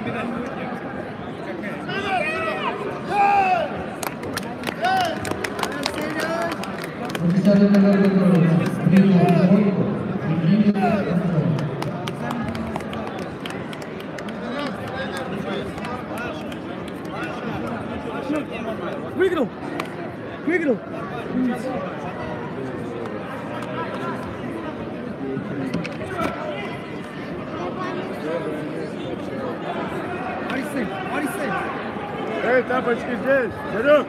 Выиграл! Выиграл! Эй, тапочки здесь! Вперед!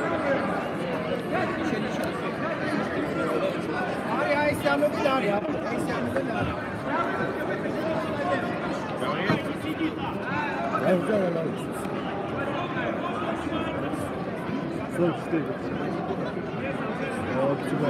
Вот сюда.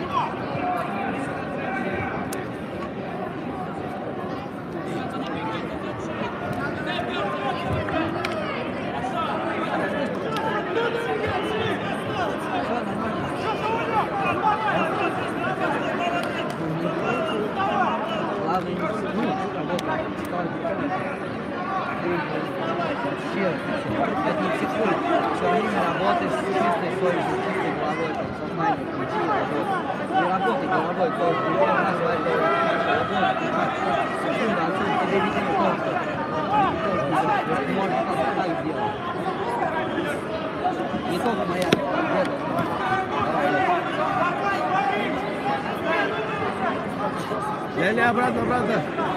Вообще, это не психует. Все время работаешь с чистой совестью, с чистой головой, там, сознанием, ключи, работать. И работай головой тоже. Ты первый раз работаешь, секунду, отсюда тебе видимо тоже что-то. Ты можешь просто так сделать. Не только моя победа. Ля-ля, обратно, обратно.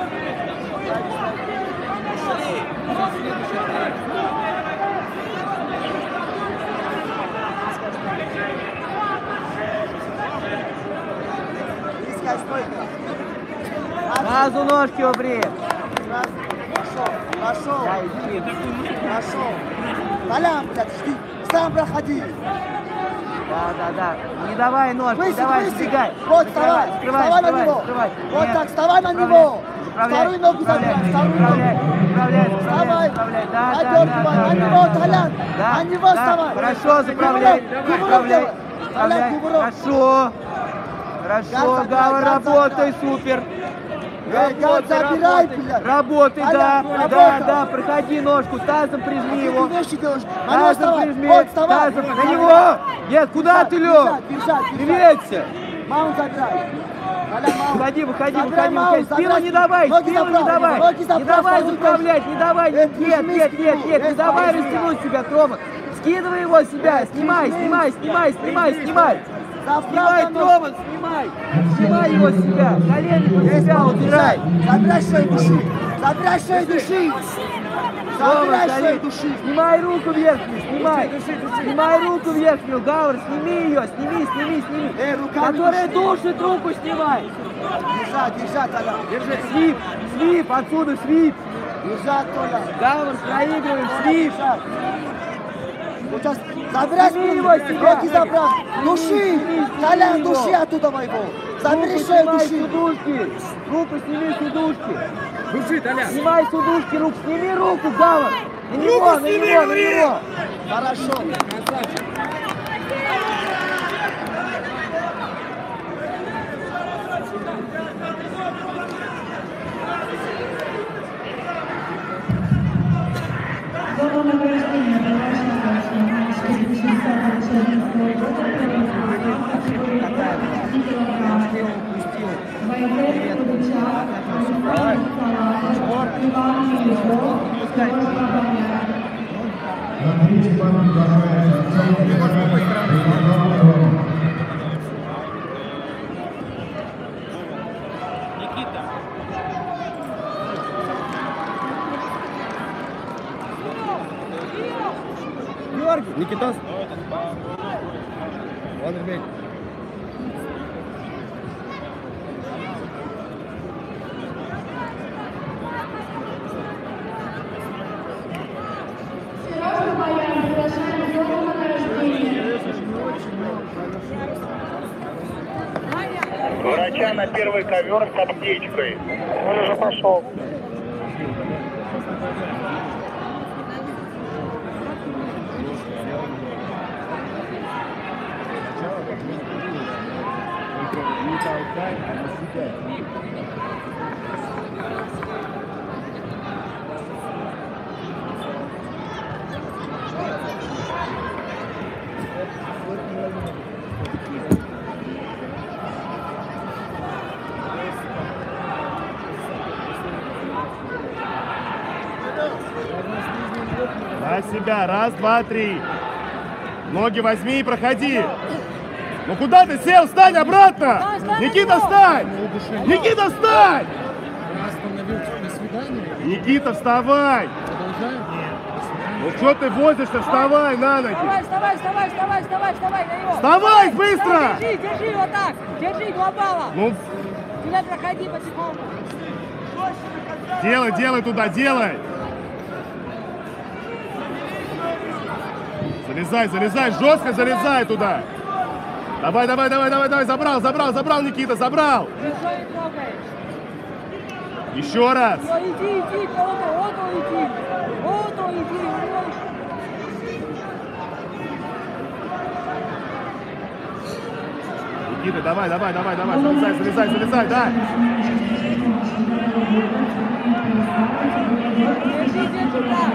Сразу ножки убри. Пошел. Пошел. Толян, блядь, жди. Сам проходи. Да. Не давай ножки, не давай, сбегай. Вот, вставай. Вставай на него. Вот так, вставай на него. Вторую ногу забрать, вторую ногу. Вставай. Надергивай, на него, Толян. На него вставай. Хорошо, заправляй. Хорошо, Гава, работай, супер. Забирай, блядь. Работай, да, проходи ножку, тазом прижми его. Тазом прижми, тазом, на него. Нет, куда ты лег? Приветься. Маунт забирай. Выходи, спину не давай, не давай заправлять, не давай, нет, не давай растянуть себя, Трома. Скидывай его с себя, снимай, Трома, снимай его с себя, колени под себя убирай. Забирай шею души. Трома, снимай руку верхнюю, снимай руку верхнюю, Гавр, сними ее, сними. Которая душит руку, снимай. Держать, Толя. Держи, свип, отсюда свип. Держать, Толя. Гавр, проигрываем, свип. Сейчас забирай спину, руки забрал. Души, Толян, души оттуда моего. Забери шею души. Руку сними с удушки. Души, Толян. Снимай с удушки руку, сними руку, Гавр. На него. Хорошо. Никитос. Вон ребят. Врача на первый ковер с аптечкой. Он уже пошел. На себя. Раз, два, три. Ноги возьми и проходи. Ну куда ты сел? Встань обратно! Никита, встань! Никита, встань! Никита, вставай! Ну что ты возишься? Вставай на ноги! Вставай, на него! Вставай быстро! Держи вот так! Держи глобала! Ну, Туда проходи потихоньку! делай туда, делай! Залезай, жестко залезай туда! Давай, забрал, Никита, забрал! Лицо не трогай! Еще раз! Иди, вот он иди! Никита, давай, залезай, да! Держи, да!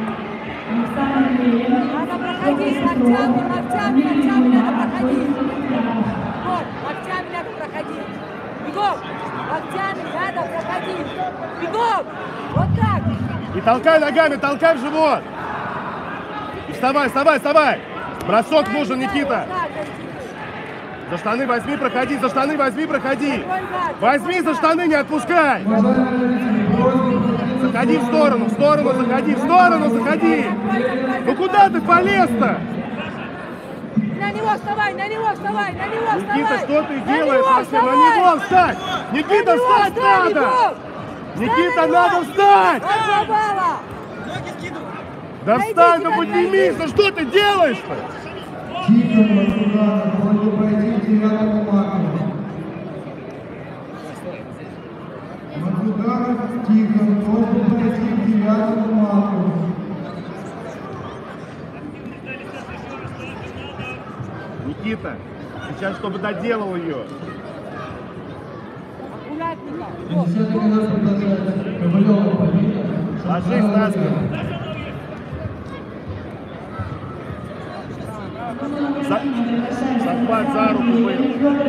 Надо проходить локтями надо проходить! Вот, локтями надо проходить! Бегом! Локтями надо проходить! Бегом! Вот так! И толкай ногами, толкай в живот! И вставай! Бросок нужен, Никита! За штаны возьми, проходи! Возьми за штаны, не отпускай! Заходи в сторону, заходи! Ну куда ты полез-то? На него вставай! Никита, что ты делаешь вообще? На него встать! Никита, встать надо! Никита, надо встать! Да встань, ну поднимись, ну что ты делаешь-то? Никита, сейчас чтобы доделал ее. Ложись на спину. Захват за руку был.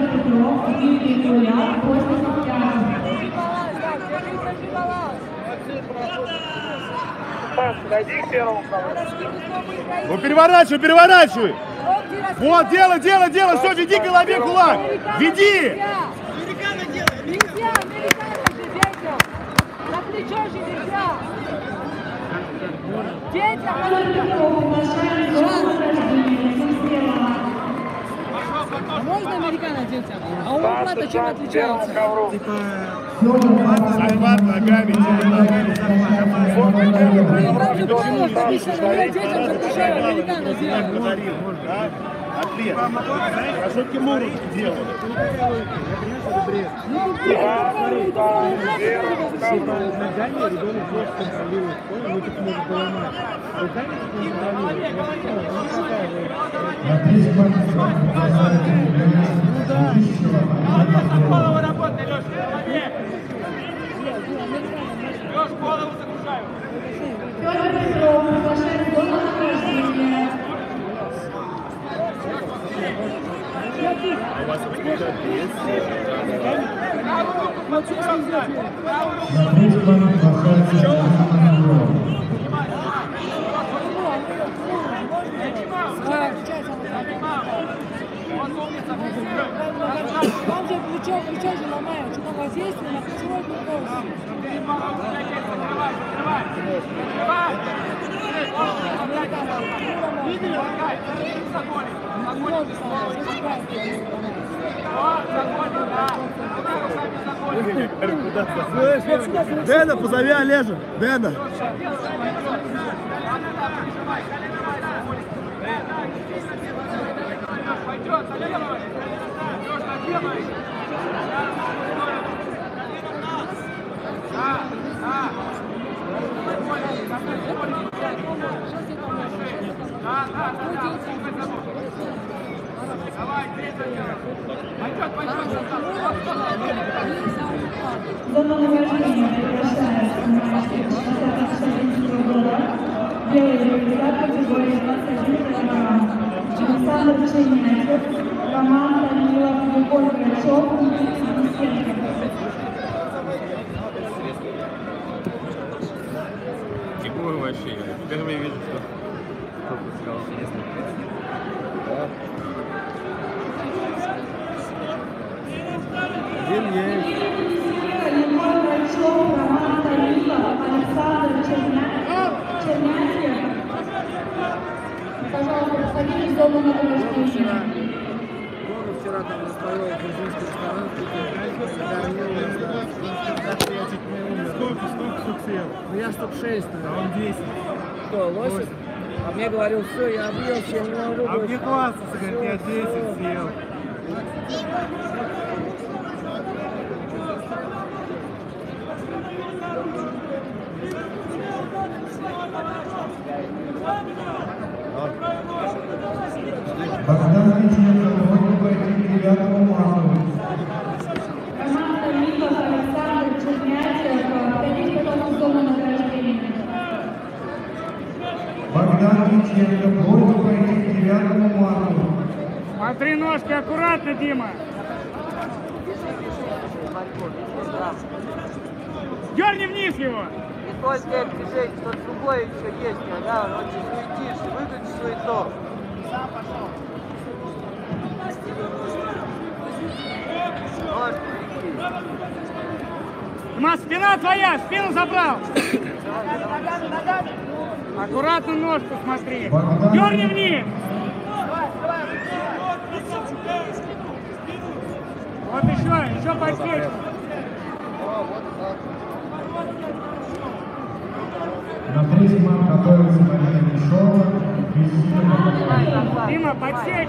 Дойди к первому кому. Ну переворачивай. Вот, делай, все, веди к голове кулак. Веди. Нельзя же, детям. На плечо же нельзя. Можно американо детям? А у Плата чем отличается? Захват ногами, Детям запрещают американо делать. Ответ. Хорошо Тимур делал. У вас Там же плечо же ломает, что там воздействие на плечевой глубокость. Дэна, позови Олежа. Дэна. Зона награждения приглашается на матче 64 года. Белый рюкзак категории 21 килограмм. Александр Черняков, Роман Данилов, Любовь Грачев, Никита Денисенко. Фигура вообще, я впервые вижу, что Пожалуйста, садитесь в зону награждения. Вчера там настроил грузинский ресторан, Сколько штук съел? ну я штук 6, А наверное. он 10. Что, лосик? А мне говорил, все, я объелся, я не могу А больше. мне хвастаться, говорит, я 10 съел. Богдан Митиненко будет пойти к 9 марта. Команда Миков, Александр, Чернятьев, входите потом в зону награждения. Богдан Митиненко будет пойти к 9 марта. Смотри ножки, аккуратно, Дима. Дерни вниз его. Не только это движение, что другое еще есть, да, очень суетишь, выключи суету. Ножки прикинь. Дима, спина твоя, спину забрал. Аккуратно ножку смотри. Дерни вниз. Вот еще подсечь. На 3 марта готовится Марина Мишова. Дима, подсечь.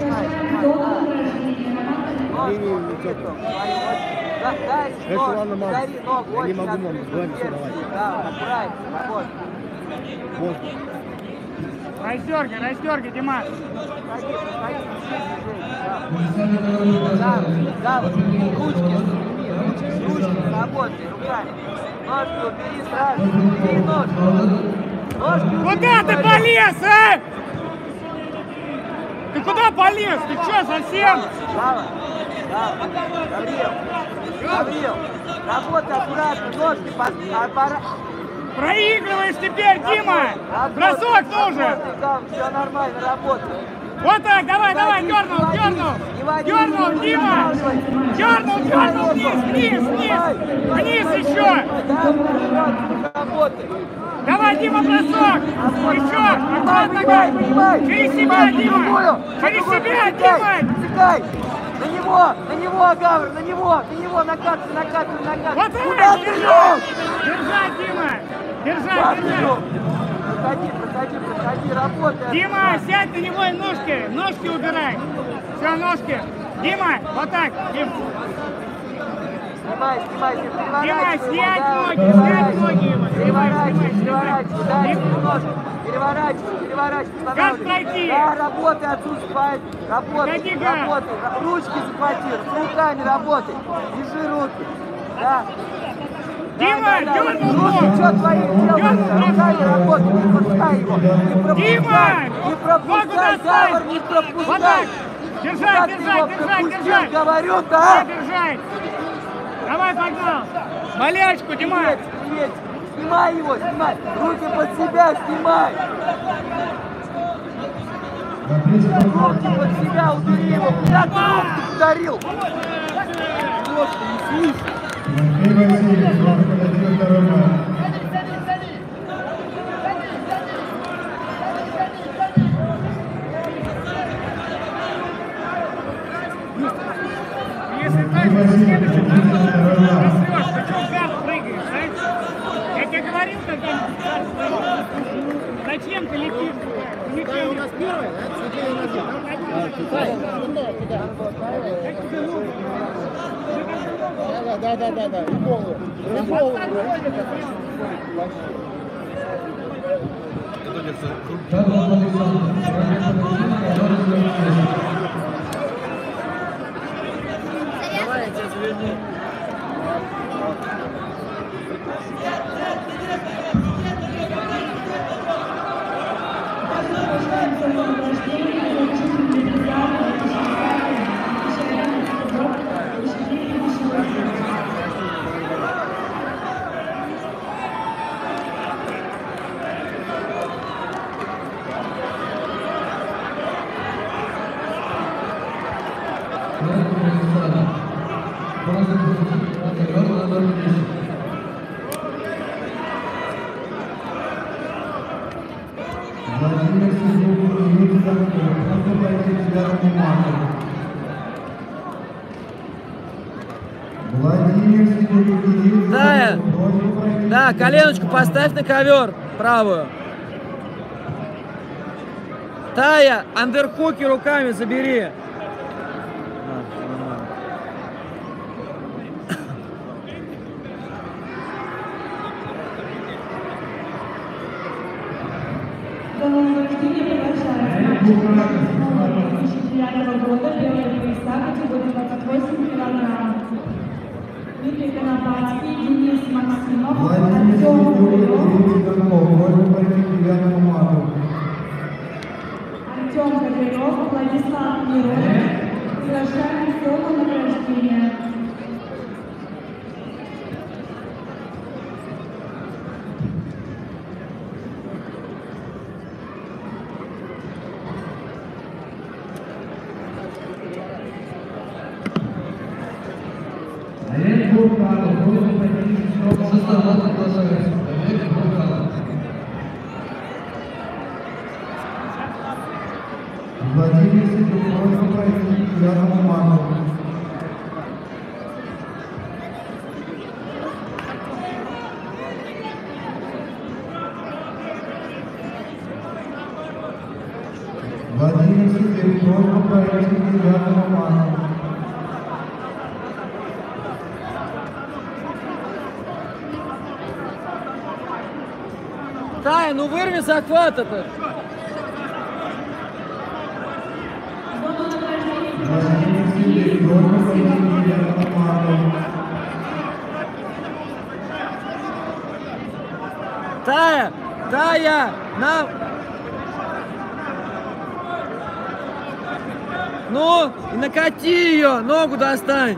Я не могу, мам, давай. Да, аккуратнее, работай. Раздергай, Дима. Да, ручки работай, руками. Ножки убери сразу, убери ножки. Ножки убери. Куда ты полез, а? Ты куда полез? Ты что, совсем? Слава, Гаврил, работай аккуратно, ножки, Проигрываешь теперь, Дима! Бросок нужен! Все нормально, работай. Вот так, давай, дернул, Дима! Дернул, вниз еще! Работай. Давай, Дима, бросок! Еще! Аккуратно, через себя, Дима! Через себя, Дима! Секай! На него, Гавр, на него, накатывай. Вот Куда так, ты идешь? держать, Дима! Держать! Проходи, работай. Дима, сядь на него и ножки убирай. Все, ножки. Дима, вот так. Снимай, Дима, снять ноги его. Переворачивай. Как пройти? Да, работай, отсутствует. Работай. Ручки захвати, с руками работай. Держи руки. Да. Дима, дернул Руки, ног. что твои делаются? Руками работай, не пропускай его. Дима, Не пропускай, Гавр, не пропускай. Вот так. Держать. Говорю, да? Держать. Давай, погнал. Болячку, Дима. Привет. Снимай его. Руки под себя снимай. Руки под себя, убери его. Куда ты руки ударил? Ножки, не слышишь. Матвей Васильев будет подойти 2 марта. Если так, то следующий просрешь. Ты что в газ прыгаешь, а? Я тебе говорил, зачем ты летишь? Какая у нас первая, да? Да. Давай, я тебя заверну. Просто Да, коленочку поставь на ковер правую. Тая, андерхуки руками забери. Новое награждение продолжается. 2009 года белые пояса категории 28 килограмм. Дмитрий Конопатский, Денис Максимов, Артем Козырев, Владислав Миронов. Приглашаем в зону награждения. Владимир Сидоров просит пройти к 9 марту. Владимир Сидоров просит пройти к 9 марту. Тая, ну вырви захват-то. Тая, Тая, на... Ну, и накати ее, ногу достань.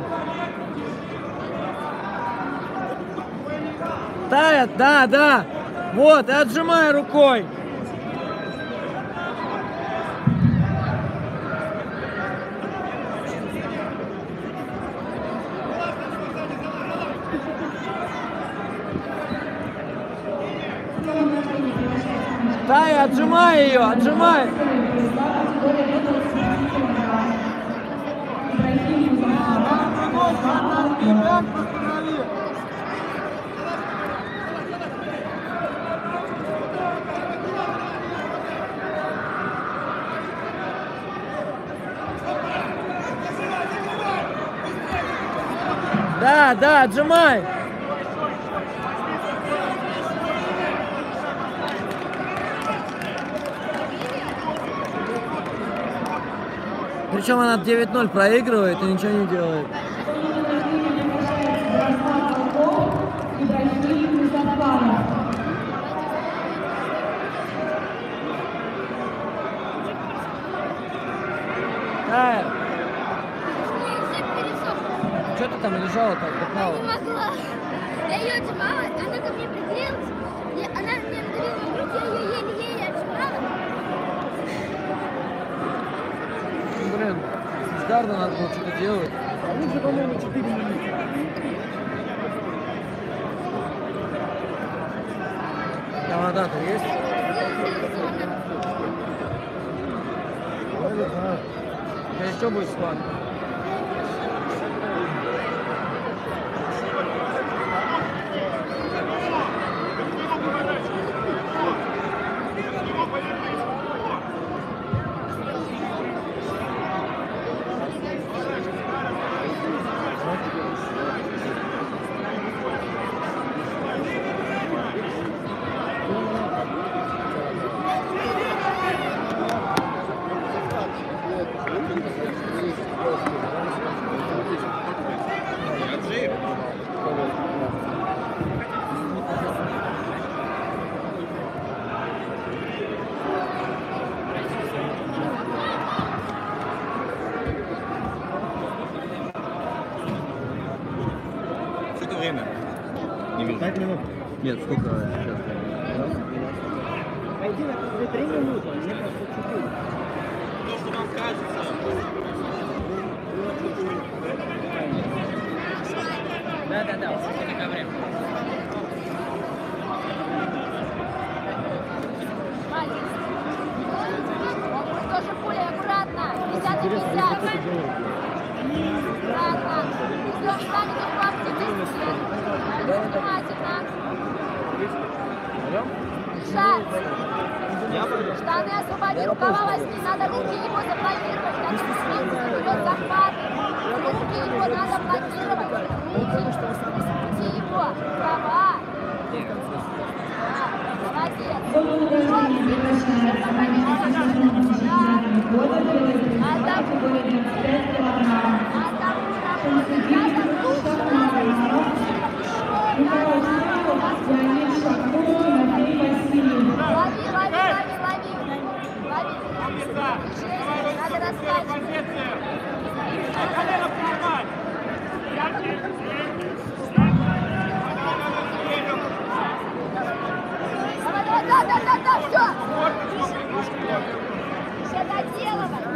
Тая, да, да. Вот, и отжимай рукой. Тая, отжимай ее, отжимай. Да, да, отжимай. Причем она 9-0 проигрывает и ничего не делает. Тая, что ты там лежала так, Я не могла. Я ее отжимала, она ко мне пригрелась. Она мне надавила на грудь, я ее еле-еле отжимала. Блин, с Гарда надо было что-то делать. А у них же, по-моему, 4 минуты. Командатор есть? Сейчас что будет склад? Сколько время? 5 минут. Нет, сколько сейчас? Пойди на 3 минуты, мне кажется, 4. То, что вам кажется. Да, вот на ковре. Тоже пуля, аккуратно. 50-50. Аккуратно. Все, встанет, упав, внимательно. Штаны освободи, рукава возьми, надо руки его заблокировать, как идет захват. Руки его надо блокировать, руки его, рукава. Да, все! Все доделывай!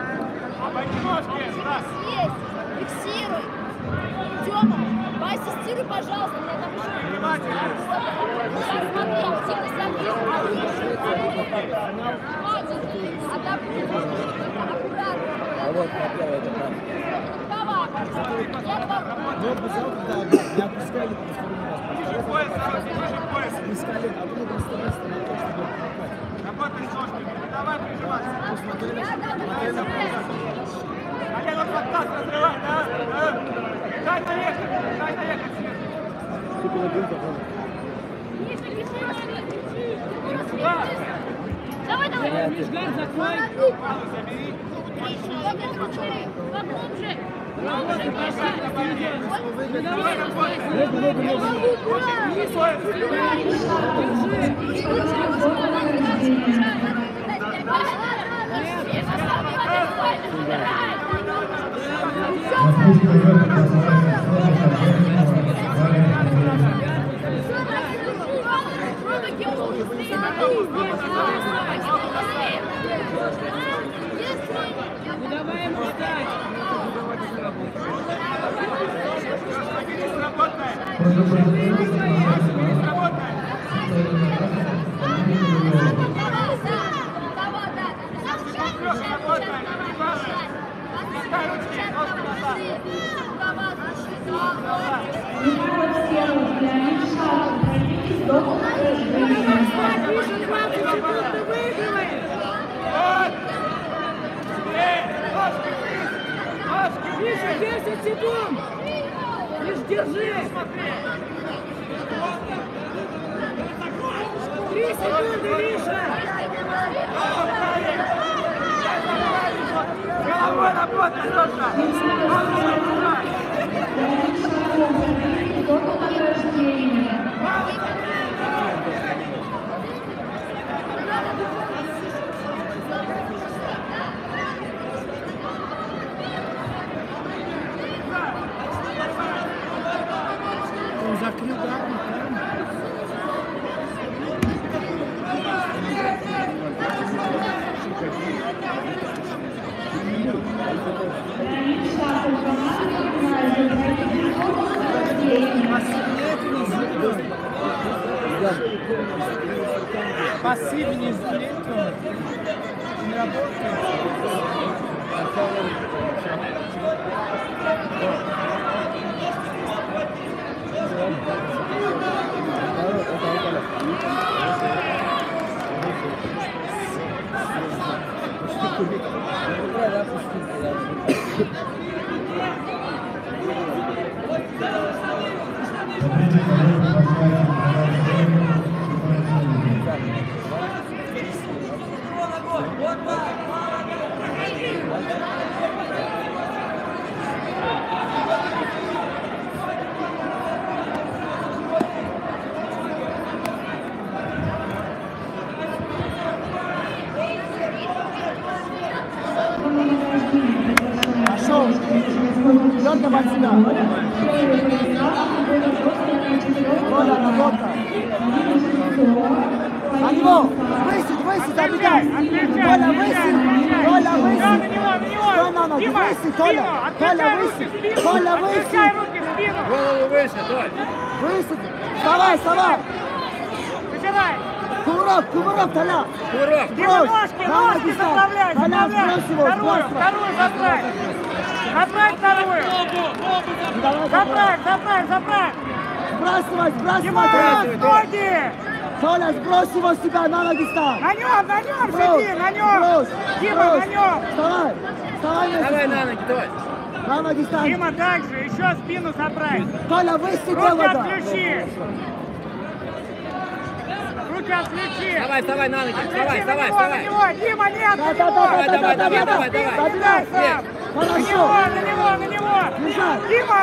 Есть! Фиксируй! Тёма, поассистируй, пожалуйста, мне там еще... Сейчас смотри, активность аккуратно. А вот на первой это там. Рукава, Вот бы завтра, да, не опускали по второму раз. Искали, а потом расставаться на то, чтобы попасть. Работай с ножками, давай прижиматься. Посмотрели, Олег, вот подтас разрывай, да? Дай наехать сверху. Давай, давай! Забери. Поглубже! Давай ему встать! Еще 10 секунд! Лишь держи! 3 секунды, Миша! Головой работай, Саша! закрыл, да? Пассивнее сделать, не работает. Пошел! Идет на себя! Коля, работа! На него! Высить, забегай! Коля, высить! Коля, высить! Стой на ногу! Высить, Коля! Коля, высить! Коля, высить! Голову выше, Толь. Высить! Вставай! Кувырок, Толя! Курок. Ножки заправляй! Сбрось его, Вторую заправь! Заправь вторую! Заправь! Сбрасывай, Дима, ноги! Толя, сбрось его с себя, на ноги стань. На нем, сиди, на нем. Дима, на нем. Вставай, вставай. Давай на ноги, Толь. На ноги стань. Дима, так же, еще спину забрать. Толя, высидел Руки это. отключи. Руки отключи. Давай, вставай на ноги, вставай, Отключи вставай, на вставай. него. Дима, нет, на него. Давай. Забирай сам. На Хорошо. него. Держать. Дима,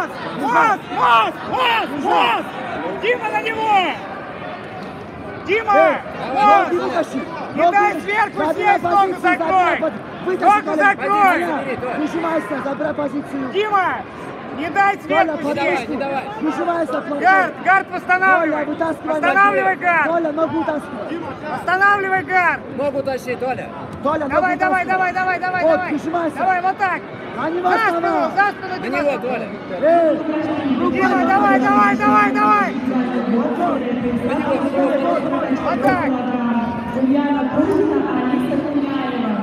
мост. Дима, на него. Дима, мост. Ноги вытащи. Не дай сверху сесть, ногу закрой. Ногу закрой. Прижимайся, забирай позицию. Дима, не дай Толя, сверху подушку. сесть. Прижимайся, плотнее. Гард, Толя, восстанавливай. вытаскивай. Восстанавливай, Гард. Толя, ногу вытаскивай. Восстанавливай, Гард. Ногу тащи, Толя. Толя, ногу Давай. вытаскивай. Вот, прижимайся. Давай, вот так. На него За спину, останови. за спину, На Дима. него, Толя. Дима, давай. Вот так. Ульяна Пружина, Алиса Куняева.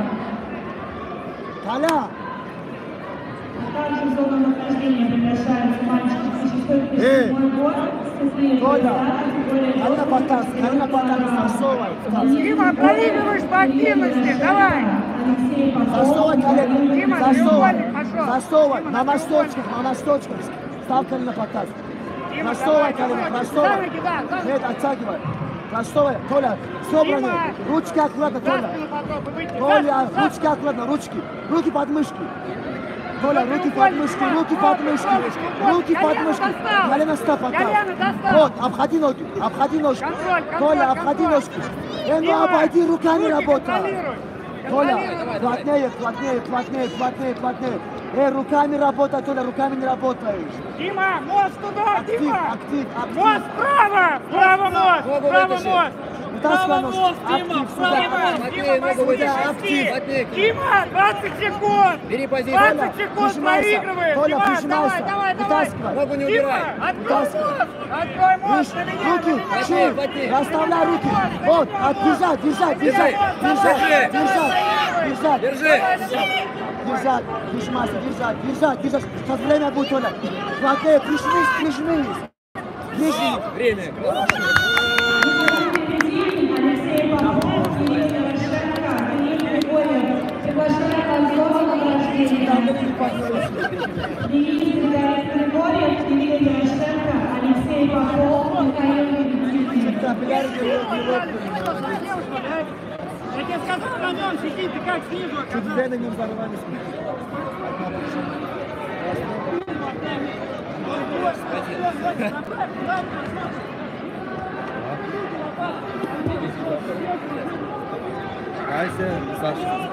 Толя. Также в зону нахождения приглашается мальчик 657 год. Толя. Карина Потанина, засовывай. Дима, проигрываешь по активности. Давай. Засовывай колено. Дима, Засовывай. треугольник пошел. Засовывай. Дима, На носочках. Став колено Потас. Дима, Засовывай давай, колено, давай. засовывай. За ноги, да, за ноги. Нет, оттягивай. Засовывай. Толя, собраны. Дима. Ручки аккуратно, За Толя. спину попробуй выйти. Толя, За ручки аккуратно, ручки. Руки под мышки. Толя, руки под треугольник, мышки, да. руки под Вот, мышки. вот, Руки под колено мышки. достал. Колено став, Потас. Колено достал. Вот, обходи ноги. Контроль, Толя, обходи контроль. ножки. Ну Дима, обойди, руками руки работай. контролируй. Толя, Контролируй. плотнее. Руками работай, Толя, руками не работаешь. Дима, мост туда, Актив, Дима. актив. Мост справа. Право мост. Ногу Право вытащи. мост. Вытаскивай Право ножки. мост, Дима. Актив, Право сюда. мост. Матвей, Дима, ногу возьми вытащи. шести. Матвей. Дима, 20 секунд. Бери позицию. 20 секунд проигрываешь. Толя, Дима, прижимайся. давай. Вытаскивай. Ногу не Дима, убирай. открой мост. Открой мост на меня. Руки, на меня. чуть, Плотнее. расставляй руки. Вот, держать. Прижимайся, держать. Сейчас время будет, Толя. Плотнее, прижмись. Время. Алексей Павлов, Денис Ярошенко, Денис Григорьев. Приглашаем в зону награждения. Денис Григорьев, Денис Ярошенко, Алексей Павлов, Михаил Лебедев. Я тебе сказал, на нем сиди, ты как снизу оказался. На нем взорвались. Саша.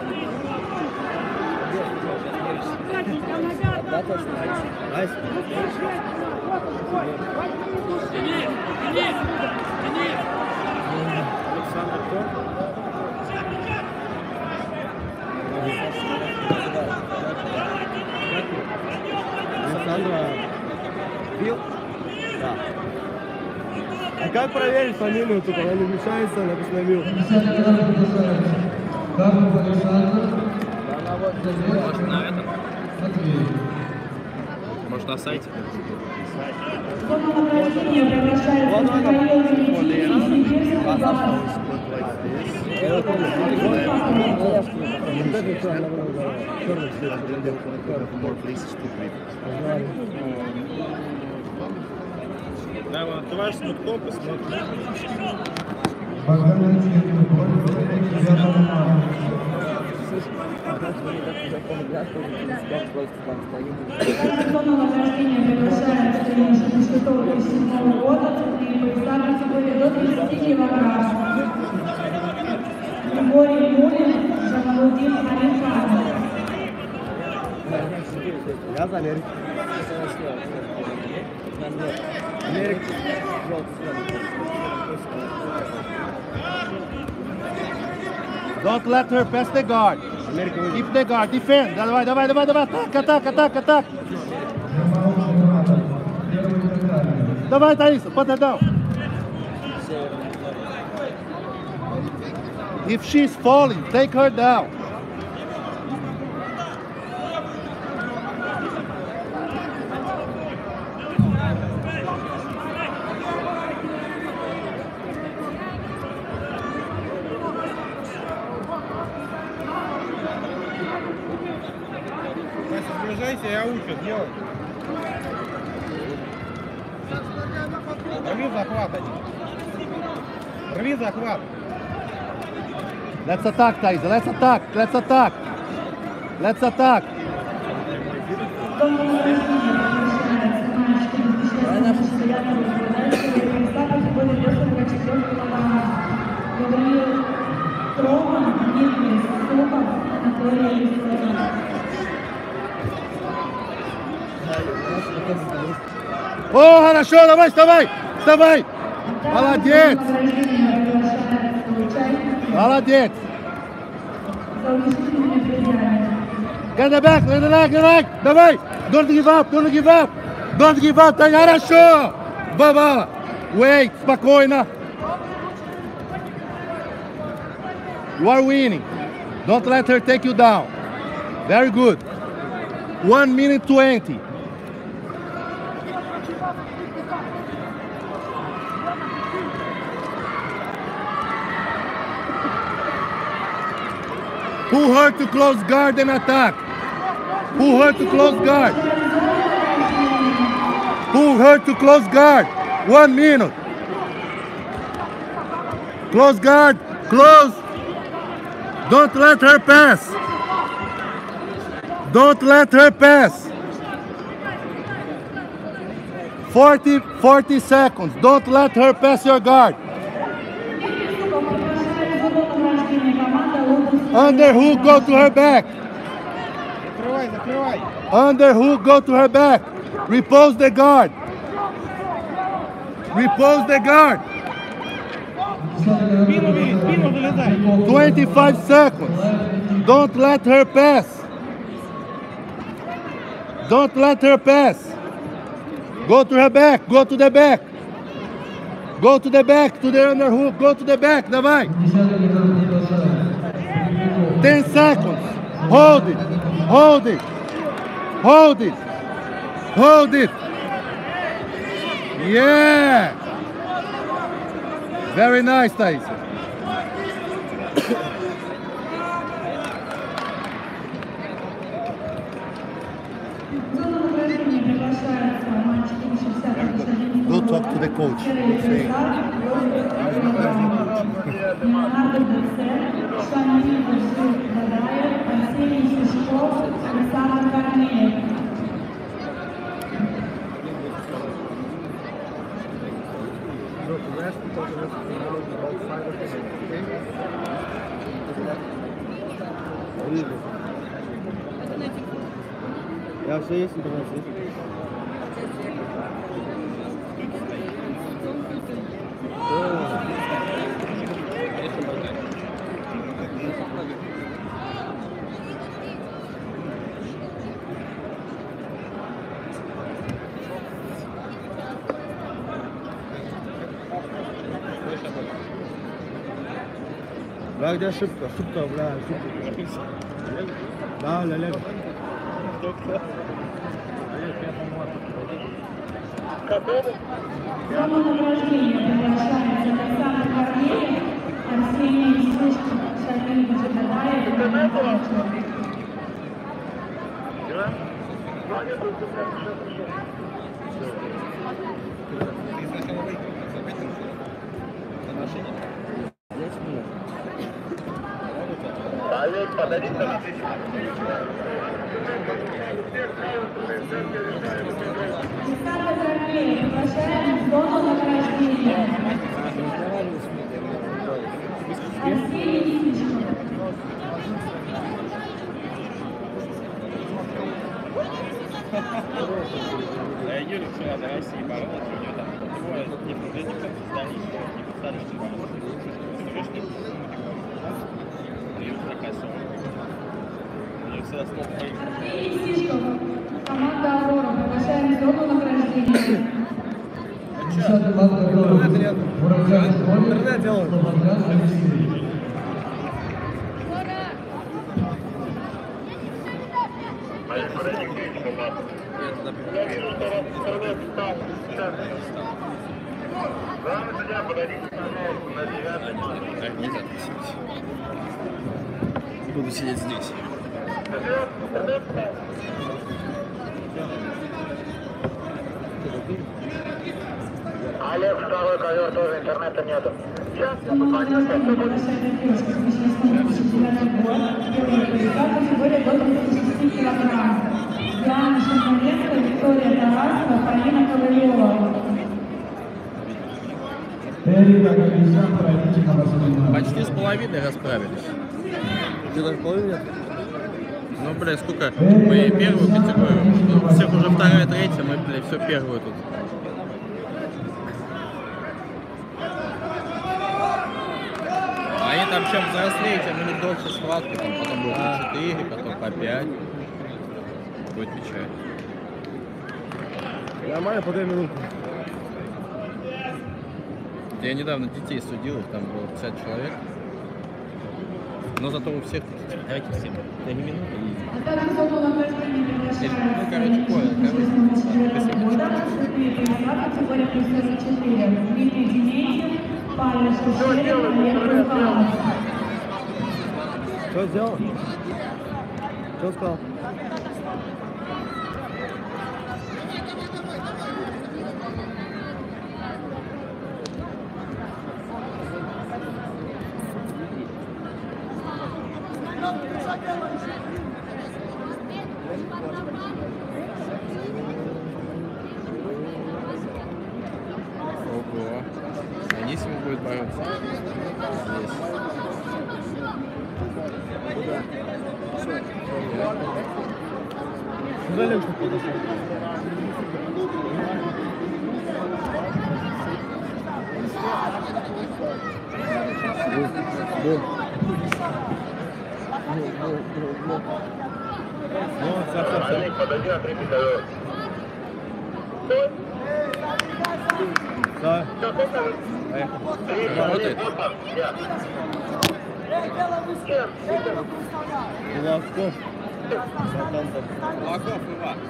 Да. А как проверить фамилию, только она не мешается, она постановила. Может, на сайте? В зону награждения приглашается Михаил Лебедев. Да, вот открываешь смуткоп и смотришь. В зону награждения приглашается юноша 2007 года, цветные пояса категории до 30 килограмм. Григорий Мулин, Жамалудин Алимханов. Я за Америку. Америка. Don't let her pass the guard. Keep the guard. Defend. Давай. Атак. Давай, Таиса, put her down. If she's falling, take her down. Дожидайся, я учу, делай. Рви захват один. Рви захват. Let's attack, Tyson. Let's attack. Let's attack. Let's attack. О, хорошо, давай, вставай, вставай. Молодец. Молодец. Get the back, get the back, get the back. Давай. Don't give up, don't give up. Don't give up. Хорошо. Баба. Wait, спокойно. You are winning. Don't let her take you down. Very good. 1 minute 20. Who hurt to close guard and attack? Who hurt to close guard? Who hurt to close guard? 1 minute. Close guard. Close. Don't let her pass. Don't let her pass. 40 seconds. Don't let her pass your guard. Underhook, go to her back. Закрывай, закрывай. Underhook, go to her back. Repose the guard. Repose the guard. Спину бери, спину залезай. 25 seconds. Don't let her pass. Don't let her pass. Go to her back. Go to the back. Go to the back. To the underhook. Go to the back. Давай. 10 seconds. Hold it. Hold it. Hold it. Hold it. Yeah. Very nice, Tyson. Go talk to the coach. Я все есть информация. Да, где ошибка? Ошибка, бля, ошибка. Да, ля-ля. Зону награждения приглашается Александр Корнеев, Арсений Шамиль Джагадаев и Роман Кравчук. Олег, подойди на Александр Корнеев, приглашаем в зону награждения. Арсений Исичков. Юля вчера на России боролась, у нее там двое не пробежников в здании, не поставили, что ее прокасывали. У нее всегда стол стоит. Арсений Исичков. Команда «Аврора». Приглашаем в зону награждения. Интернет делают. Я вижу, что у вас интернет встал. Главное, судья, подойдите, пожалуйста, на 9. Нельзя сидеть. Буду сидеть здесь. Интернет встал. Олег, второй ковер тоже, интернета нету. Сейчас я Категория до 36 килограмм. Диана Шахмаренко, Виктория Тарасова, Полина Ковалева. Почти с половиной расправились. Ну, бля, сколько? Мы первую категорию. Ну, всех уже вторая, третья, мы, бля, все первую тут. Они там чем взрослее, тем у них дольше схватки, там потом будет по 4, потом по 5. Будет печаль. Нормально, по 2 минуты. Я недавно детей судил, их там было 50 человек. Но зато у всех, давайте всем 2 минуты. А также зону награждения приглашается. Ну, короче, понял. Категория плюс 44. Дмитрий Дементьев, Павел Шушерин, Олег Рукавов. Что сделал? Что сказал? Ого. Анисимов будет бороться. Здесь. Куда легче подошел? Олег, подойди на 3 ковер. Да. Работает? Кулаков. Кулаков, Иван.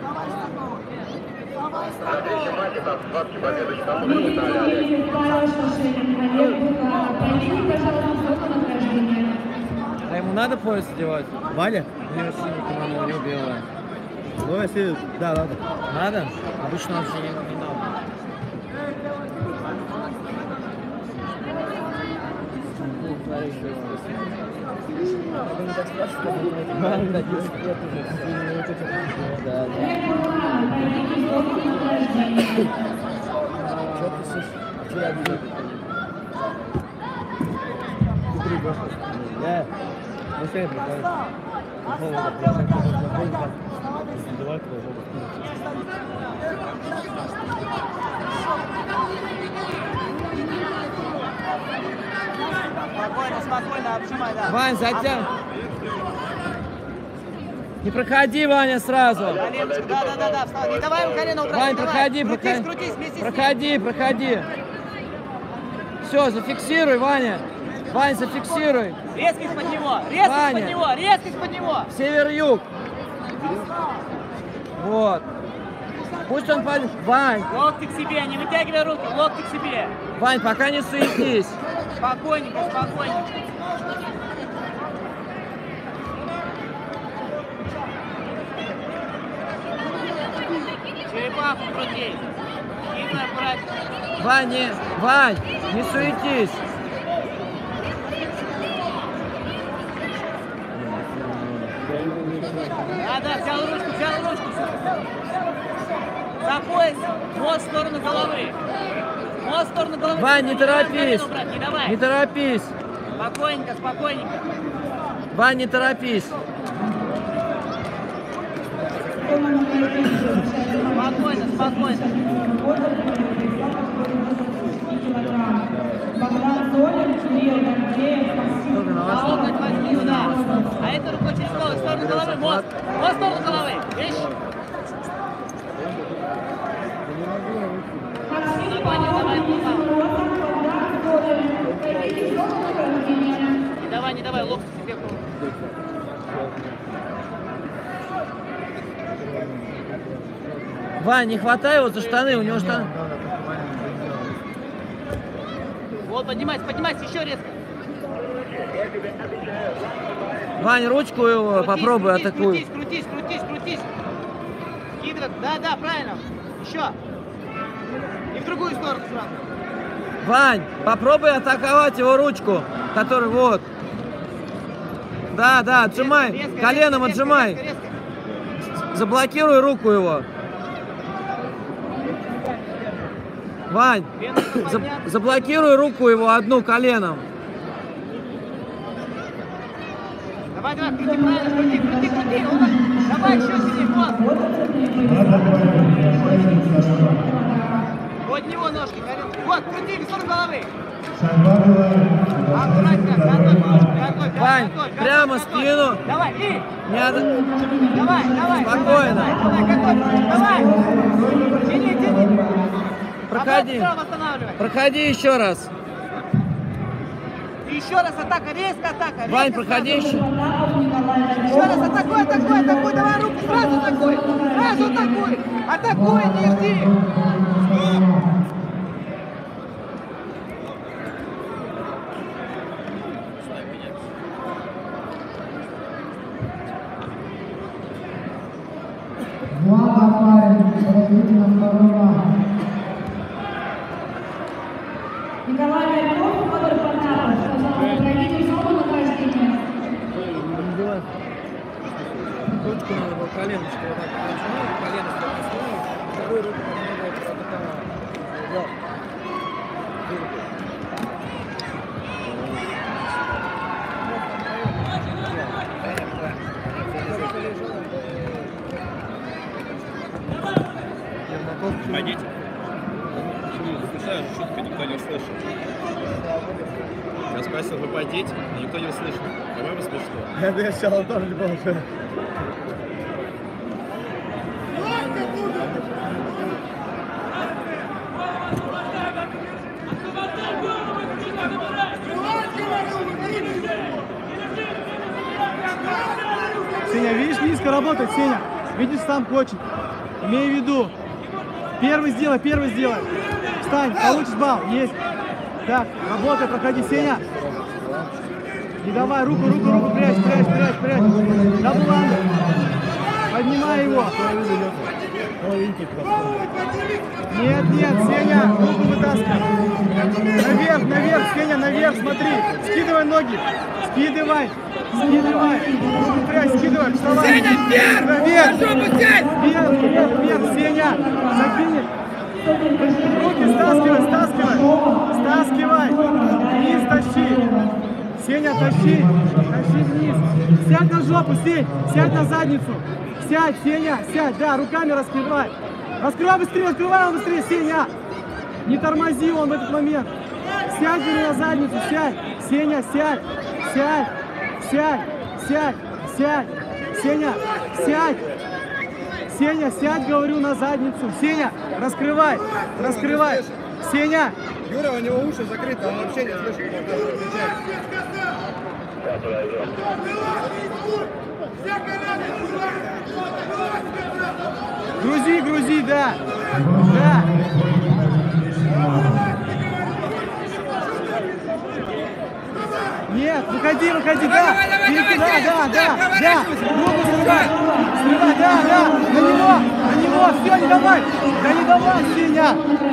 На третьем матче там схватки победы кому-то не дали, Олег. Павел Шушерин, Олег Рукавов. Пройдите, пожалуйста, зону награждения. А ему надо пояс одевать? Ваня? У него синий кимоно, у него белое. Ну, если... Да, надо. Надо? Обычно вообще не надо. Спокойно, спокойно, обжимай, да. Вань, затягивай. Не проходи, Ваня, сразу. Коленочку, да, вставай. Не давай ему колено убрать. Вань, не давай. проходи, Крутись, проходи. крутись вместе с ним. Проходи. Все, зафиксируй, Ваня. Вань, зафиксируй. Резкость под него, Ваня. резкость под него. Север-юг. Вот. Пусть он пойдет. Вань, Локти к себе, не вытягивай руки, локти к себе. Вань, пока не суетись. Спокойненько, спокойненько. Черепаху крути. Сильно аккуратнее. Вань, не суетись. Да, взял ручку. За пояс, мост в сторону головы. Мост в сторону головы. Вань, не торопись. Не давай. Не торопись. Спокойненько. Вань, не торопись. Спокойно. Богдан Золин, Кирилл Гордеев, Локоть возьми сюда. А это рукой через голову, в сторону головы, мост. Мост в сторону головы. Видишь? Не давай, локти себе. Вань, не хватай его за штаны, у него штаны. Вот, поднимайся, еще резко. Вань, ручку его попробуй, атакуй. Крутись. Скидывай. Да, правильно. Еще. И в другую сторону сразу. Вань, попробуй атаковать его ручку, которую вот. Да, отжимай. Резко, коленом резко, отжимай. Резко. Заблокируй руку его. Вань, заблокируй руку его одну коленом. Давай, крути, правильно, крути. Давай еще сильнее, вот. Под него ножки, колен. Вот, крути, в сторону головы. Аккуратно, готовь. Вань, прямо спину. Давай, и. Давай. Спокойно. Давай. Тяни. Проходи еще раз. Еще раз атака, резко атака. Вань, проходи еще. Еще раз атакуй. Давай руку, сразу атакуй. Атакуй, не жди. Николай Ларьков, Федор Потапов, руководитель зоны награждения. Ручку надо было, коленочку вот так нажимать, колено сторону, вторую руку помогать атаковать. Пойдите. Слушай, шутка, никто не услышал. Я спросил, вы пойдите, но никто не услышал. По-моему, смешно. Я сначала тоже не получил. Сеня, видишь, низко работает, Сеня. Видишь, сам хочет. Имей в виду. Первый сделай. Встань, получишь балл. Есть. Так, работай, проходи, Сеня. Не давай, руку, прячь. Дабландер. Поднимай его. Нет, Сеня, руку вытаскивай. Наверх, Сеня, наверх, смотри. Скидывай ноги. Скидывай. Руку прячь, скидывай, вставай. Сеня, вверх! Вверх, Сеня. Закинет. Руки стаскивай. Вниз тащи. Сеня, тащи вниз. Сядь на жопу, сядь на задницу. Сядь, Сеня, да, руками раскрывай. Раскрывай быстрее, Сеня. Не тормози он в этот момент. Сядь на задницу, сядь. Сеня, сядь. Сеня, сядь, говорю, на задницу. Сеня, раскрывай. Сеня. Юра, у него уши закрыты, он вообще не слышит, как он кричать. Грузи, да. Нет, выходи, да. Руку срывай, да. На него, все, не давай. Да не давай, Сеня.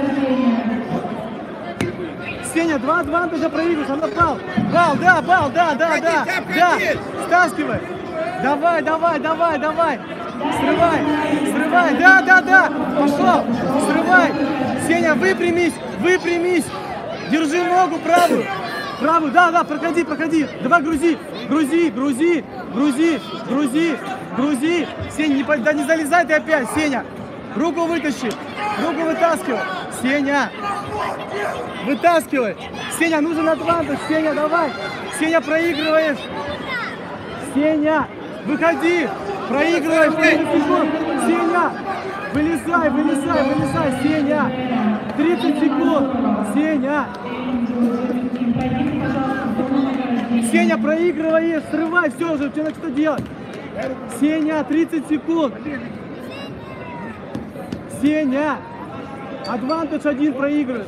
Сеня, 2 адвантажа проигрываешь, она бал, да. Стаскивай. Давай. Срывай, да. Пошел, срывай. Сеня, выпрямись. Держи ногу правую, да, проходи. Давай грузи. Сеня, не залезай ты опять, Сеня. Руку вытащи, вытаскивай. Сеня, вытаскивай. Сеня, нужен адвантаж, Сеня, давай. Сеня, проигрываешь. Сеня, выходи. Проигрываешь. Сеня, вылезай. Сеня, 30 секунд. Сеня, проигрываешь. Срывай, все уже, тебе надо что делать. Сеня, 30 секунд. Сеня, адвантаж 1 проигрываешь.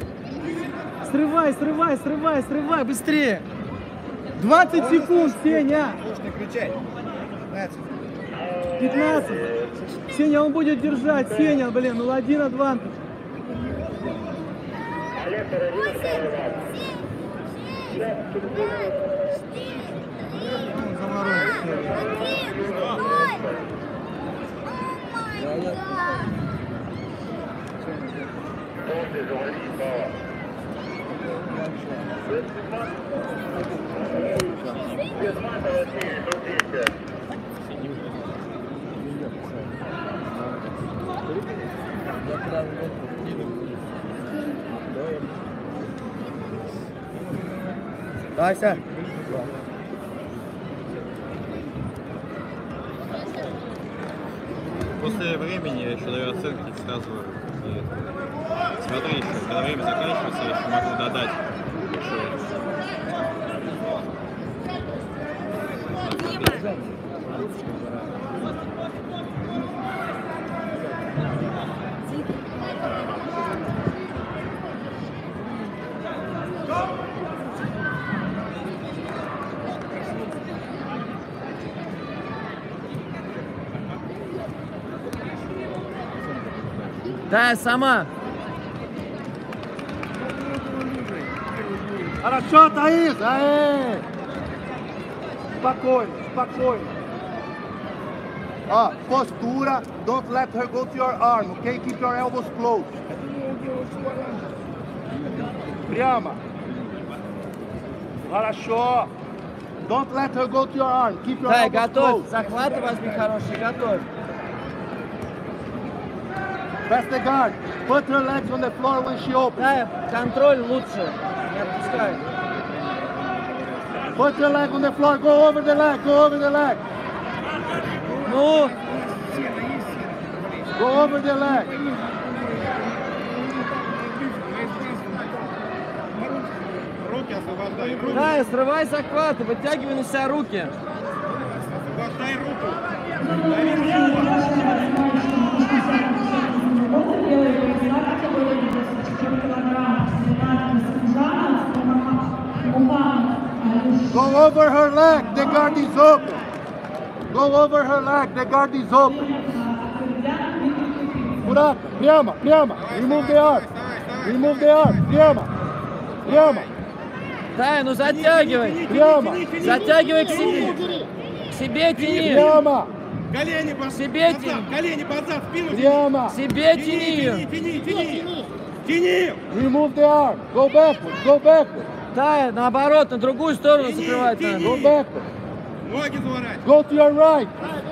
Срывай, быстрее. 20 секунд, Сеня. 15. Сеня, он будет держать. Сеня, блин, ну 1 адвантаж. Вася. После времени я еще даю оценки сразу. И смотри еще, когда время заканчивается, я еще могу додать. Да, сама. Хорошо, Таис! Спокойно, спокойно. Postura, don't let her go to your arm, okay? Keep your elbows closed. Прямо. Хорошо. Don't let her go to your arm. Keep your Да, elbows готовь. closed. Захваты возьми хорошие, готовь. Press the guard. Put her legs on the floor when she opens. Да, контроль лучше. Не отпускай. Put your leg on the floor. Go over the leg. Go over the leg. Ну. Go over the leg. Руки освобождай. Да, срывай захваты, вытягивай на себя руки. Освобождай руку. Белый пояса категории 94 килограмма, 12 Санжанов, Мухаммад. Go over her leg. The guard is open. Go over her leg. The guard is open. Аккуратно. Прямо. Прямо. Remove the arm. Remove the arm. Прямо. Прямо. Да, ну затягивай. Прямо. Затягивай к себе. К себе тяни. Прямо. Колени под Себе назад, тяни. колени под зад, спину тяни. Прямо. Себе тяни ее. Тяни. Remove the arm. Go backward. Go backward. Да, наоборот, на другую сторону закрывать надо. Go backward. Ноги заворачивай. Go to your right.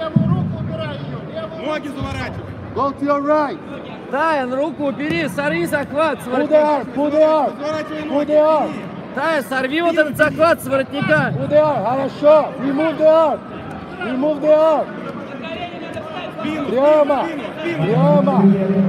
Ноги заворачивай. Go to your right. Да, на руку убери, сорви захват с Pull the arm. воротника. Pull the arm. Разворачивай Pull ноги. the arm. Да, сорви вот этот захват с воротника. Pull the arm. Хорошо. Remove the arm. Remove the arm. Спину, Прямо. спину. Прямо.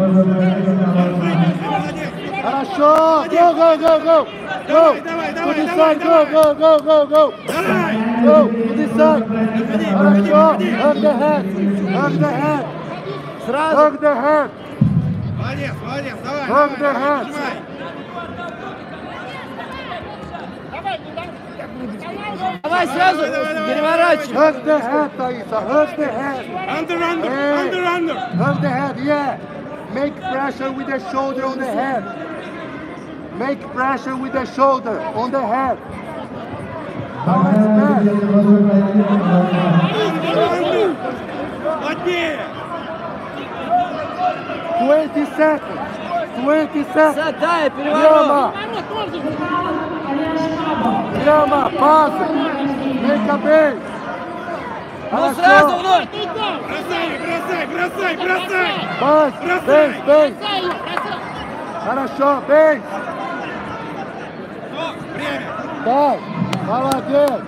Молодец. Хорошо. Go, go, go, go. Go. Давай, To this давай, side. Go, go, go, go, go. Давай. Go. To this side. Хорошо. Hug the head. Hug the head. Сразу. Hug the head. Молодец, молодец. Давай, Hug the давай, head. давай. Давай сразу переворачивай. Hug the head, Taisa. Hug the head. Under. Hey. Hug the head, yeah. Make pressure with the shoulder on the head. Make pressure with the shoulder on the head. Now let's back. Плотнее. 20 seconds. 20 seconds. Да, переворот. Прямо, пазы. Make a base. Ну сразу вновь. Бросай. Паз, бейс, бейс. Хорошо, бейс. Время. Дай, молодец.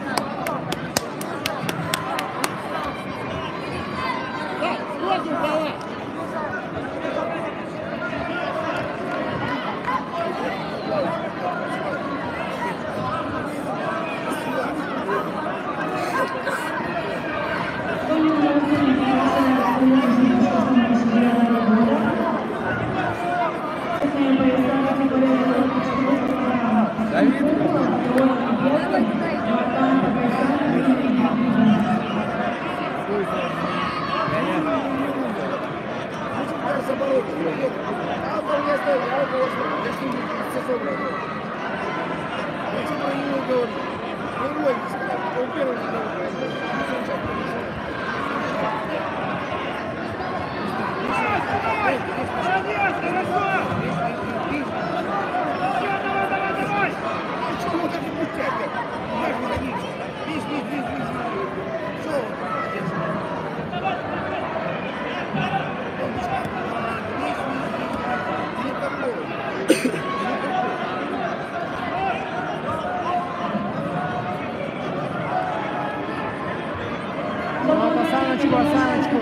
Осаночку, осаночку.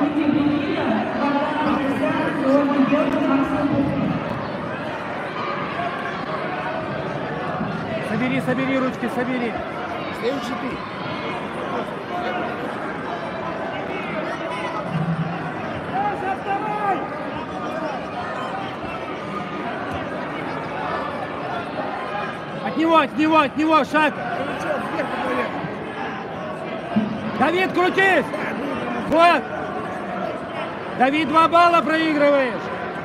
Собери ручки, собери. Следующий ты. От него, шаг. Давид, крутись. Вот. Давид, 2 балла проигрываешь.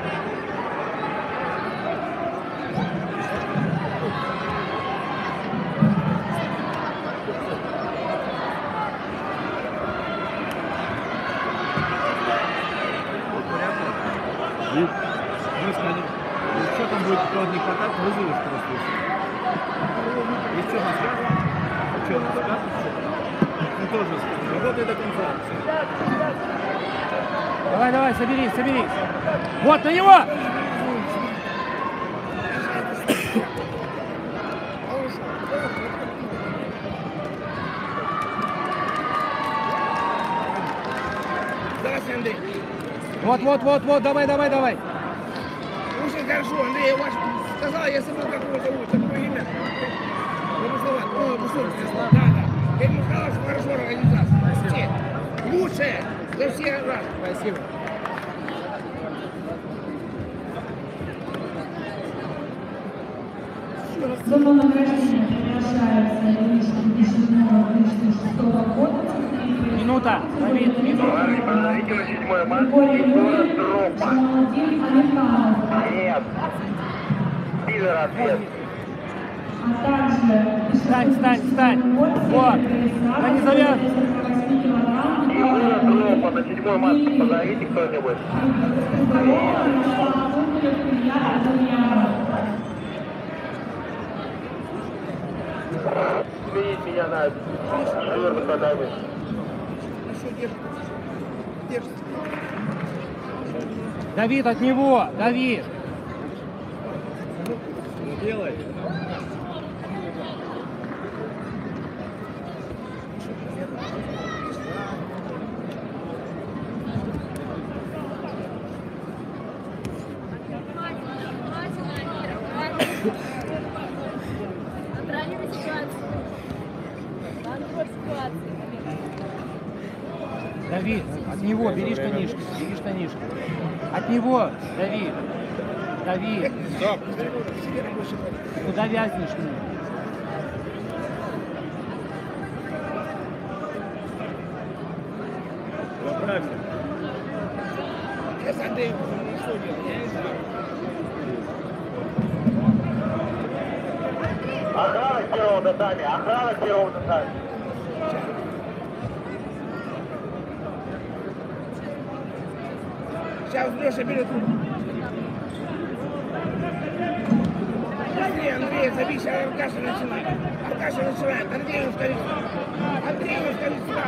Что там будет, кто не хватает, вызовешь просто. Есть что рассказывать? Что, рассказывать? Ну тоже, работай до конца. Давай, соберись. Вот, на него! Здравствуй, Андрей. Вот, давай. Очень хорошо, Андрей, я ваш сказал, я забыл, как его зовут, такое имя. Да. Я ему сказал, что хорошо организация. Лучшее за все раз. Спасибо. Зона награждения приглашается юношество 2006 года. Минута. Давид, минута. Подойдите на 7 марта. Григорий Юрьев, Шамаладин Алиханов. Нет. Пидор ответ. А также Встань. Вот. Да не завязывай. Егора Дропа на 7 марта. Позовите кто-нибудь. Сменить меня на 4-й подавить. Давид, от него. Давид. Делай. Контролируй ситуацию. Контроль ситуации. Давид, от него бери штанишки. От него, Давид. Стоп. Куда вязнешь ты? Поправься. Сейчас Андрей, что делать? Я не знаю. Охрана с первого татами. Сейчас Леша берет руку. Андрей, забей, сейчас Аркаша начинает. Андрей ускорит сюда.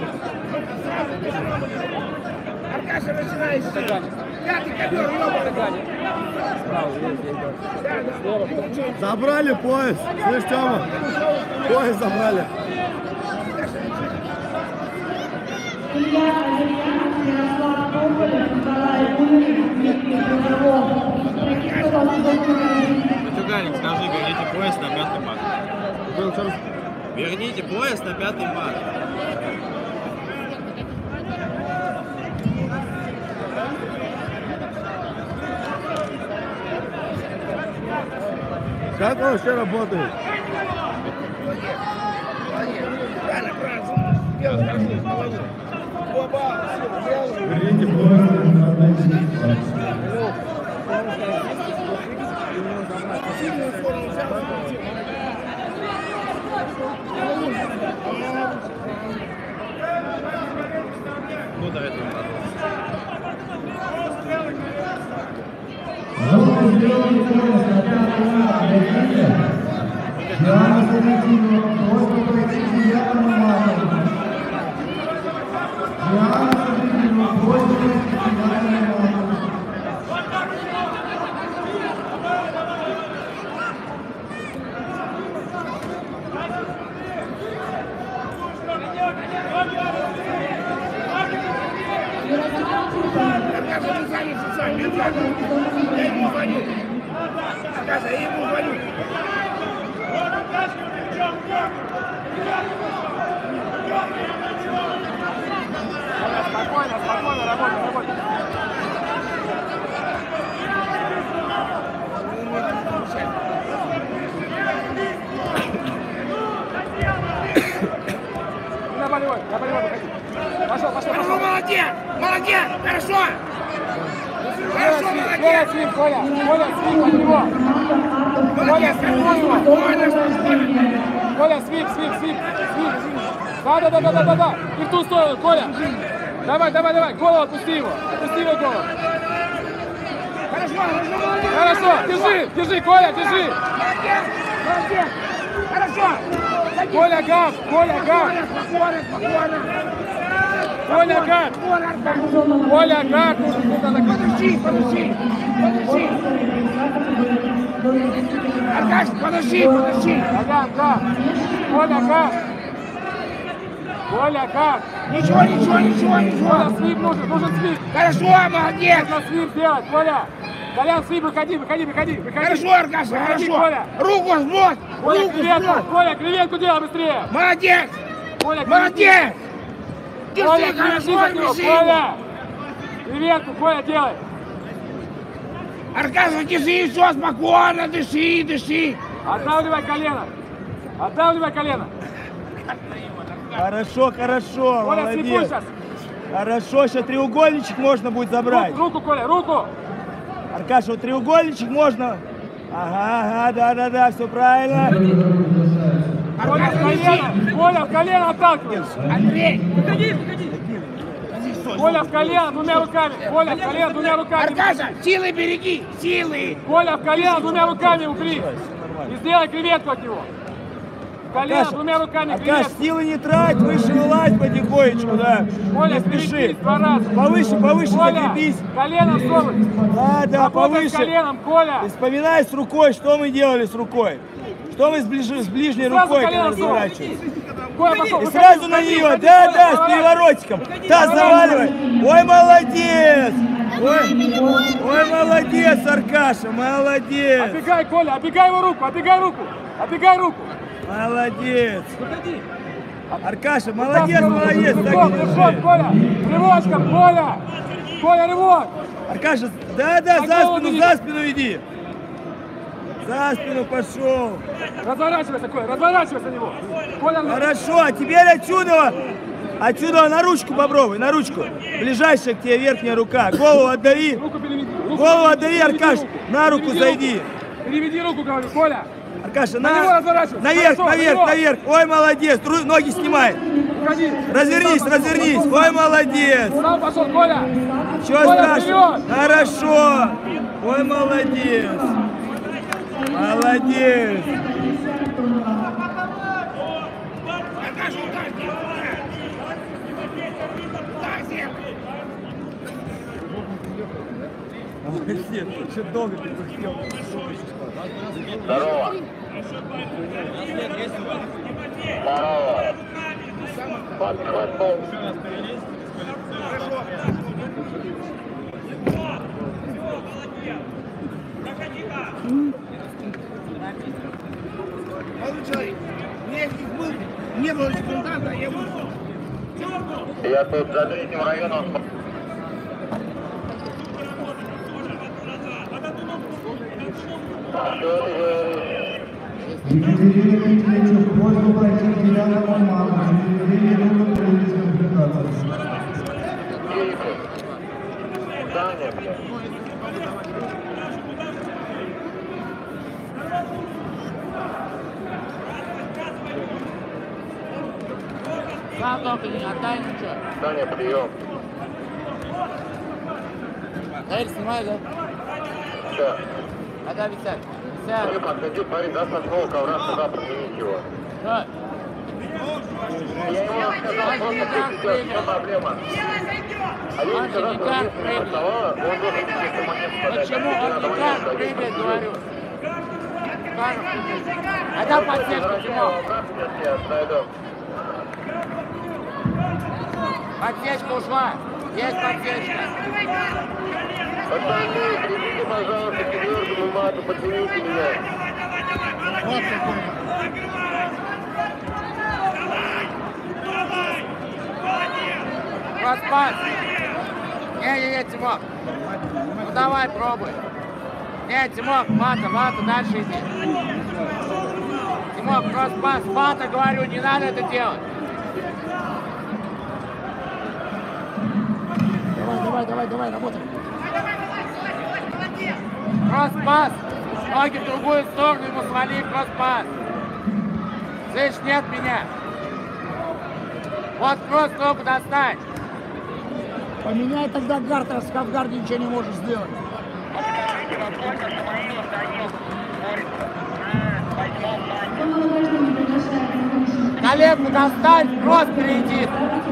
Аркаша начинает сюда. Пятый ковер, ёбаный. Забрали пояс. Слышь, Тёма? Пояс забрали. Илья Азельянов, Ярослав Тополев, Николай Гурин, Дмитрий Петров. Матюганик, скажи, верните пояс на 5-й мат. Верните пояс на 5-й мат. Как он вообще работает? Правильно. Делай хорошо, голову. Оба, все, делай. Верните пояс. Сильную форму взял. Ну, до этого надо. Зона сделали пояс на 5-й марта. Диана Сабитина просит пройти к 9-му мату. Диана Сабитина просит пройти к 9-му мату. спокойно. Я понимаю, выходи. Пошел. Хорошо, молодец! Молодец! Хорошо! Хорошо, молодец! Коля, свип, Коля, свип от него. Коля, свип его. Коля, свип. Да. И в ту сторону, Коля. Давай. Голову отпусти его. Голову. Хорошо. Держи, Коля, держи. Молодец! Хорошо! Коля, гав. Спокойно! Коля, гав. Подожди! Аркаш, подожди! Гав. Коля, гав. Ничего! Коля, свип нужен свип. Хорошо, молодец! Нужно свип делать, Коля. Колян, свип, выходи. Хорошо, Аркаша, Выходи, хорошо! Коля. Руку жмот! Коля, креветку делай быстрее. Молодец! Коля, Молодец! Держи, хорошо, держи! Коля! Креветку, Коля, делай! Аркаша, держи, все, спокойно, дыши! Отдавливай колено! Хорошо, Коля, слепой молодец. сейчас! Хорошо, сейчас треугольничек можно будет забрать. Руку, Коля, руку! Аркаша, вот треугольничек можно. Ага, да, все правильно. Коля, в колено отталкиваешься! Андрей! Коля, в колено двумя руками! Аркаша, силы береги, силы! Коля, в колено двумя руками упри! И сделай креветку от него! В колено двумя руками Аркаш, креветку! силы не трать, выше вылазь потихонечку, да. Коля, Не спеши. крепись 2 раза! Повыше Коля, закрепись. коленом совать! Да, Работай повыше. с коленом, Коля! И вспоминай с рукой, что мы делали с рукой. Что мы с ближней Сразу рукой колено разворачиваем. Коля, пошел! И сразу на нее, да, с переворотиком. Таз заваливай. Ой, молодец! Ой, молодец, Аркаша, молодец. Оббегай, Коля, оббегай его руку, оббегай руку. Молодец. Аркаша, молодец. Так и Рывок, держи. Коля, рывочком, Коля, рывок. Аркаша, да, за спину иди. За спину пошел. Разворачивайся, Коля, разворачивайся на него. Коля, Хорошо, а теперь отсюда на ручку попробуй, на ручку. Ближайшая к тебе верхняя рука. Голову отдави. Голову отдави, Аркаш, на руку зайди. Переведи руку, говорю, Коля. Аркаша, него разворачивайся. наверх. Хорошо, Ой, молодец, ноги снимай. Уходи. Развернись. Ой, молодец. Сам пошел, Коля. Чего Коля, страшного? вперед. Хорошо. Ой, молодец. Молодец, еще долго ты успел. Здорово. Подхват. Молодой человек, я здесь был, не было секунданта, я вышел. Я тут за третьим районом. Екатерина Третьев, просьба пройти к 9-му магу. Через 2 минуты будет дисквалификация. Таня, блядь. Сам только не отдай ничего. Таня, прием. Эль, снимай, да? Все. Когда висят? Ты подходи, парень, даст основу ковра, сюда подменить его. Что? Я ему сказал, просто ты идешь, что проблема? А я ему сказал, что если не доставала, он должен какие-то монеты подать. Почему он никак прыгает, говорю? Отдам подсечку, Тимур. Подсечка ушла. Есть подсечка. Пацаны, придите, пожалуйста, к 4-му мату, поднимите меня. Кросс-пас. Не, Тимур. Ну давай, пробуй. Не, Тимур, мата, дальше иди. Тимур, кросс-пас, мата, говорю, не надо это делать. давай, работай. Кросс-пас. Ноги в другую сторону ему свали, кросс-пас. Слышь, нет меня. Вот кросс, ногу достань. Поменяй тогда гард, раз в гарде ничего не можешь сделать. Коленку достань, кросс перейди.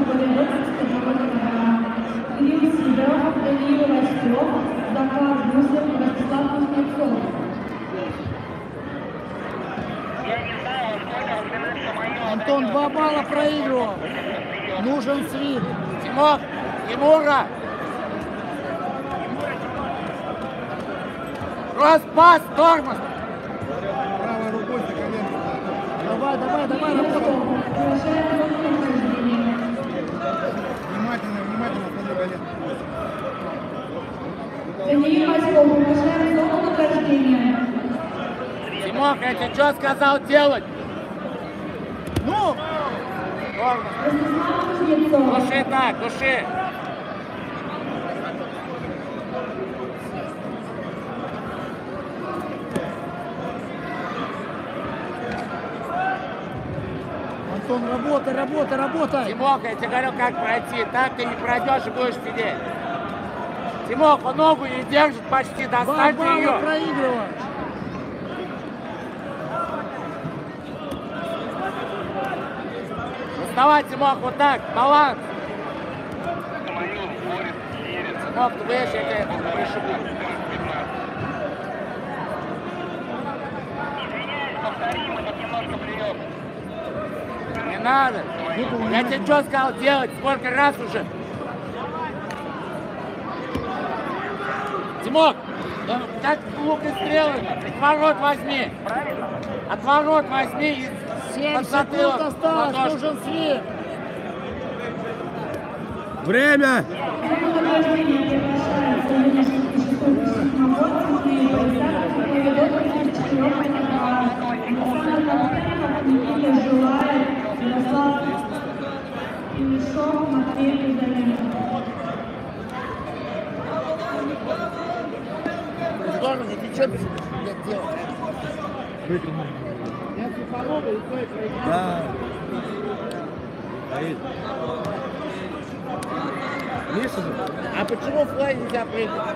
Антон, 2 балла проигрывал. Нужен свит. Тимура. Кросс-пас, тормоз. Правой рукой за коленку. Давай, работай. Внимательно, смотри коленку. Даниил Васьков, приглашаем в зону награждения. Тимок, я тебе что сказал делать? Ну! Души так, души. Антон, работай. Тимок, я тебе говорил, как пройти. Так ты не пройдешь и будешь сидеть. Тимок, он ногу не держит почти, достань ты ее. Проигрывал. Вставай, Тимок, вот так, баланс. Тимок, ты выйдешь, я тебя пришибу. Не надо. Я тебе что сказал делать? Сколько раз уже? Тимок, как лук и стрелы, отворот возьми. Отворот возьми и 7 секунд осталось, нужен свет. Время! Здорово, ты что делать? Я психология и твой проиграл. Да. Миша же. А почему флай нельзя прыгать?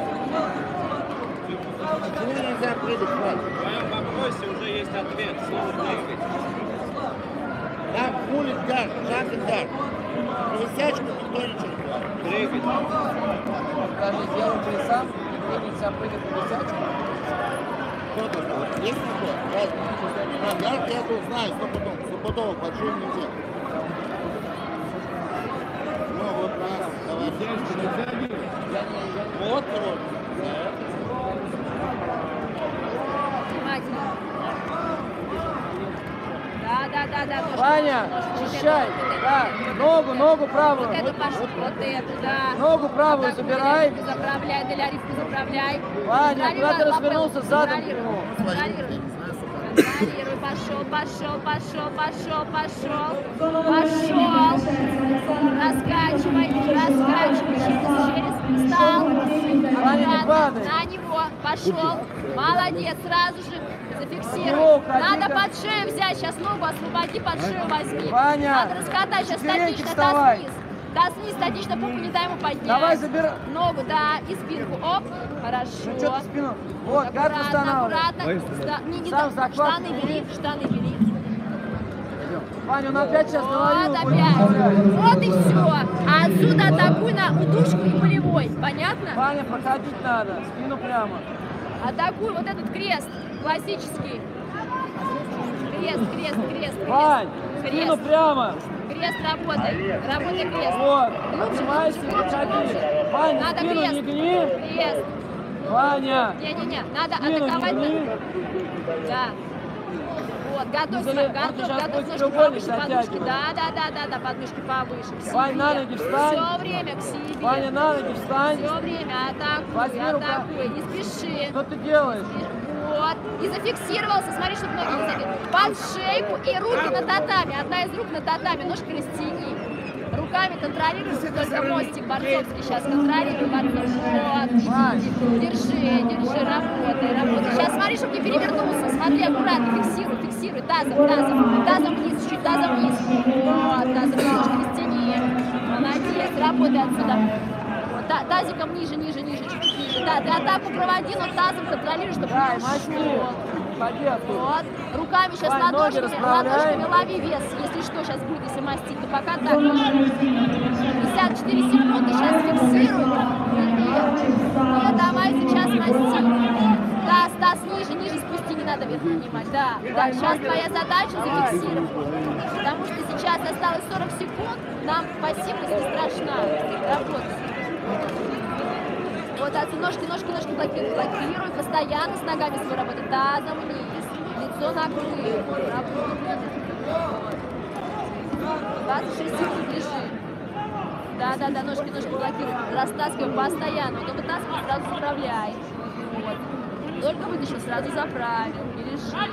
Почему нельзя прыгать флай? В твоем вопросе уже есть ответ. Слово прыгать. Там пулит гард, жакет гард. Висячку никто ничего не делает. Прыгать. Даже делать и сам, и нельзя прыгать на висячку. Кто такой? Есть такой? Гард я тут знаю, стопудово, большой нельзя. Ну вот раз, давай. Висячку нельзя делать. Вот его. Да. Ваня, чищай. Да, ногу правую. Вот эту, да. Ногу правую Вот так, забирай. Делярифку заправляй, Делярифку заправляй. Ваня, Контролируй, куда ты лапой развернулся задом к контролируй, нему? контролируй. Контролируй, пошел. Раскачивай, через встал. Ваня, не падай. На него, пошел. Молодец, сразу же зафиксируй. Его уходи, Надо как- под шею взять, сейчас ногу освободи, под шею возьми. Ваня, Надо раскатать, сейчас четвереньки статично, вставай. до снизу, статично попу не дай ему поднять. Давай, забирай. Ногу, да, и спинку, оп, хорошо. Ну что ты спину? Вот, гард устанавливай. Аккуратно. Не Сам захват. штаны бери. Ваня, он опять сейчас голову Вот будет опять. вставлять. Вот и все. А отсюда атакуй на удушку и болевой. Понятно? Ваня, проходить надо. Спину прямо. Атакуй вот этот крест. Классический. Крест. Вань, спину Крест. прямо. Крест работай. Работай крест. Вот. Глубже, Поднимайся и глубже. проходи. Ваня, Надо спину крест. не гни. Крест. Ваня. Не. Надо Спину атаковать. не гни. Да. Вот, готовь сейчас ножки будет повыше, затягивать. подмышки. Да, подмышки повыше. К Вань, на ноги встань. Все время к себе. Ваня, на ноги встань. Все время Возьми атакуй, не спеши. Что ты делаешь? Вот. И зафиксировался, смотри, чтобы ноги не забили. Под шейку и руки на татами. Одна из рук на татами, ножка растяни. Руками контролируй, только мостик борцовский сейчас контролируй, вот. Держи, работай. Сейчас смотри, чтобы не перевернулся, смотри, аккуратно, фиксируй, тазом вниз, чуть тазом вниз. Вот, тазом немножко не стяни. Молодец, работай отсюда. Вот, тазиком ниже, чуть-чуть ниже. Да, ты атаку проводи, но тазом контролируй, чтобы не ушел. Вот. Руками сейчас ладошками лови вес, если что, сейчас будет, если мастить, то пока так. 54 секунды, сейчас фиксируй. И давай сейчас масти. Таз ниже спусти, не надо вверх поднимать. Да, сейчас твоя задача зафиксировать. Потому что сейчас осталось 40 секунд, нам пассивность не страшна. Работать. Вот отсюда ножки блокируй, постоянно с ногами свой работать, тазом вниз, лицо накрыть, работай. 26 секунд лежи. Да, ножки блокируй, растаскивай постоянно, только таскивай, сразу заправляй. Вот. Только вытащил, сразу заправил, и лежи.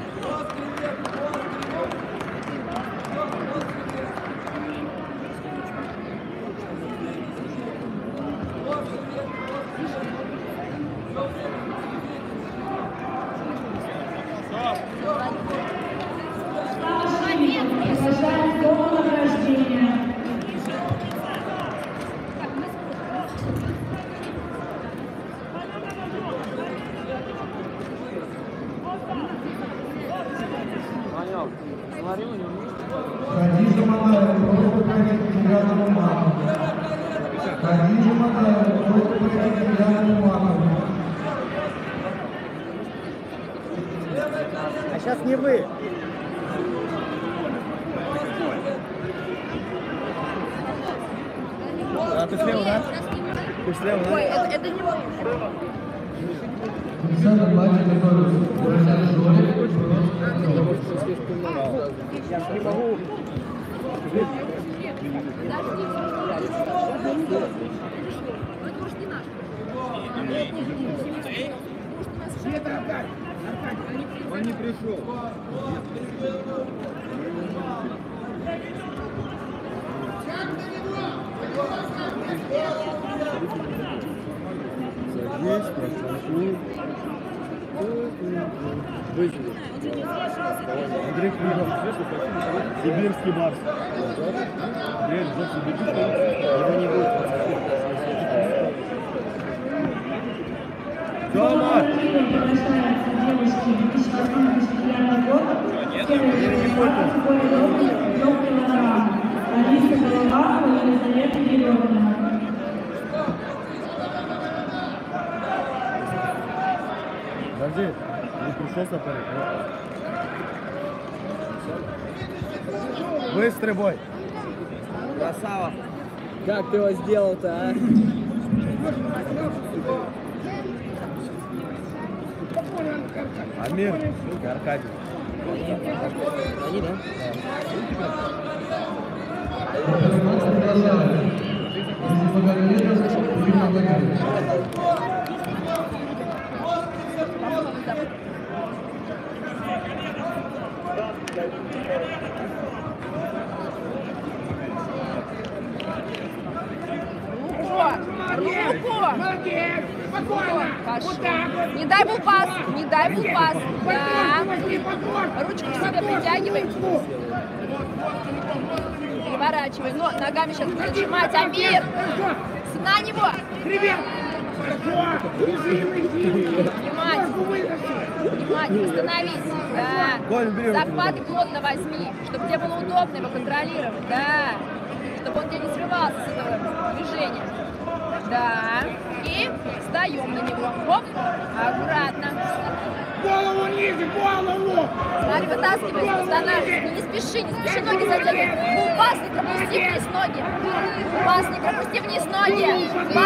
Хадижа Матаева просит пройти федеральному мату. Хадижа Матаева просит пройти федеральному мату. А сейчас не вы. А ты слева, да? Ты слева, да? Ой, это не мой. Александр Матин готовится. Я не могу. Он не пришел. Садись, прочувствуй. Вызови. Андрей Климов, сибирский барс. Андрей, ждет сибирский барс. Его не будет. Тёма! Приглашаются девушки 2008-2009 года. Первый килограмм. Алиса Головахова и Елизавета Еремина. Подожди, не пришел соперник. Быстрый бой. Красава. Как ты его сделал-то, а? Амир, Аркадий. Они, да? Руку! Хорошо. Не дай был пас, Да. Ручку к себе притягивай. Переворачивай. Но ногами сейчас будешь сжимать. Амир! На него! Внимание, остановись. Да. Захваты плотно возьми, чтобы тебе было удобно его контролировать. Да. Чтобы он тебе не срывался с этого движения. Да. И встаем на него. Оп. Аккуратно. Голову ниже, голову! Смотри, вытаскивай, останавливайся. Не спеши ноги затягивай. Пас, не пропусти вниз ноги. Пас, не пропусти вниз ноги.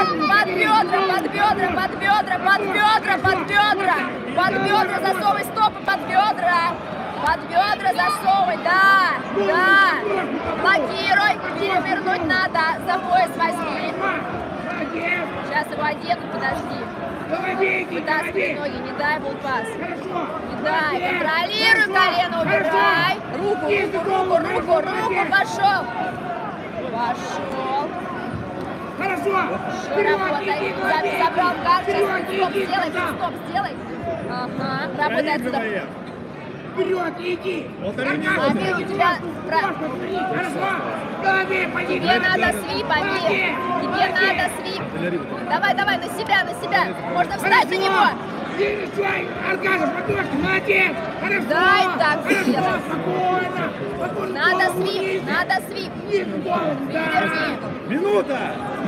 Под бедра, засовывай стопы под бедра. Под бедра засовывай, да. Блокируй, перевернуть надо. За пояс возьми. Сейчас его одену, подожди. Вытаскивай ноги, не дай булпас. Не дай, контролируй колено, убирай. Руку, пошел. Пошел. Хорошо. Работай. Забрал гард. Сейчас стоп сделай. Ага. Работай отсюда. Вперед, иди. Амир, у тебя... Хорошо. Тебе надо свип, Амир. Тебе надо свип. Давай, давай, на себя. Можно встать на него. Аркаша, подножки, молодец. Хорошо. Дай так Хорошо, сделать. спокойно. Надо свип. Переверни. Минута.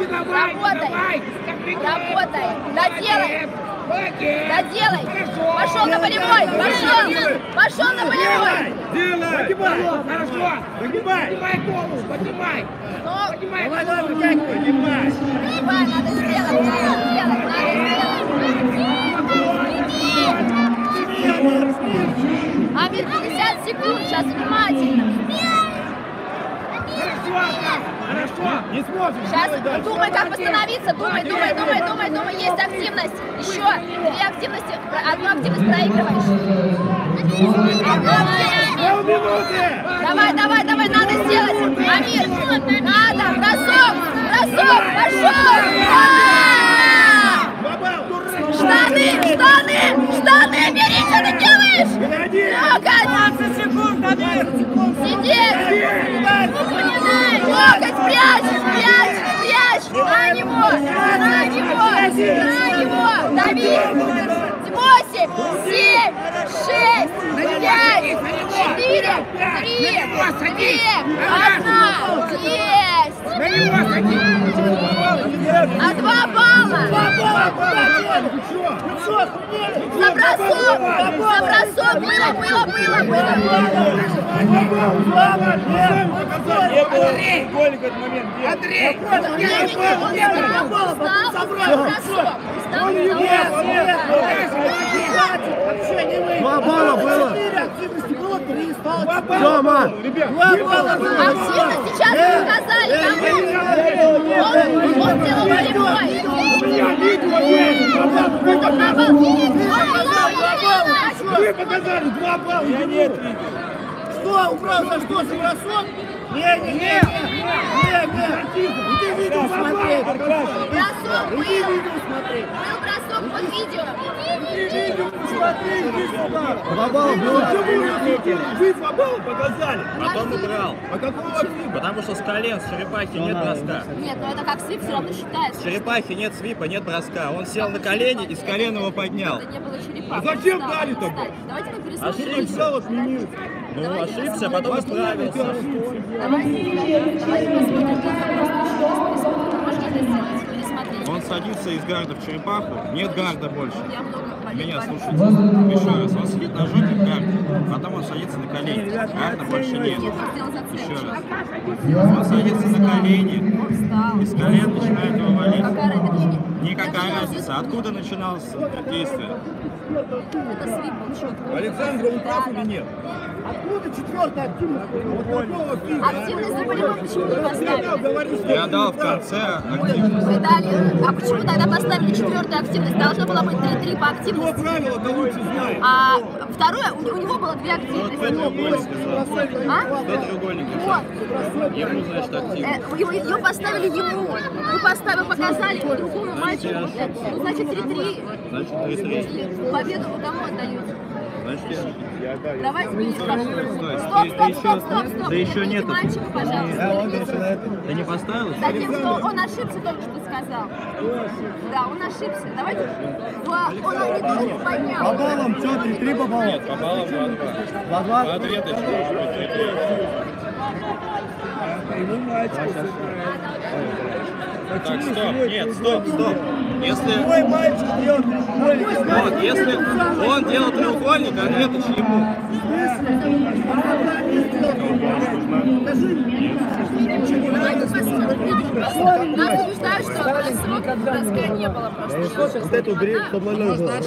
Работай. Доделай. Пошел на болевой. Пошел на болевой. Делай. Хорошо. Поднимай. Поднимай голову, поднимай. Давай, поднимай. Надо сделать. Амир, 50 секунд, сейчас внимательно. Хорошо. Не сможешь. Сейчас думай, как восстановиться. Думай. Есть активность. Еще 2 активности. Одну активность проигрываешь. Давай, надо сделать. Амир, надо. Бросок. Пошел. Штаны, бери, что ты делаешь? 15 секунд, Амир. Сидеть. Локоть, прячь. На него. Дави. 8, 7, 6, 5, 4, 3, 2, 1. Есть. А 2 балла. За бросок. Было. Андрей. Два балла было. Все, Ман. Активно сейчас вы показали. Он делал болевой. Вы показали 2 балла. Я нет. Что, убрал за что? За бросок? Не. Ты видео смотреть. Бросок был. Был бросок под видео. Смотри, иди сюда. 2 балла было. Вы 2 балла показали. Потом убрал. А какого свипа? Потому что с колен, с черепахи нет броска. Нет, но это как свип все равно считается. С черепахи нет свипа, нет броска. Он сел на колени и с колен его поднял. Это не было черепахи. А зачем дали-то? Давайте мы пересмотрим. Ошибся, отменил. Ну, ошибся, а потом исправился. Давайте посмотрим. Можно это сделать? Пересмотреть. Он садится из гарда в черепаху, нет гарда больше. Я много Меня слушайте. Еще раз. Он сидит на жопе в гарде, потом он садится на колени. Гарда больше нет. Еще раз. Он садится на колени, и с колен начинает его валить. Никакая разница. Откуда начиналось действие? Это свип, он четко. Александр, он прав или нет? Откуда 4-я активность? Вот какого фига? Активность за болевой почему не поставили? Я дал в конце активность. Вы дали. А почему тогда поставили 4-ю активность? Должно было быть 3 по активности. Кто правило-то лучше знает? А второе, у него было 2 активности. Кто треугольник? Вот. Ему, значит, активность. Ее поставили ему. Вы показали другому мальчику. Ну, значит, 3-3. Значит, 3-3. Победу вы кому отдаете? Значит, Давайте пересмотрим. Стоп. Да еще нет. Мальчику, пожалуйста. Ты не поставил? За тем, что он ошибся, только что сказал. Да, он ошибся. Давайте. Он не только поднял. По баллам, что, 3-3 по баллам? Нет, по баллам 2-2. 2-2? Ответочку. Так, стоп, нет, стоп. Если... Мой мальчик делает Вот, если он делал треугольник, ответочь ему. Нас убеждают, что бросок броска не было просто. Вот это убери, чтобы 0-0 было.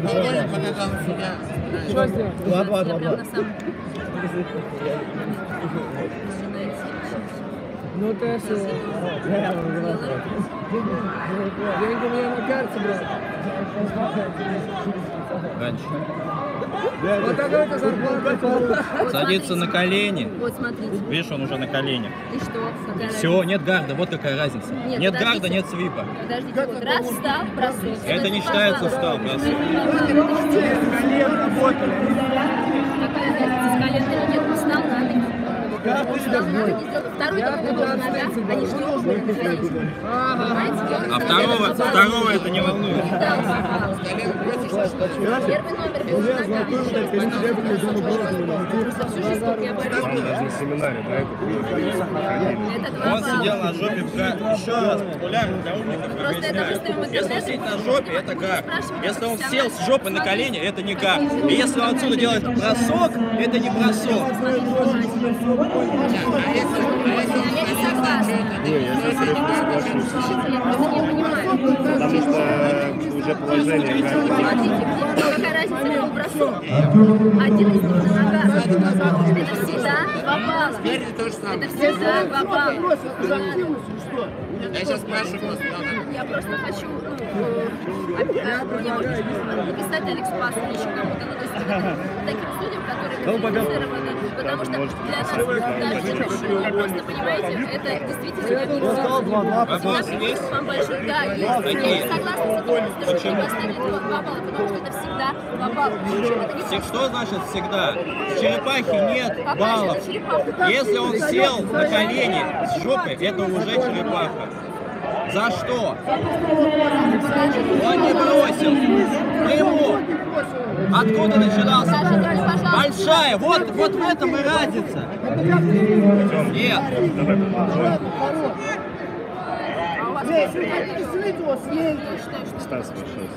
2-2. Ну ты все. Деньги у меня на карте, брат. Раньше. Садится на колени. Вот смотрите. Видишь, он уже на коленях. И что? Какая Все, разница? нет гарда, вот какая разница. Нет, Нет подождите. гарда, нет свипа. Подождите, вот раз встал, бросок. Это не считается встал, бросок. Какая разница, с колен или нет, он встал на ноги. Он встал на ноги, сделал второй такой тоже нога, они что? Понимаете? А второго это не волнует. Да, он попал. Первый номер без нога. Просто всю жизнь, как я борюсь. Даже на семинаре, да, это Он сидел на жопе в гарде. Еще раз, популярно для умников объясняю. Если он сидит на жопе, это гард. Если он сел с жопы на колени, это не гард. И если он отсюда делает бросок, это не бросок. Я не согласна. я здесь не соглашусь. Я просто не понимаю. Потому что уже положение Смотрите, какая разница, это бросок. Один из них на ногах. Это всегда два балла. Это всегда два балла. Я сейчас спрашиваю просто. Я просто хочу написать Алекс Пасов еще кому-то, ну, то есть таким судьям, которые квалифицированы, потому что для нас, даже я просто, понимаете, это действительно обидно. Вам большой, да, есть. Я не согласна с этим, что вы поставили два балла, потому что это всегда два балла. Что значит всегда? В черепахе нет баллов. Если он сел на колени с жопой, это уже черепаха. За что? Он не бросил. Прямую. Откуда начинался? Большая. Вот в этом и разница. Нет. Стас Варшавский.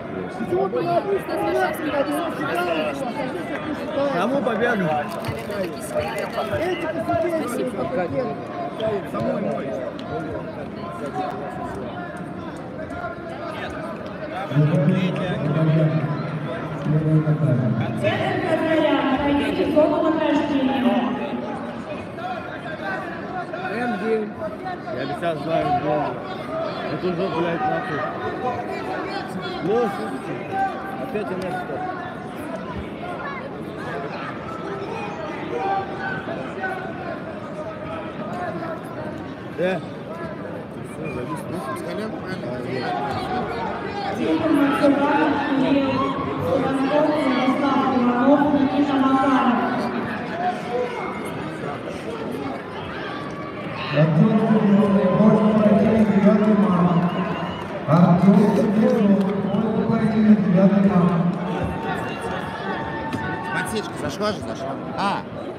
Кому победу? Я обещал знаю голову. Это уже, блядь, нахуй. Ну, опять энергия. Да. Подсечка зашла же, зашла. А!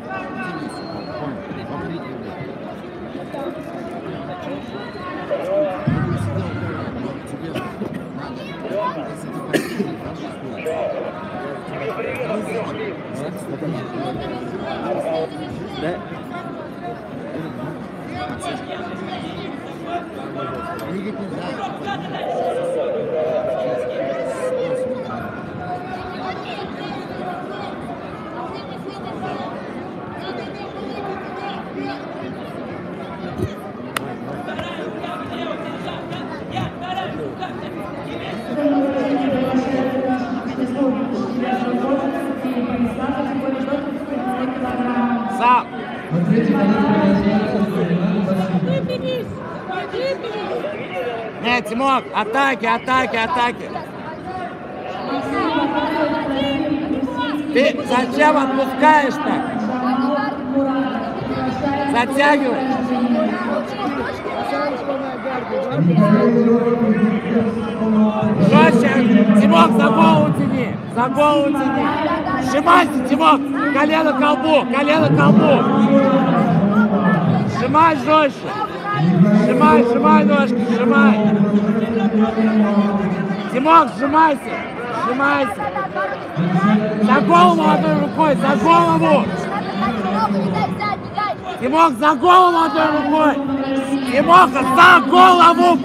Да. Двигать Сам! Нет, Тимок, атаки! Ты зачем отпускаешь так? Затягивай! Жестче! Тимок, за голову тяни! Сжимайся, Тимок! Колено к колбу! Сжимай жестче! Сжимай ножки, сжимай! Тимок, сжимайся! За голову одной рукой, за голову! Тимок, за голову одной рукой! Тимоха, за голову!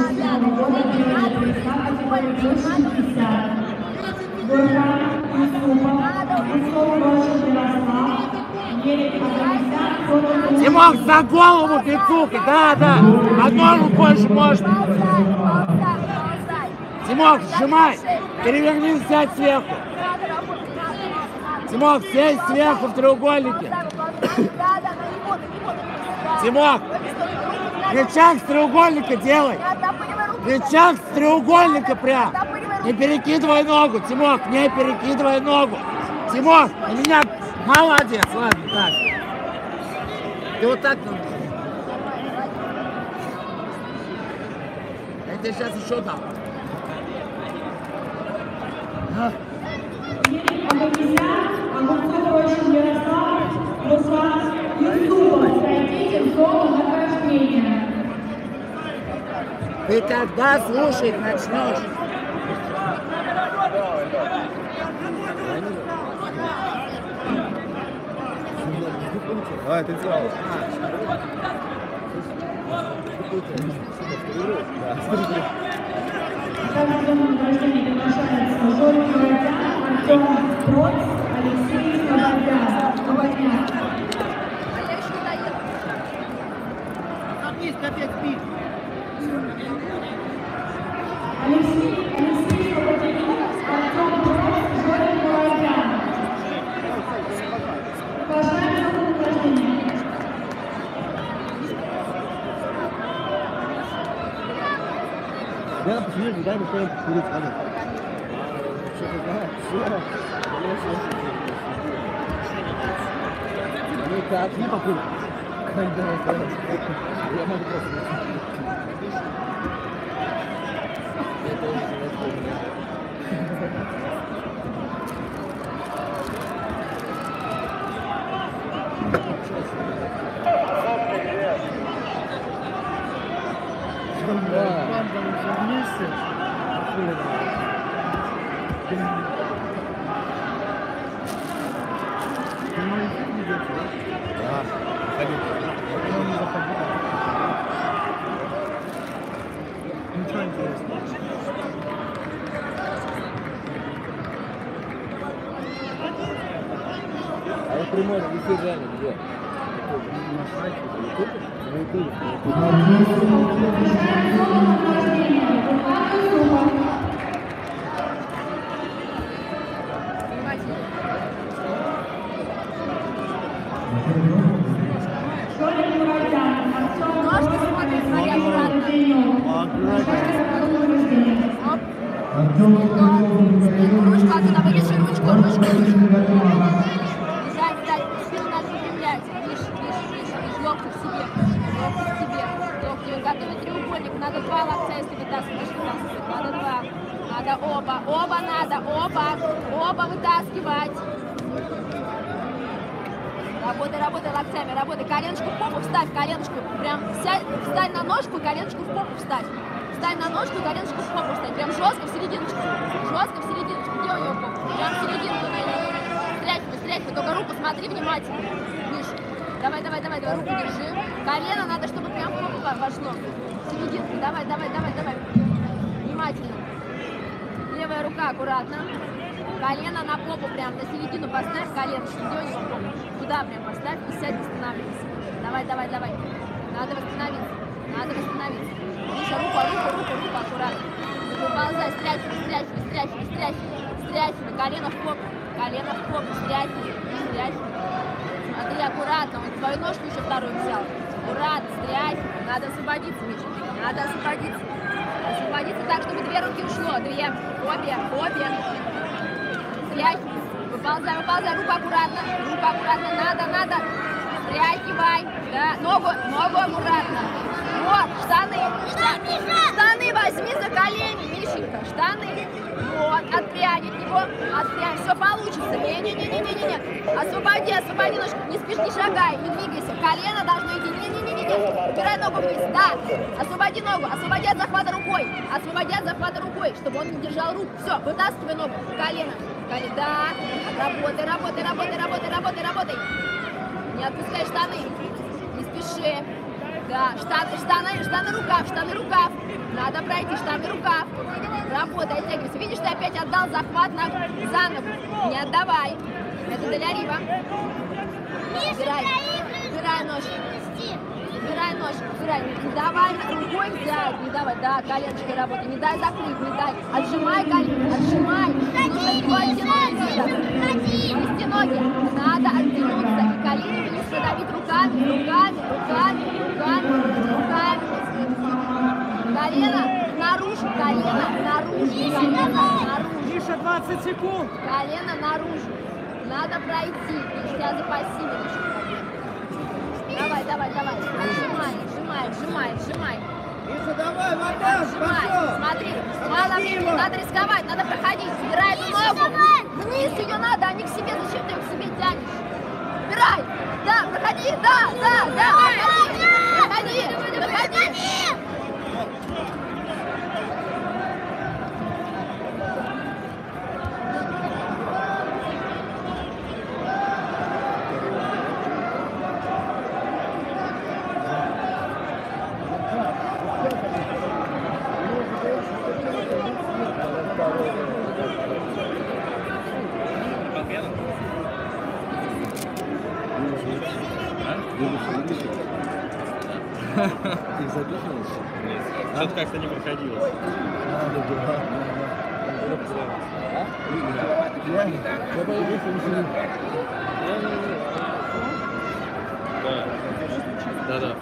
Тимок, за голову, пиццуха, да, одной рукой же можно. Тимок, сжимай, переверни, сядь сверху. Тимок, сей сверху в треугольнике. Тимок, рычаг с треугольника делай. Рычаг с треугольника прям. Не перекидывай ногу, Тимок, не перекидывай ногу. Тимок, у меня молодец, ладно, так. Ты вот так нам. Я тебе сейчас еще дам. Ты когда слушать начнешь? Давай, ты сделал. Я посмотрю, дай мне что-нибудь курить, ладно? Ну как, не покурить. Я могу просто... Ничего интересного. А я прямой эфир реально где? На сайте. На ютубе. Ножки смотри, смотри, аккуратно. Ручку оттуда вынеси, ручку. Дай, силу надо выпрямлять. Видишь, локти в себе. Локти готовы, треугольник, надо 2 локтя, если вытаскиваешь. Надо 2. Надо оба вытаскивать. Работай локтями, работай. Коленочку в попу вставь, коленочку. Прям встань на ножку, коленочку в попу вставь. Встань на ножку, коленочку в попу встань. Прям жестко в серединочку. Где у него попу? Прям в серединку найди. Стряхивай, только руку смотри внимательно. Видишь? Давай, руку держи. Колено надо, чтобы прям в попу вошло. Серединку, давай. Внимательно. Левая рука аккуратно. Колено на попу прям, на середину поставь, коленочку, где у него попу? Туда прям поставь и сядь, восстанавливайся. Давай. Надо восстановиться. Миша, руку аккуратно. Выползай, стряхивай. Колено в попу, стряхивай. Смотри, аккуратно, он твою ножку еще вторую взял. Аккуратно, стряхивай. Надо освободиться, Миша. Освободиться так, чтобы 2 руки ушло. 2, обе. Стряхивай. Выползай, руку аккуратно. Надо. Стряхивай. Да, ногу аккуратно. Вот, штаны возьми за колени, Мишенька. Штаны. Вот, отпрянь от него. Все получится. Не. Освободи ножку. Не спишь, не шагай, не двигайся. Колено должно идти. Не. Убирай ногу вниз. Да. Освободи ногу. Освободи от захвата рукой. Чтобы он не держал руку. Все, вытаскивай ногу. Колено. Да. Работай. Не отпускай штаны. Не спеши. Да, штаны рукав. Надо пройти, штаны рукав. Работай, оттягивайся. Видишь, ты опять отдал захват за ногу. Не отдавай. Это Деля Рива. Убирай ножки. убирай ножку, убирай. Не давай рукой взять, не давай, да, коленочкой работай, не дай закрыть, не дай. Отжимай колено, отжимай. Нужно оттянуть ноги. Надо оттянуться и коленями не продавить руками. Колено наружу, Миша, 20 секунд. Колено наружу. Надо пройти. У тебя за пассивом. Давай. Отжимай. Миша, давай, Маташ, Отжимай. Смотри, мало времени, надо рисковать, надо проходить. Убирай эту ногу. Вниз ее надо, а не к себе. Зачем ты к себе тянешь? Убирай. Да, проходи, да. Проходи. Ты записывался? Нет. Что-то как-то не проходило. Да.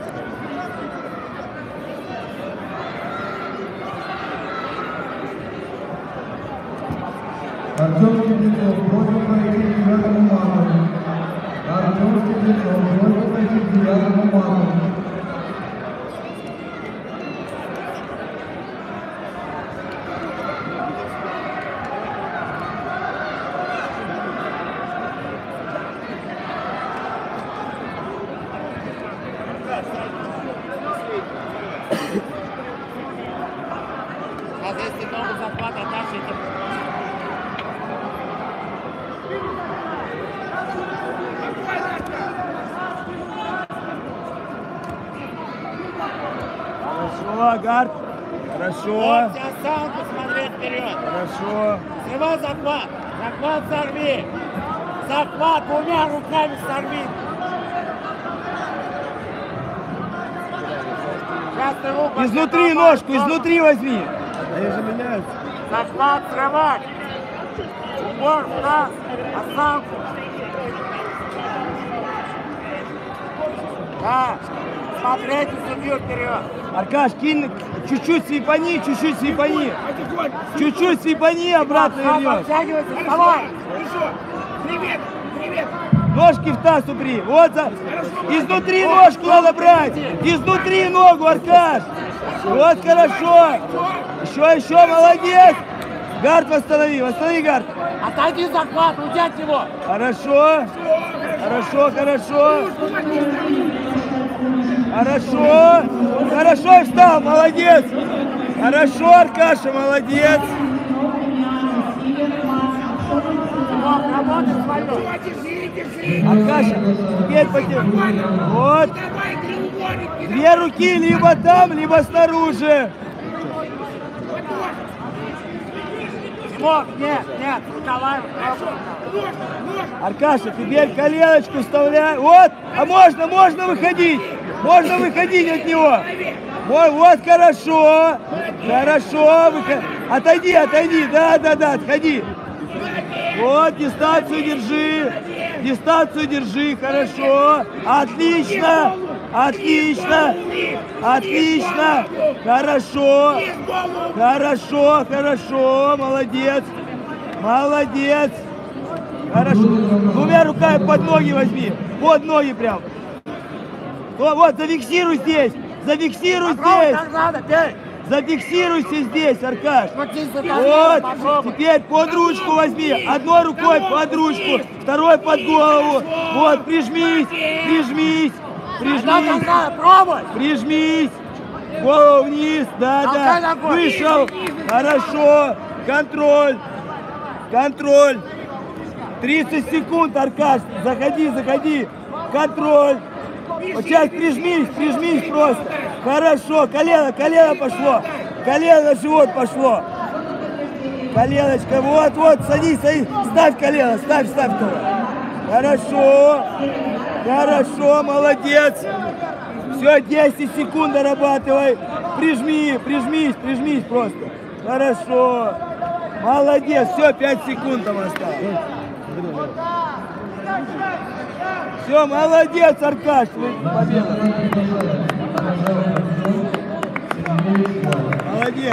Артем Кузнецов просит пройти к 9-му мату. Артем Кузнецов просит пройти к 9-му мату. А если ногу захват оттащите. Хорошо, Гард. Хорошо. Вот тебя сам посмотреть вперед. Хорошо. Срывай захват. Захват сорви. Захват двумя руками сорви. Сейчас ты руку. Изнутри ножку, изнутри возьми. Они же меняются. Захват срывать. Упор в таз. Осанку. Да. Смотреть и судью вперед. Аркаш, кинь, чуть-чуть свипани. Чуть-чуть свипани, обратно вернешь. Подтягивайся, вставай. Привет. Ножки в таз упри. Вот за. Изнутри ножку надо брать. Изнутри ногу, Аркаш. Вот хорошо. Еще, молодец. Гард восстанови, гард. Отойди захват, уйди от него. Хорошо. Хорошо встал, молодец. Хорошо, Аркаша, молодец. Аркаша, теперь потяни. Вот. Две руки, либо там, либо снаружи. Нет, давай. Аркаша, теперь коленочку вставляй. Вот, а можно выходить. Можно выходить от него. Вот, хорошо. Отойди, да, отходи. Вот, дистанцию держи, хорошо. Отлично. Хорошо, молодец. Хорошо. Двумя руками под ноги возьми. Под ноги прям. Вот, зафиксируй здесь. Зафиксируйся здесь, Аркаш. Вот, теперь под ручку возьми. Одной рукой под ручку, второй под голову. Вот, прижмись. Прижмись. Голову вниз, да. Вышел. Хорошо. Контроль. 30 секунд, Аркаш. Заходи. Контроль. Вот сейчас прижмись просто. Хорошо, колено пошло. Колено на живот пошло. Коленочка, вот, садись. Ставь колено, ставь туда. Хорошо, молодец. Все, 10 секунд дорабатывай. Прижмись просто. Хорошо. Молодец. Все, 5 секунд там осталось. Все, молодец, Аркаш. Победа. Молодец.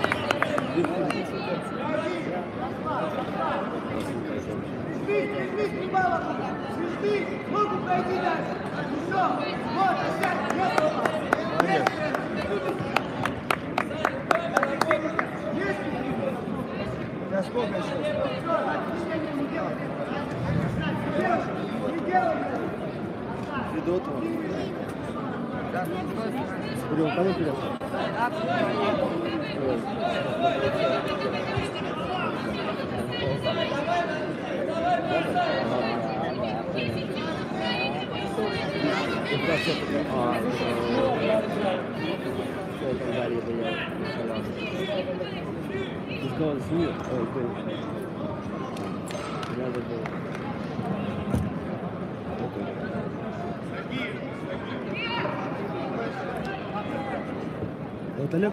Вот Олег.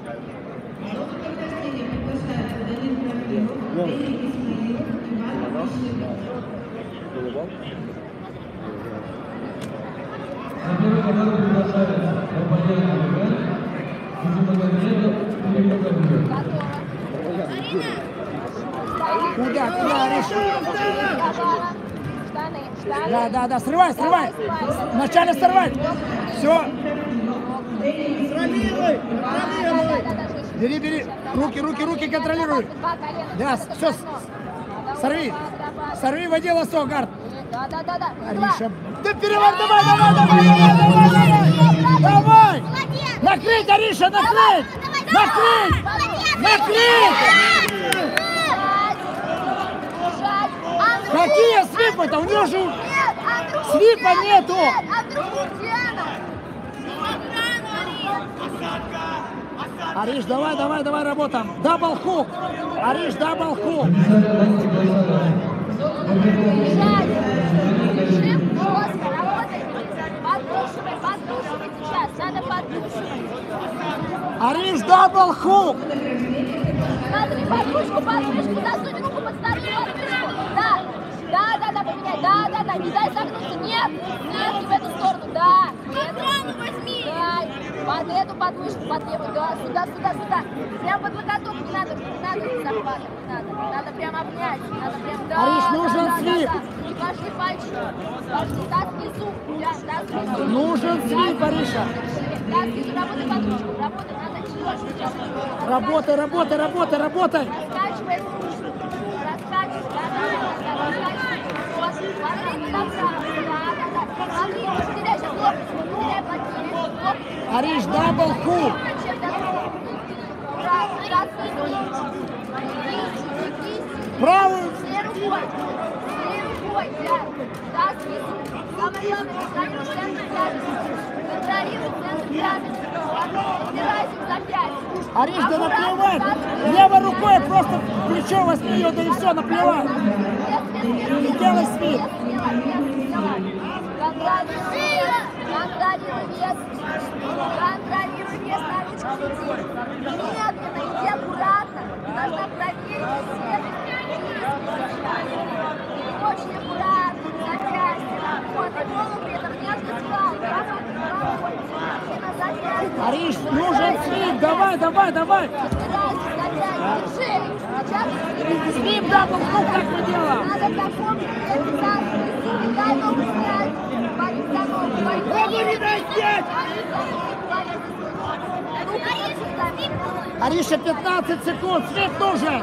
Куда, Ариша? Да, срывай. Вначале срывай. Все. Бери. Руки контролируй. Да, все. Сорви, води лосо, гард. Да. Ариша. Да перевод, давай. Накрыть, Ариша, накрыть. Какие свипы-то? У него же свипа нету. Ариш, давай работаем. Дабл хук. Ариш, дабл хук. Подпушивай сейчас. Надо подпушивать. Ариш, дабл хук. Надо не подпушку, засунь руку под вторую подпушку. Да, поменяй. Да, не дай согнуться. Нет, не в эту сторону. Да. Возьми. Да, под эту подмышку, под левую. Да, сюда. Прям под локоток. Не надо захватывать. Надо прям обнять. Ариш, нужен свип. И пошли пальчики. Таз внизу. Таз внизу. Нужен свип, Ариша. Таз внизу, работай подмышку. Работай, надо чего. Работай. Раскачивай ручку. Ариш, дабл хук. Правый. Рукой, да. Самое главное, контролируй центр тяжести. Убирайся за 5. Ариш, да наплевать. Левой рукой просто плечо возьми ее, да и все, наплевать. И делай свип. Контролируй вес на ручку. Медленно, иди аккуратно. Должна проверить все. Очень аккуратно, запястье. Вот, и голову при этом не отпускай. Ариш, нужен свип, давай. Свип, дабл хук, как мы делаем? Надо запомнить, это сам внизу, дай ногу снять. Ариша, 15 секунд, свип нужен.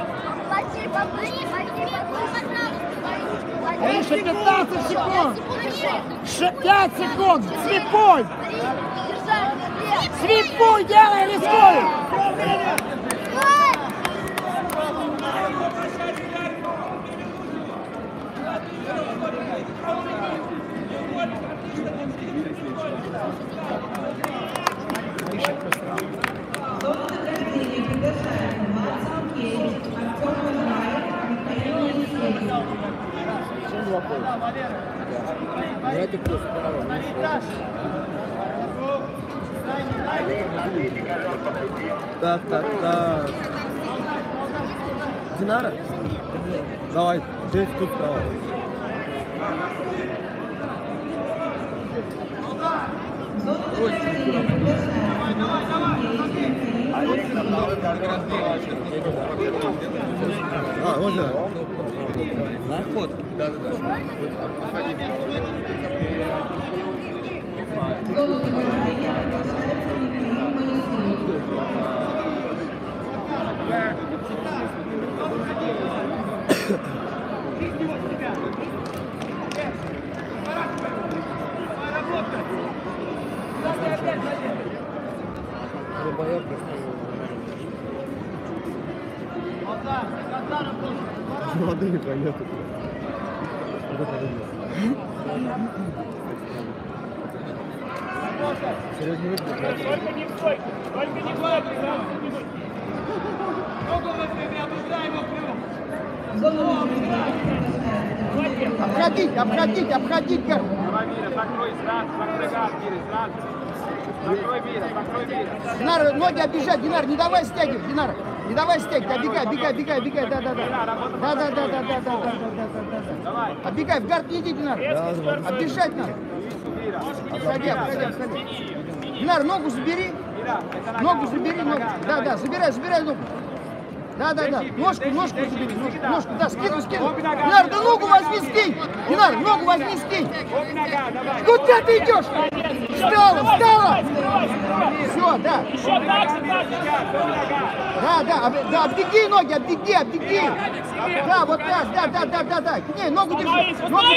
Ариша, 15 секунд. 5 секунд, свипуй. Свипуй, делай, рискуй. Давайте просто право. Так. Динара? Давай, здесь тут справа. Вот да. На ход. Да. Вода не пойдет. Серьезно, только не стой! Только не стой! Ногу возьми, обыграй его крылом! Обходить, Гар! Давай, Мира, закрой сразу, закрой гад, Мира, сразу! Закрой Мира! Динар, ноги оббежать, Динар, не давай стягивать, Динар! Не давай стягивать, оббегай, да. Оббегай, в гард не иди, Динар! Оббежать надо! Обходи. Динар, ногу забери! Ногу. Да, забирай ногу! Да. Ножку забери, ножку, да, скидывай. Динар, да ногу возьми, скинь! Динар, ногу возьми, скинь! Куда ты идешь? Встала! Все, да. Да, оббеги ноги, оббеги. Да, вот так, да. Не, ногу держи.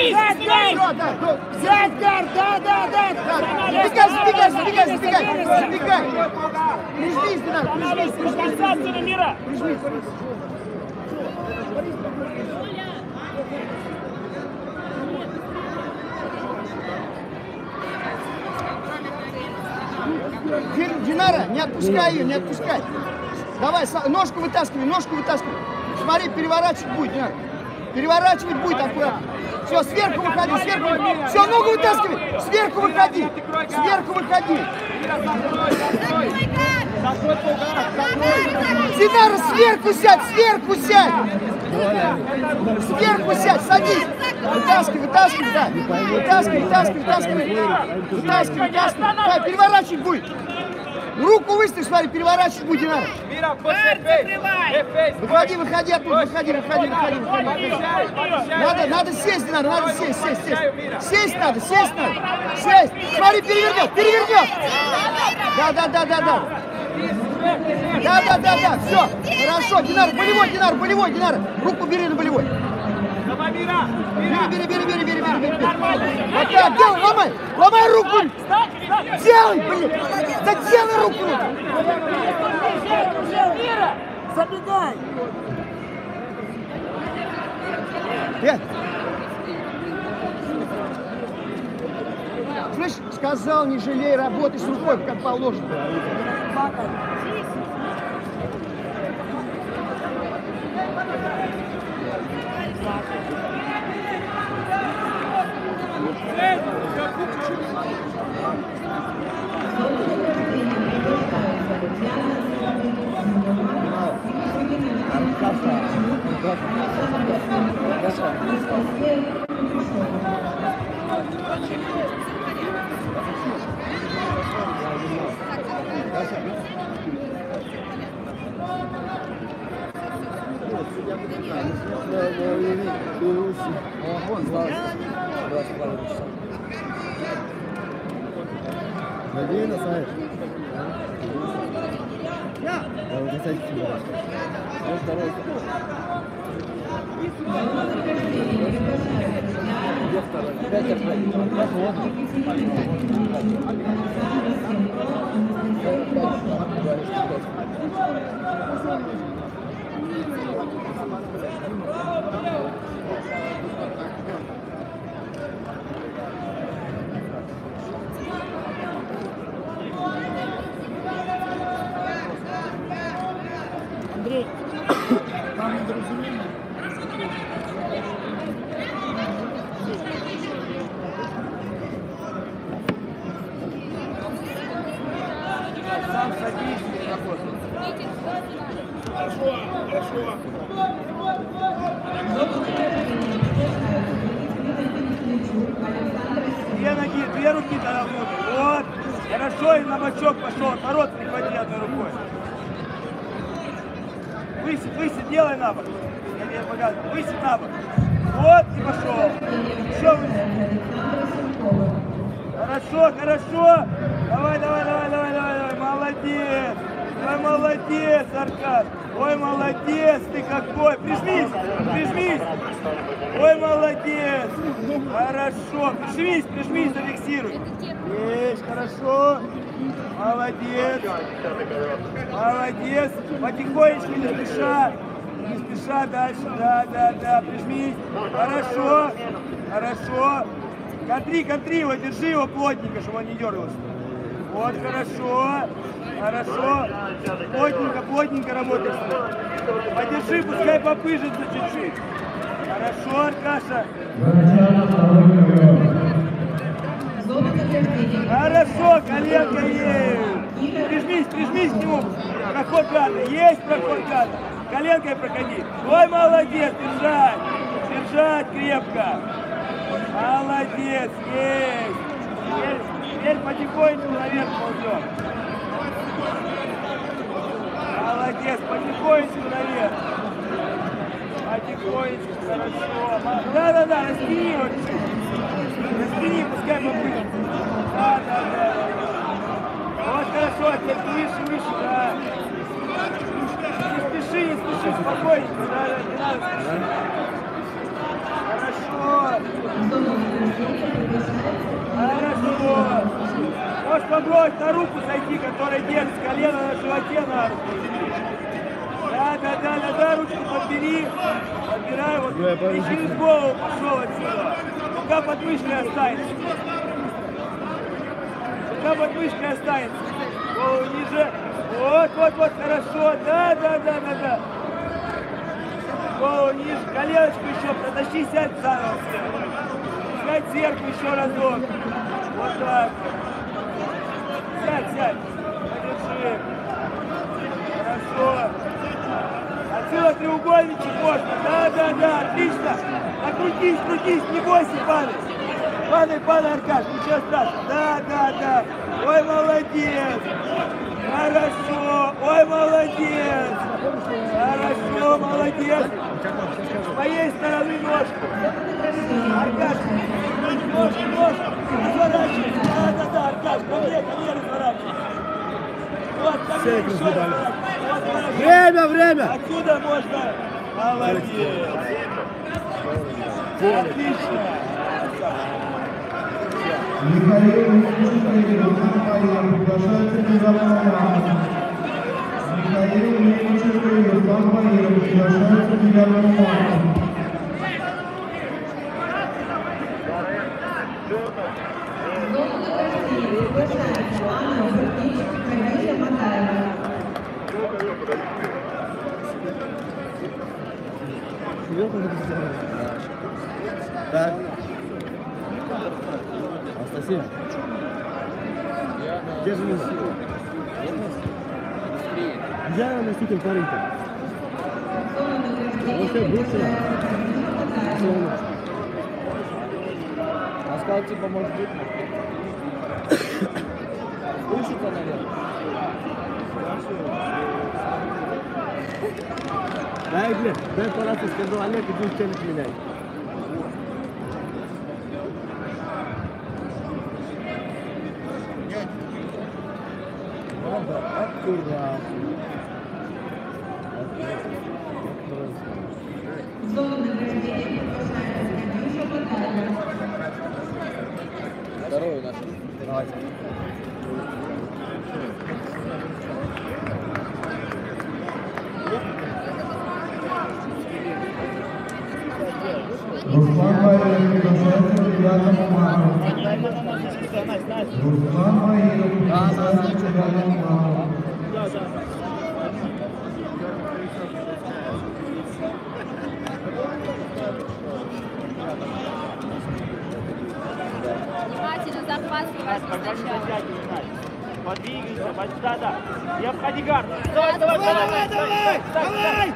Взять, да. Забегай. Прижмись, Динар, прижмись. Динара, не отпускай ее, Давай, ножку вытаскивай. Смотри, переворачивать будет, Динара. Переворачивать будет аккуратно. Все, сверху выходи. Все, ногу вытаскивай. Сверху выходи. Динара, сверху сядь. Сверху сядь, садись. Вытаскивай, да. Вытаскивай. Да, переворачивать будет. Руку выставь, смотри, переворачивать будет, Динара. Выходи оттуда, выходи. Надо сесть, Динара, надо сесть. Сесть надо. Смотри, перевернет. Да, все. Хорошо, болевой, Динара. Руку бери на болевой. Бери. Вот так, делай, ломай руку. Делай, блин. Да делай руку. Забегай. Слышь, сказал, не жалей, работай с рукой, как положено. Надеюсь, Саид. Андрей, там недоразумение. сам садись и работай. Хорошо, хорошо. Две руки тогда внутрь. Вот. Хорошо, и на бочок пошел. Народ прихвати одной рукой. Высить, делай на бок. Я тебе показываю. Высить на бок. Вот и пошел. Еще выше. Хорошо, хорошо. Давай. Молодец. Ой, молодец, Аркаш. Ой, молодец, ты какой. Прижмись. Ой, молодец. Хорошо. Прижмись, зафиксируй. Есть, хорошо. Молодец. Потихонечку, не спеша дальше. Да. Прижмись. Хорошо. Контри его, держи его плотненько, чтобы он не дергался. Вот, хорошо. Плотненько работай. Подержи, пускай попыжится чуть-чуть. Хорошо, Аркаша. Хорошо, коленка есть. Прижмись к нему. Проход гада. Есть проход гада. Коленкой проходи. Ой, молодец, держать крепко. Молодец, есть. Теперь потихоньку наверх ползет. Молодец, потихонечку наверх. Потихонечку, хорошо. Да, распини его. Распини, пускай попытается. Да. Вот хорошо, теперь выше, да. Не спеши, спокойненько, да, не надо спешить. Хорошо. Можешь попробовать на руку зайти, которая держит колено на животе на руку. Да, ручку подбирай, вот, и через голову пошел отсюда. Рука под мышкой останется. Голову ниже. Вот, хорошо, да. Голову ниже, коленочку еще, протащи, сядь заново. Сядь сверху еще разок. Вот так. Сядь. Подержи. Хорошо. Отсюда треугольничек можно. Да, отлично. Крутись, не бойся, падай, Аркаш, ничего страшного. Да. Ой, молодец. Хорошо. Ой, молодец. Хорошо, молодец. С моей стороны ножку. Аркаш, ножку. Разворачивай. Да, Аркаш, ко мне разворачивай. Вот, ко мне еще разворачивай. Время. Отсюда можно. Молодец. Отлично. Михаил Мичурин, приглашается к девятому раунду. Михаил Мичурин, приглашается к девятому раунду. Так. Анастасия. Где же носитель? Где носитель парень-то? Он все бросил. А сказал, типа, может быть, учится, наверное. Дай аппарат, сказал Олег, иди телек меняй. Курва. Второй наш. Давайте. Руслан Баиров приглашается к девятому раунду. Руслан Баиров приглашается к девятому раунду. Внимательно, захват сначала. Подвигайся, да. И обходи гард. Давай! Давай!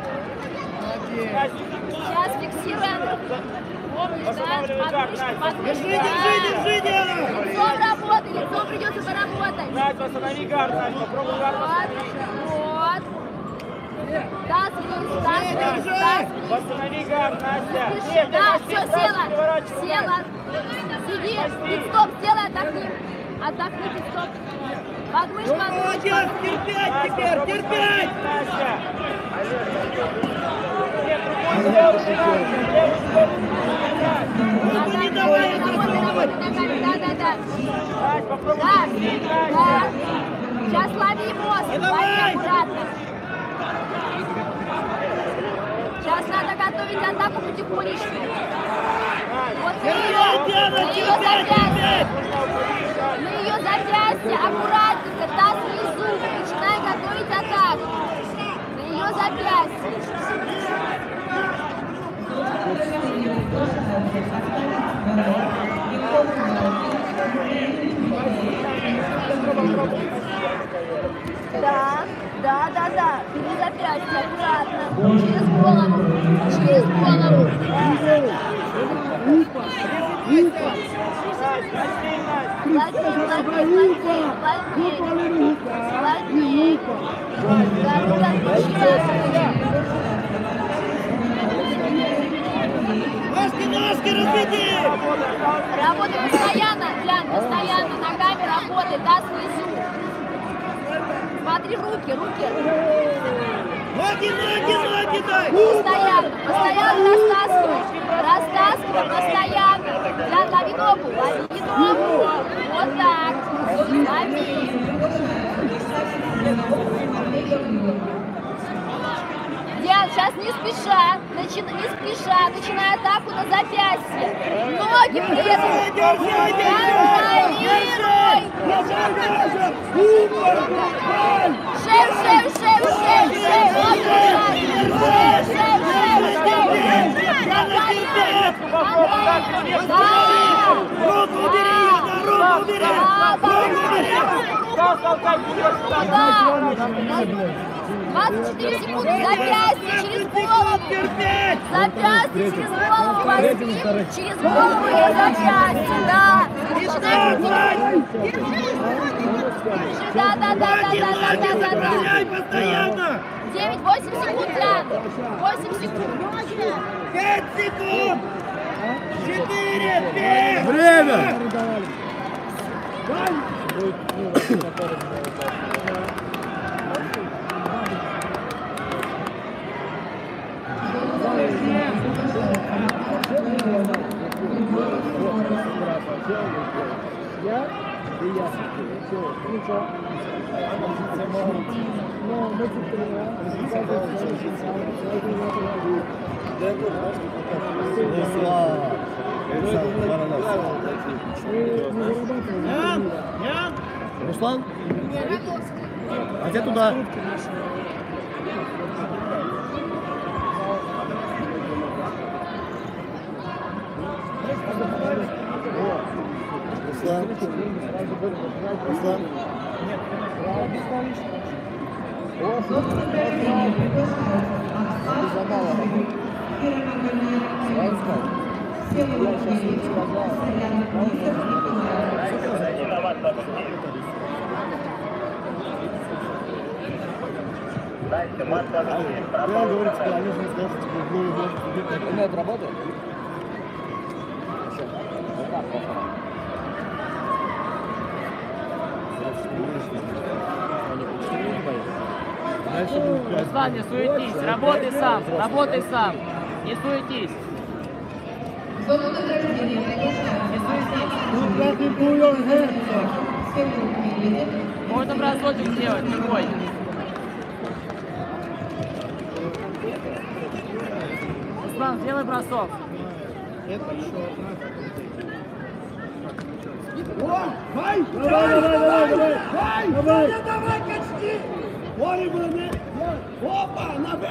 Сейчас фиксируем. Помнишь, да? Подвижки. Держи, Диана! Лицом работай, лицом придется поработать. Настя, останови гард, Настя, попробуй гард. Вот. Таз вниз. Восстанови гард, Настя. Да, все, села. Сиди, пит-стоп, сделай, отдохни. Отдохни, пит-стоп. Подмышь. Молодец, терпеть! Настя! Не давай, работай ногами, да. Да. Сейчас лови мост, лови аккуратно. Сейчас надо готовить атаку потихонечку. Вот на ее запястье, аккуратненько, таз внизу. Начинай готовить атаку. На ее запястье. Да. Бери запястье, аккуратно. Через голову. Ножки разведи! Работай постоянно, Глян, постоянно. Ногами работай, таз внизу. Смотри, руки. Ноги дай! Постоянно растаскивай, постоянно. Глян, лови ногу. Вот так. Лови. Диан, сейчас не спеша, начинай атаку на запястье. Ноги при этом. Руку убери! 24 секунды, запястье через голову. Запястье через голову возьми. Через голову и запястье, да. Начинай крутить. Да. 9-8 секунд, да. 8 секунд. 5 секунд. 4, 5. Время! Руслан? А где туда? Руслан? Интернет работает? Руслан, не суетись, работай сам, не суетись. Можно бросочек сделать, любой. Руслан, сделай бросок. Давай, качки! Опа, на В!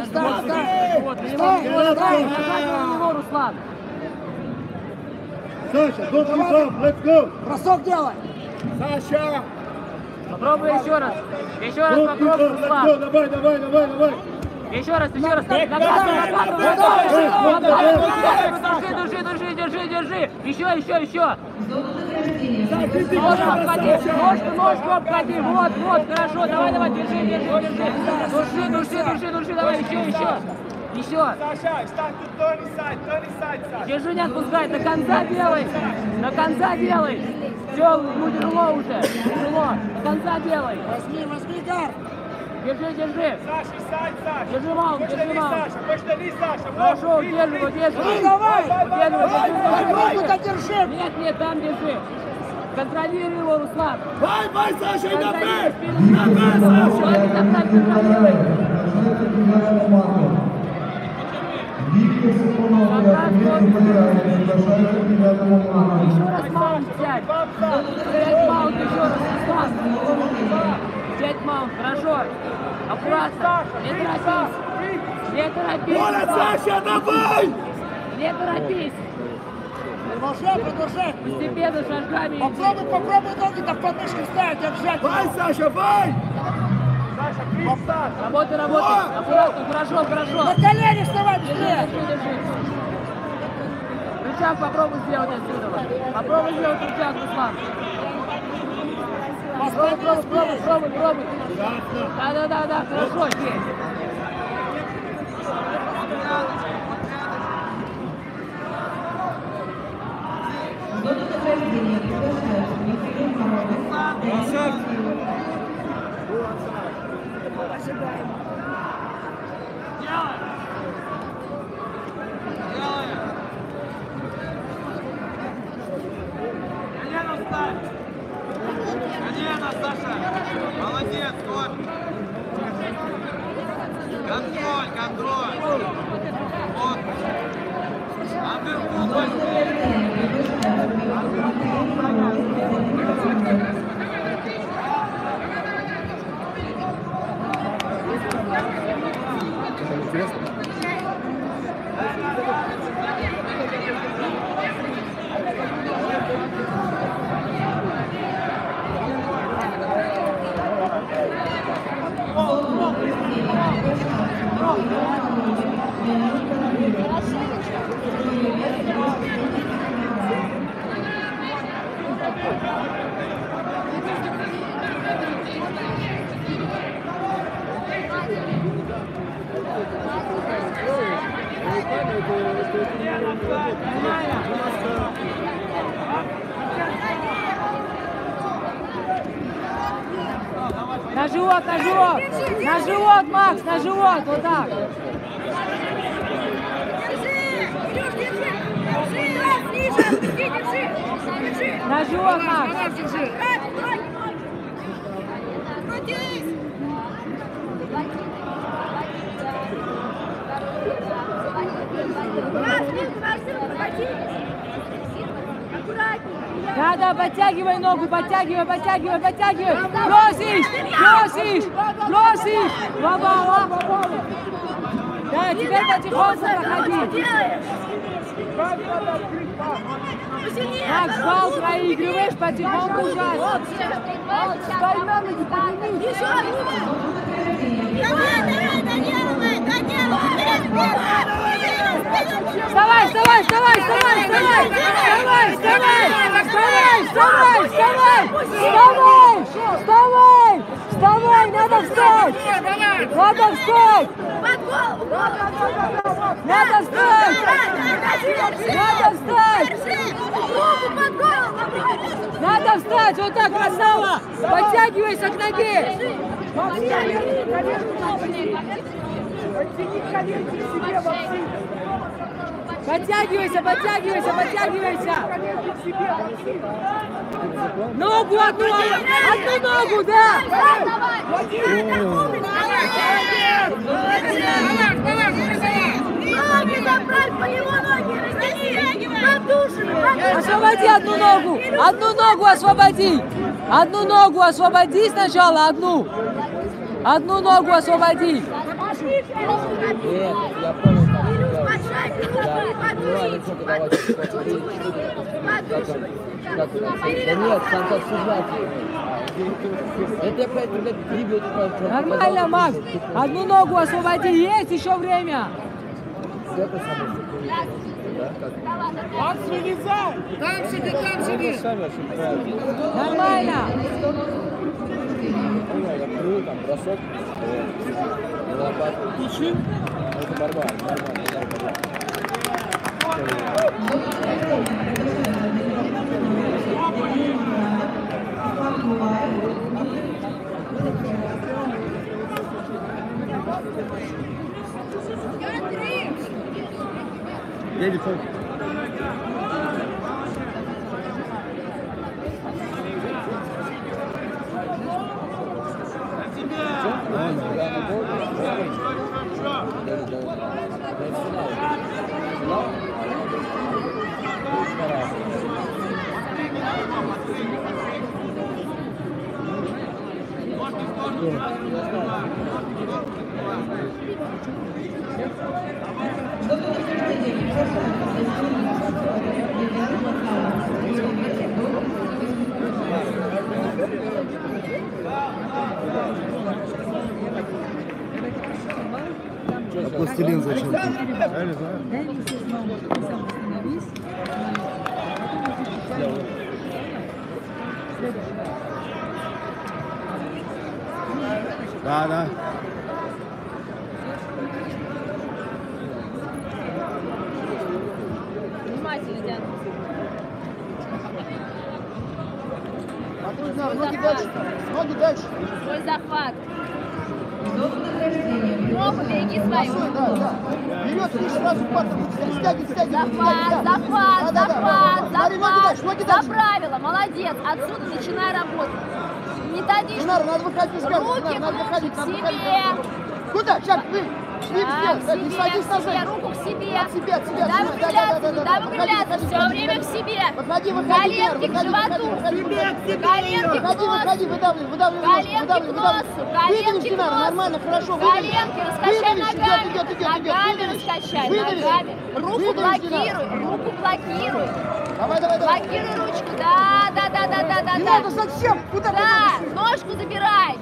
Встань, Руслан! Саша, don't give up, let's go. Бросок делай. Саша. Попробуй еще раз. Еще раз Don't give попробуй, up, let's go. Руслан. Давай, давай, давай, давай. Еще раз. Накатывай. Держи. Еще. Ножку обходи. Вот, хорошо. Давай, держи. Души, давай, еще. Держи, не отпускай, до конца делай. Все, ну тяжело уже. До конца делай. Возьми, Гар. Держи. Держи маунт. Саша. Хорошо, удерживай его. Давай. Держи. Нет, там держи. Контролируй его, Руслан. Vai, Саша, и направь. Виктор Сапунов, приглашается к 9-му маунту. Еще раз маунт взять. Взять маунт еще раз, Руслан. Взять маунт, хорошо. Аккуратно. Не торопись. Оля, Саша, давай! Не торопись. Продолжай. Постепенно, шажками. Попробуй ноги так подмышки ставить, держать. Vai, Саша, vai! Работай. Аккуратно, хорошо. На колени вставай, быстрее. Держи. Рычаг попробуй сделать отсюда. Попробуй сделать рычаг, Руслан. Пробуй. Да, хорошо, здесь. Колено, Саша! Молодец, вот! Контроль! Вот! Андеркул На живот, Макс, на живот, вот так. На живот, Макс. Да, подтягивай ногу, подтягивай. Бросишь. Баба. Да, теперь потихоньку проходи. Макс, бал проигрываешь, потихоньку ужасно. Стой на ноги, поднимись. Вставай! Надо встать! Надо встать! Вот так, красава! Подтягивайся к ноге! Подтягивайся! Ногу одну ногу, да! Ноги заправь, по него ноги растяни! Освободи одну ногу освободи! Одну ногу освободи сначала, одну! Одну ногу освободи! Нет, я понял. Да нет, сам как судья. Это опять, блядь, дрибл. Нормально, Макс. Одну ногу освободи. Есть еще время. Макс, вылезай! Там сиди! Нормально. Там бросок. Ищи. Это борьба. Нормально. Едет он. А пластилин зачем? Я не знаю. Да. Внимательно, Диана. Ноги дальше. Ноги дальше. Свой захват. Ногу береги свою. Да. Вперед, и сразу патрон. Стягивай. Захват. За правило, молодец. Отсюда начинай работать. Методично. Надо выходить из гарда. Руки глубже к себе. Куда? Сейчас, вы. Не садись назад. Руку к себе. От себя. Дай выпрямляться. Все время к себе. Коленки к животу. Коленки к носу. Выдавливай. Коленки к носу. Коленки к носу. Нормально, хорошо. Коленки раскачай ногами. Ногами раскачай. Ногами. Руку блокируй. Давай. Блокируй ручку. Да. Не надо зачем? Куда ты? Да, ножку забирай.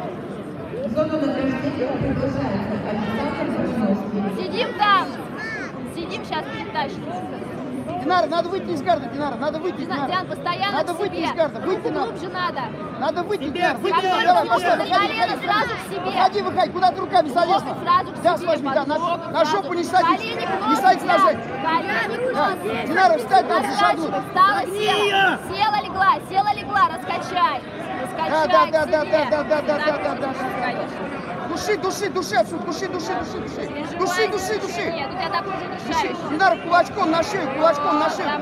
Сидим там. Сейчас перетащим. Динара, надо выйти из гарда, Динара, надо выйти. Диан, постоянно надо к выйти себе. из гарда, выйти надо. Глубже надо. Надо выйти, Динара, Давай, колено сразу к себе. Выходи, куда ты руками залез? Сразу к Да, себе. возьми, да, на жопу не садись. Колени к Не носу, садись нажать. Колени к носу. Динара, встать надо, зашагнуть. Встала, села, легла, раскачай. Да. Души отсюда, души. Нет, у тебя так уже дышаешь. Динара, кулачком на шею, кулачком.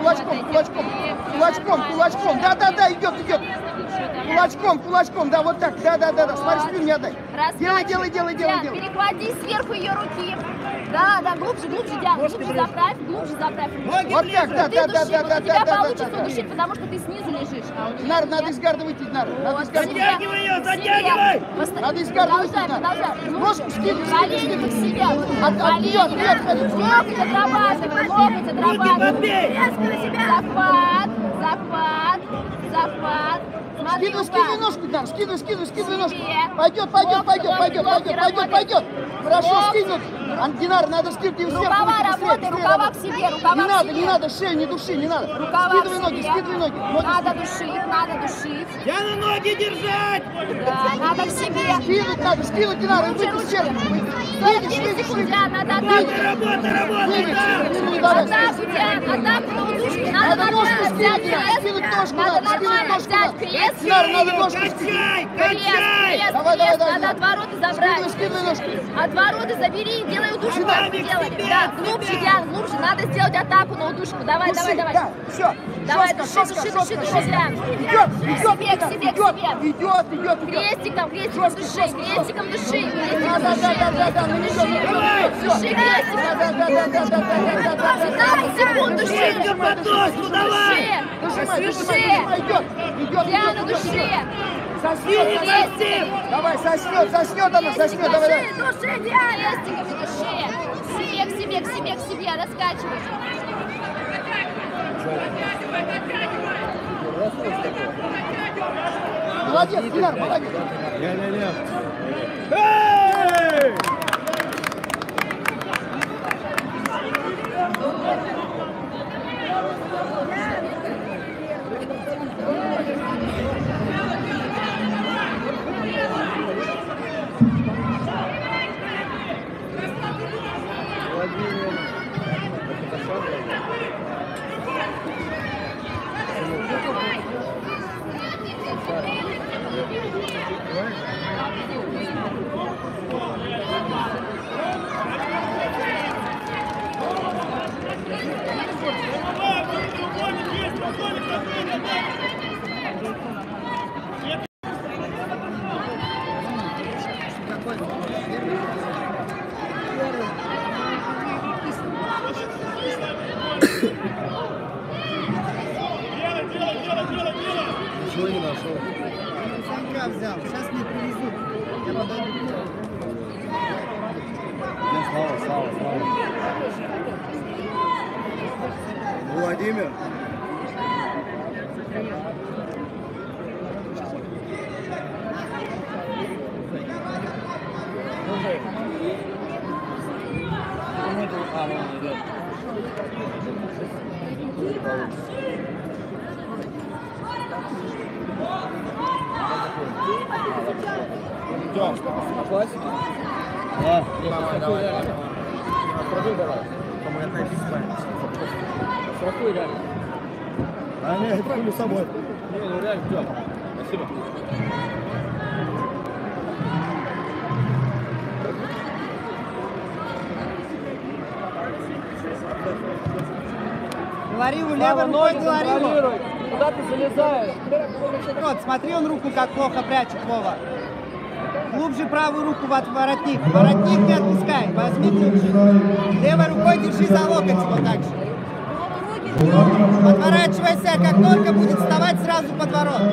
Да, идет. Кулачком, да, вот так, да. Смотри, спину не отдай. Делай. Диан, перехвати сверху ее руки. Да, глубже, Диан, глубже заправь. Вот так, да. У тебя получится удушить, потому что ты снизу лежишь. Динара, надо из гарда выйти, Динара. Затягивай ее! Надо из гарда выйти, Динара. Ножку скинь. Колени к себе. Вперед. Локоть отрабатывай. Резко на себя. Захват. Скидывай ножку, Динара, скидывай ножку. Пойдет. Хорошо, скинуть. Динара, надо скинуть и всех. Рукава к себе, Не надо, шею не души, не надо. Скидывай ноги. Надо душить. Тяну ноги держать! Да, надо к себе. Скинуть, Динара, и выйти сверху. Видишь, Диан, надо атаку. Атаку на удушку. Надо нормально взять крест. Надо нормально взять крест. Крест. Надо отвороты забрать. Отвороты забери и делай удушку. Да, глубже, Диан, глубже. Надо сделать атаку на удушку. Давай. Все. Давай, души, Диан. К себе. Идет. Крестиком души. Секунду, души. Диана, души. Давай, соснет она. Души, Диана. Крестиками души. К себе, раскачивай. Молодец, Динар, молодец. Эй! Ничего не нашел. Санька взял. Сейчас мне привезут. Я подойду. Слава. Владимир. Идем. Классика? Да. Давай. Пробуй давай. По-моему, опять исправится. Страхуй реально. А не, это правильно собой. Не, ну реально, идем. Спасибо. Говори ему, левой рукой говори ему. Куда ты залезаешь? Рот, смотри, он руку как плохо прячет, Вова. Глубже правую руку в воротник. Воротник не отпускай. Возьми глубже. Левой рукой держи за локоть его так же. Отворачивайся, как только будет вставать, сразу под ворот.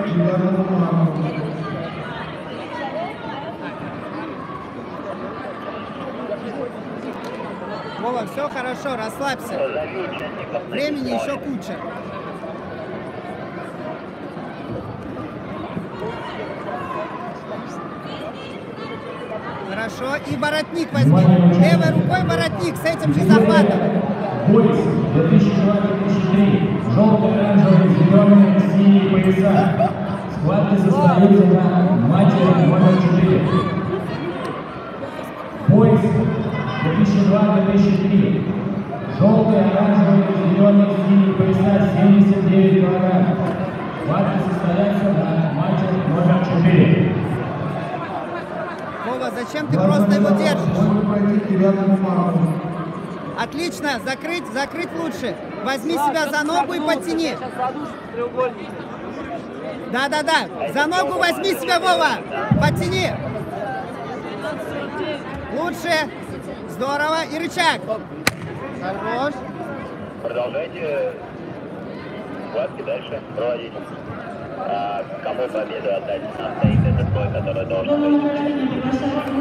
Вова, все хорошо, расслабься. Времени еще куча. Хорошо, и воротник возьми. Левой рукой воротник с этим же захватом. Бойс 2023. Желтые, оранжевые, зеленые, синие пояса. Схватки состоятся на мате номер 4. Бойс 2002-2003. Желтые, оранжевые, зеленые, синие пояса 79 килограмм. Схватки состоятся на мате номер 4. Вова, зачем ты просто его держишь? Отлично, закрыть лучше. Возьми себя за ногу и подтяни. Да. За ногу возьми себя, Вова. Подтяни. Лучше. Здорово. И рычаг. Хорош. Продолжайте схватки дальше проводить. А кому победу отдать? Нам стоит этот бой, который должен быть.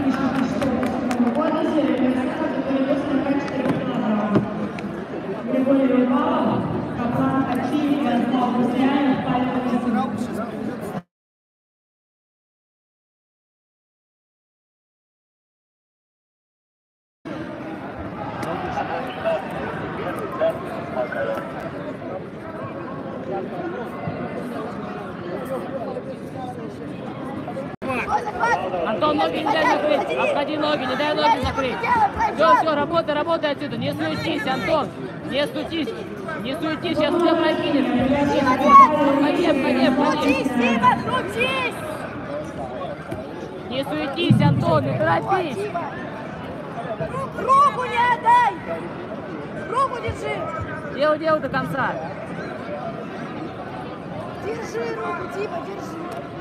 Антон, ноги не дай закрыть. Обходи ноги, не дай ноги закрыть. Все, работай отсюда. Не суетись, Антон. Не суетись, сейчас тебя прокинет. Обходи. Дима, крутись! Не суетись, Антон, не торопись. Руку не отдай! Руку держи! Делай до конца. Держи руку, Дима, держи.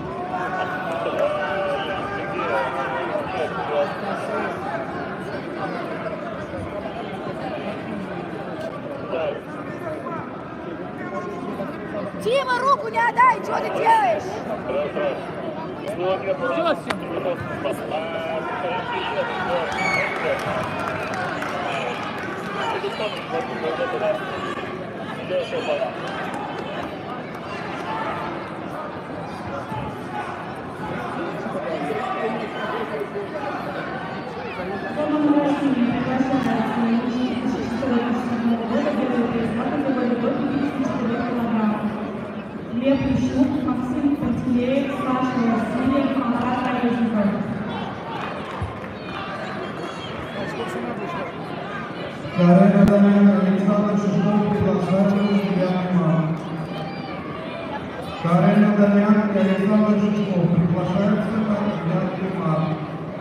Дима, руку не отдай, что ты делаешь? Глеб Ищук, Максим Пантелеев, Саша Васильев, Марат Олежников. Карена Дамян, Александр Шишков приглашается на 9 марта. Карена Дамян и Александр Шишков приглашаются на 9 марта.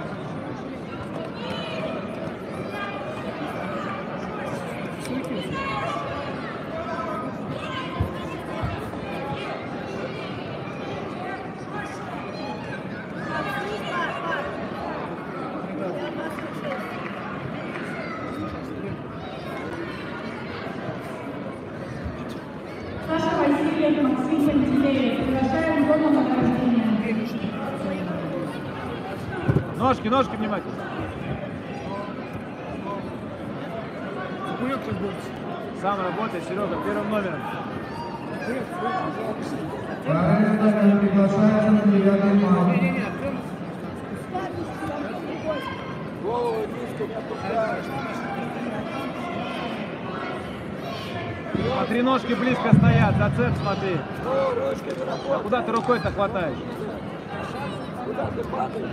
Саша Васильев, Максим Пантелеев. Приглашаем в зону награждения. Ножки, ножки внимательно. Сам работает, Серега, первым номером. Карена Дамян приглашается на 9 марта. Смотри, ножки близко стоят, за цепь смотри. А куда ты рукой-то хватаешь? Куда ты падаешь?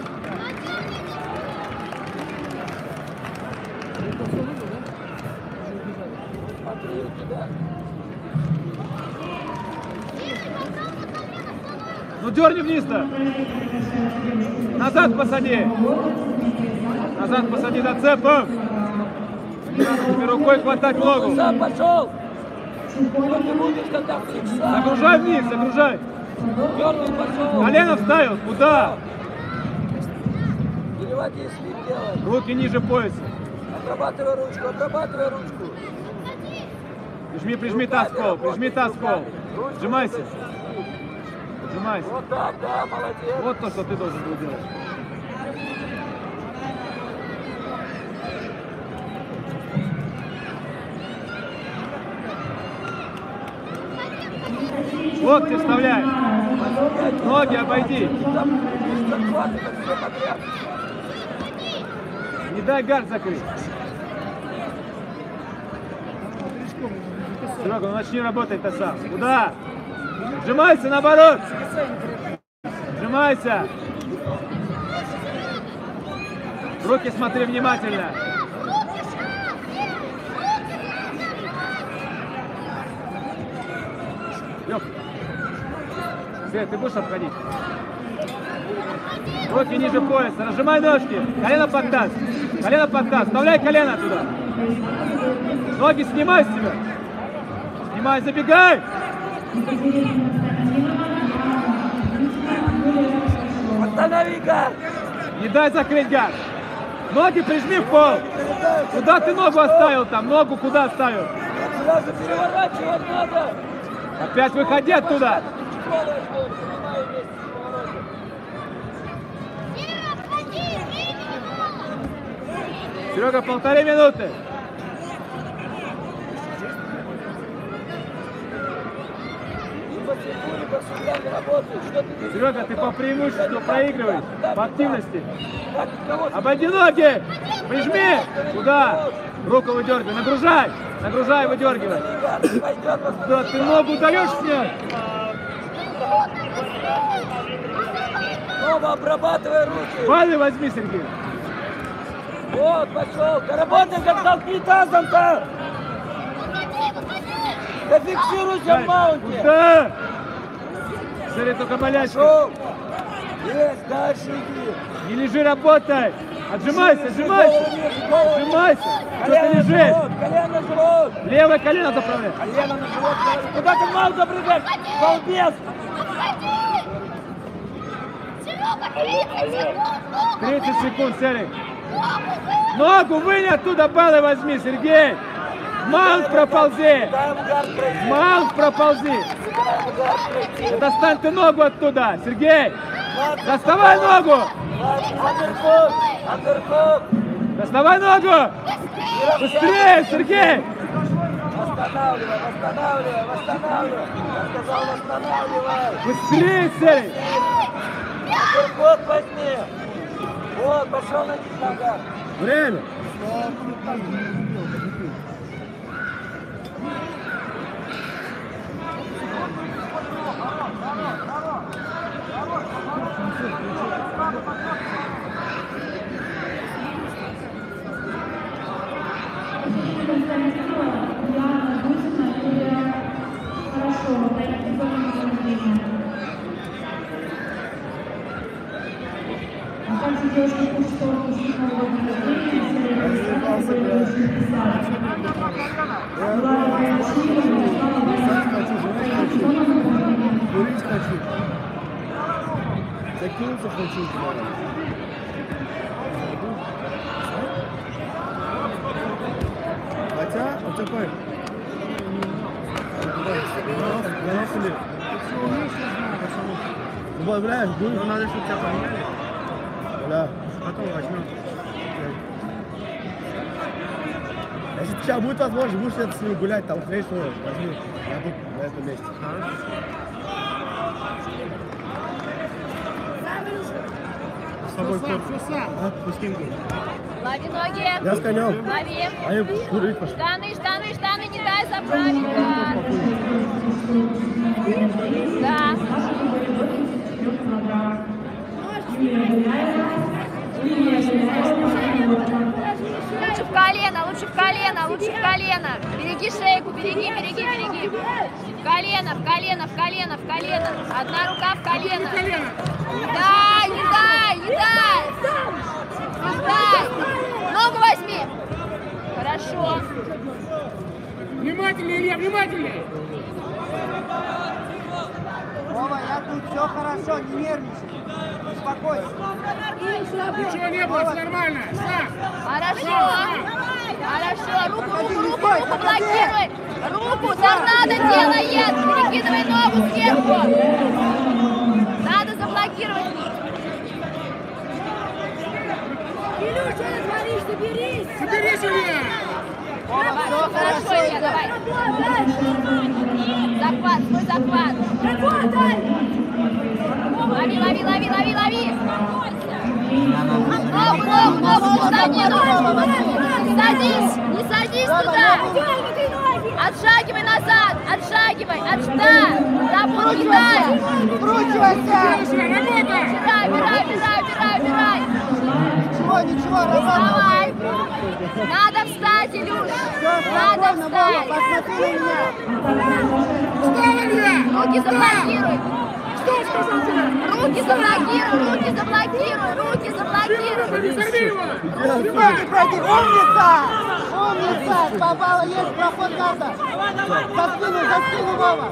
Смотри, у тебя. Ну дерни вниз-то. Назад посади. Назад посади за цепь. Не надо тебе рукой хватать ногу. Сам пошел. Вот ты будешь, когда фикса. Загружай вниз, загружай. Дернул, пошел. Колено вставил. Куда? Переводи, слип делай. Руки ниже пояса. Отрабатывай ручку, отрабатывай ручку. Прижми, прижми таз в пол, прижми таз в пол. Сжимайся. Сжимайся. Вот так, да, молодец. Вот то, что ты должен был делать. Локти вставляй. Ноги обойди. Не дай гард закрыть. Серега, ну начни работать-то сам. Куда? Сжимайся наоборот. Сжимайся. Руки смотри внимательно. Лёх, Свет, ты будешь обходить? Руки ниже пояса, разжимай ножки, колено под таз, вставляй колено туда. Ноги снимай с себя. Снимай, забегай. Останови гард. Не дай закрыть гард. Ноги прижми в пол. Куда ты ногу оставил там? Ногу куда оставил? Сразу переворачивать надо. Опять выходи оттуда. Серега, 1,5 минуты. Серега, ты по преимуществу проигрываешь по активности. Обойди ноги. Прижми. Куда? Руку выдергивай. Нагружай. Нагружай, выдергивай. Да, ты ногу даешь снять? Снова обрабатывай руки. Пальцы возьми, Сергей. Вот, пошел. Да работай, как толкни тазом-то. Да фиксируйся в маунте. Куда? Смотри, только болячка. Есть, дальше иди. Не лежи, работай. Отжимайся, отжимайся. Отжимайся. Что ты лежишь? Колено, живот. Левое колено заправляй. Колено на живот. Куда ты в маунт запрыгаешь? Балбес. 30 секунд, Серый. Ногу вынь оттуда, баллы возьми, Сергей. Маунт проползи. Маунт проползи. Достань ты ногу оттуда, Сергей. Доставай ногу. Доставай ногу. Быстрее, Сергей. Восстанавливай, восстанавливай, восстанавливай. Я сказал, восстанавливай. Быстрее, Серый. Вот возьми. Вот, пошел на них нога. Время. Курить хочу. Закинуться хочу. Хотя, отцепай. Добавляешь, будет? Ну надо, чтобы тебя поменяли. Да. Потом возьмем. Если сейчас будет возможность, будешь с ними гулять, там хрень, что возьми. Я тут на этом месте. С тобой кто? Лови ноги. Я с конем. Лови. А я курить пошел. Штаны, не дай заправить. Да. Лучше в колено. Береги шейку, береги. В колено. Одна рука в колено. Не дай. Ногу возьми. Хорошо. Внимательнее, Илья, внимательнее. Вова, я тут все хорошо, не нервничай. Успокойся. Ничего не было, все нормально. Хорошо. Руку блокируй. Руку торнадо делает. Перекидывай ногу сверху. Надо заблокировать. Илюша, говоришь, соберись! Соберись, Илья! Хорошо, Илья, давай. Захват. Лови. Ногу, не садись туда. Отшагивай назад, да, вот кидай. Вкручивайся. Убирай. Ничего, Вставай. Надо встать, Илюш. Надо встать. Посмотри на меня. Руки заблокируй. Руки заблокируй. Умница! Попала, есть проход надо. За спину, Вова.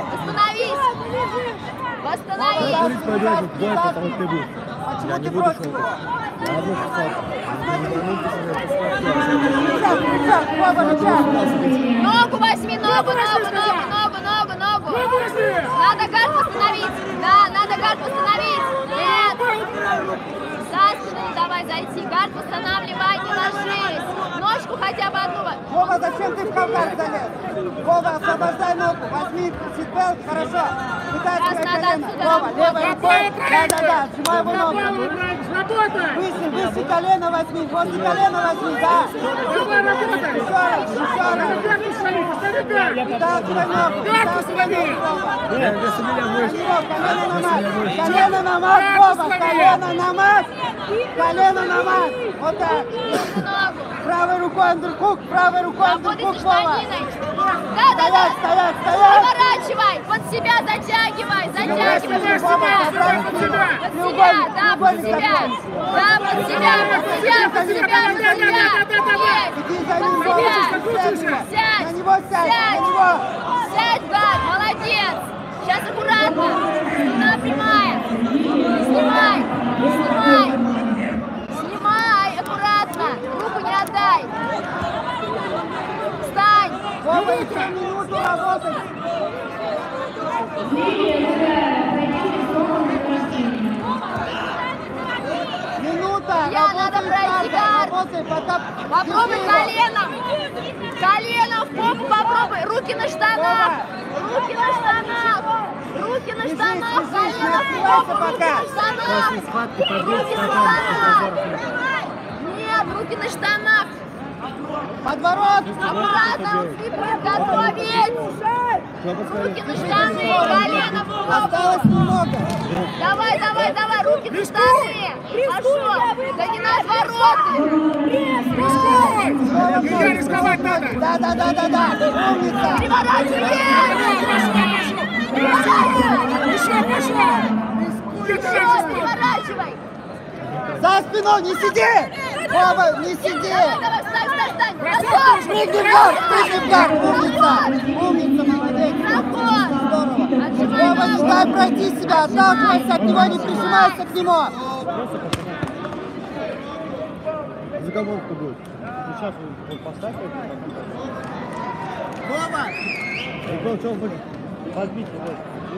Восстановись. Почему ты против его? Ногу возьми, ногу. Надо гард восстановить. Да, надо гард восстановить. Нет. За спину давай зайти. Гард восстанавливай, не ложись. Ножку хотя бы одну. Вова, зачем ты в коврах залез? Вова, освобождай ногу. Возьми ситбелт, хорошо. Вытаскивай колено. Вова, левой рукой. Да. Сжимай его ногу. Выше колено возьми. Возле колена возьми, да. Еще раз. Вытаскивай ногу. Колено на мат, Вова. Колено на мат. Вот так. Правой рукой андерхук, Вова. Да. Стоять. Поворачивай, под себя затягивай. Под себя. Да, под себя. На него сядь. Сядь, гад, молодец. Сейчас аккуратно. Спина прямая. Снимай, аккуратно. Руку не отдай. Встань. Вова, еще минуту работать. Минута. Надо пройти гард. Попробуй коленом в попу попробуй. Руки на штанах. Колено в штанах. Нет, руки на штанах. Подворот! Обратно, готовить! Руки на штаны, колено в пол. Осталось немного. Давай, давай, давай, руки на штаны. Пошел. Да не на отвороты. Нельзя рисковать надо. Да. Умница. Переворачивай. Переворачивай. За спину, не сиди! Вова, не сиди! Давай, встань. Готов. Прыгни в гар, умница, молодец. Здорово. Вова, не дай пройти себя, отталкивайся от него, не прижимайся к нему. Заголовка будет. Сейчас он поставит. Вова! Что он будет? Подбить его.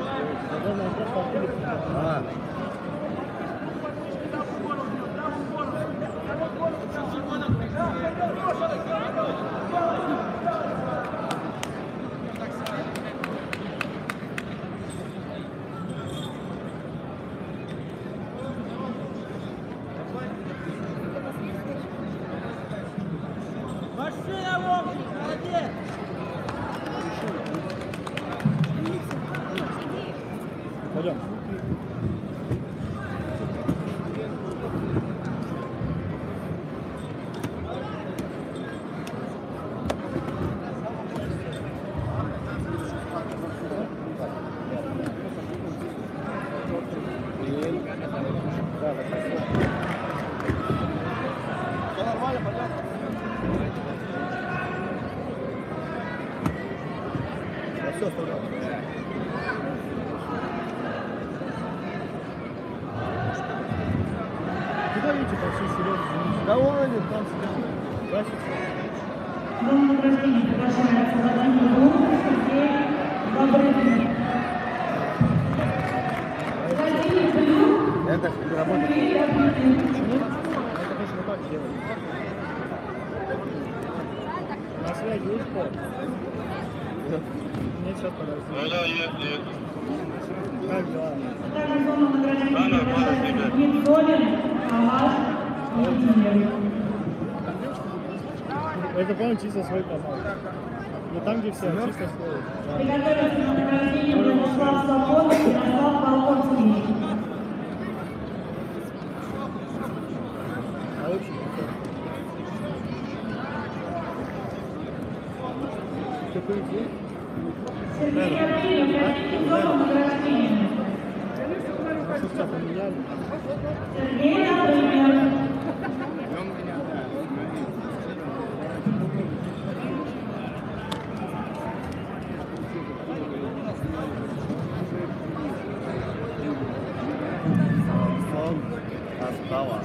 Машина, Вовчик, молодец! Пойдем. Все, оставляем. Куда видите по всей серьезности? Да вон они там сидят. Красится. Дом награждения приглашается Владимир Лунов, Сергей Бабрыкин. Владимир Плюк. Это работает. Сергей Бабрыкин. Это точно так делать. На связи есть пол? Нет, сейчас подожди. Как дела? Также зона награждения приглашается Николин, Алаш, Владимир. Это, по-моему, чисто свой канал. Но там, где все, чисто свой. Приготовиться на награждение Владислав Свободный и Ярослав Полонский. А лучше какой день? Сергей Гаврилов, пройдите зону награждения. Что поменяли? Сергей Гаврилов. Осталось.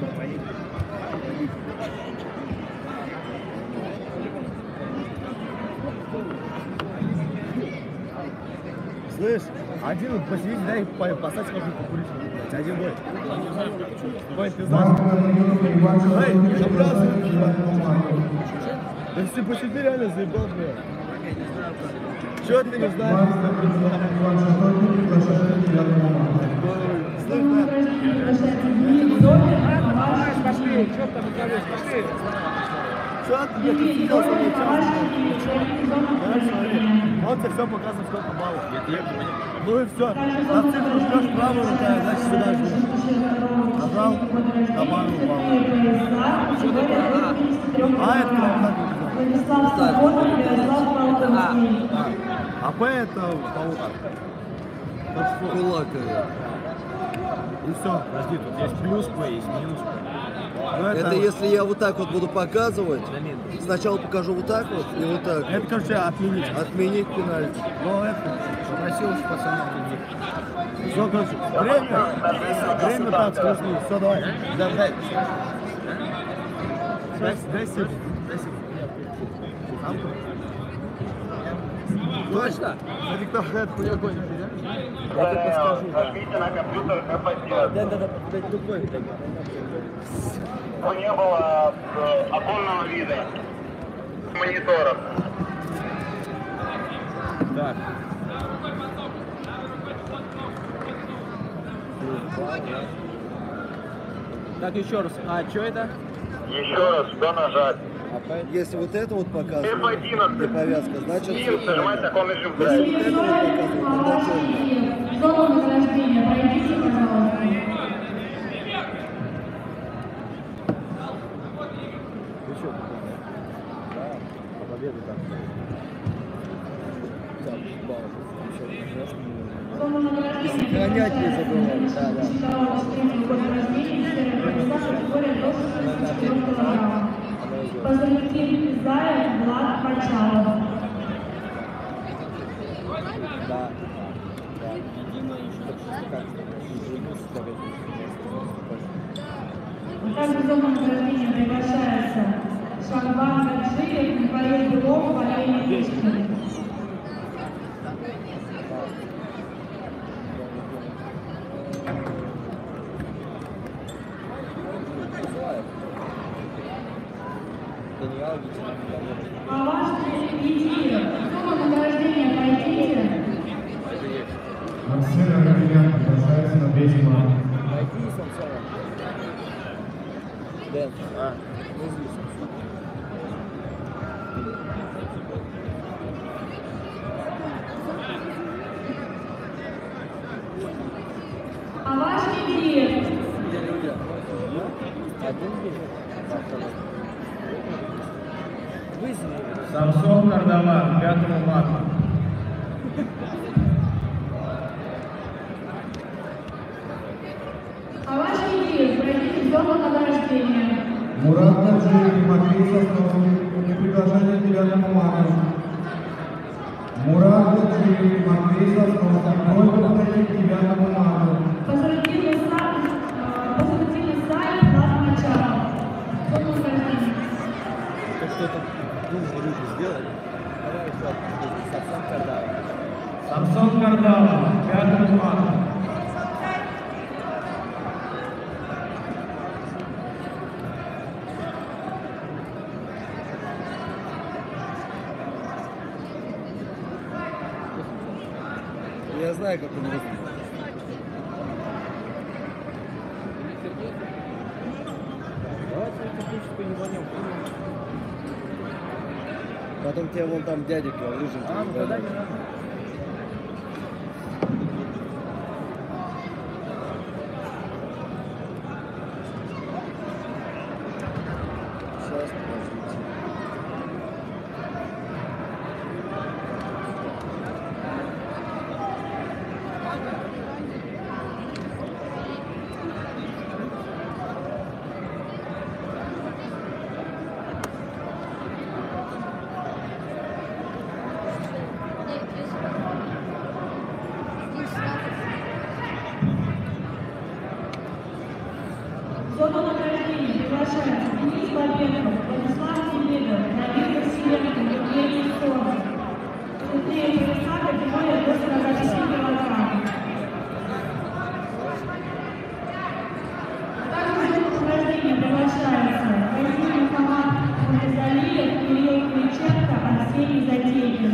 Слышь, один вот посидите, дай посадь, скажу, покурить. Один бой. Бой, ты знаешь. Эй, забрался. Да все посиди, реально заебал, бля. Чё ты не знаешь? Пошли, чё там говоришь, пошли. Чё ты, я тут сидел со мной Он тебе все показывает, сколько баллов. Ну и все. На цифру жмешь правую рукой, значит сюда жмешь. Нажал, добавил баллов. А это как? А П это паук. Кулак. И все, подожди, тут есть плюс П, есть минус П. Это если я вот так вот буду показывать, сначала покажу вот так вот и вот так. Это, короче, отменить. Отменить пенальти. Ну, это попросил пацанов отменить. Все, короче, время так, скажи. Все, давай. Дай. Дай себе. Точно? Смотри, кто это хуйня гонит, Я тебе подскажу. Нажмите на компьютер F1. Да, дай тупой. Не было оконного вида мониторов. Так. Так, еще раз. А, что это? Еще раз, что нажать? Если вот это вот показывает, F11. где повязка, значит... Киев, нажимать законный режим Если драйва. вот это вот показывает, тогда черный. Зону награждения, пройдите, пожалуйста. Зону награждения. Сохранять не забывай. Позывник Заев, Влад Мочалов. Также в зону награждения приглашается Шагбан Гаджиев, Михаил Белов, Валерий Пешкин. А ваш иди, зону награждения пройдите. Марсель Армян приглашается на третий матч. А ваш иди. Самсон Кардаван, к пятому матчу. А ваш иди, пройдите зону награждения. Мурат Гаджиев и Матвей Сосновский не приглашение к девятому матчу. Мурат Гаджиев и Матвей Сосновский просьба подойти к девятому матчу. Позывник Заев, Влад Мочалов. Зону награждения. Самсон Кардаван, к пятому матчу. Я знаю, как он выглядит. Потом тебе вон там дядик рыжий. тогда не надо. Сейчас, подождите. Зону награждения приглашается Денис Бабенков, Владислав Семенов, Давид Василенко, Евгений Соров. Сергей Пересак, категория до 46 килограмм. Также в зону награждения приглашается Василий Хамад Мурзалиев, Кирилл Криченко, Арсений Затейкин.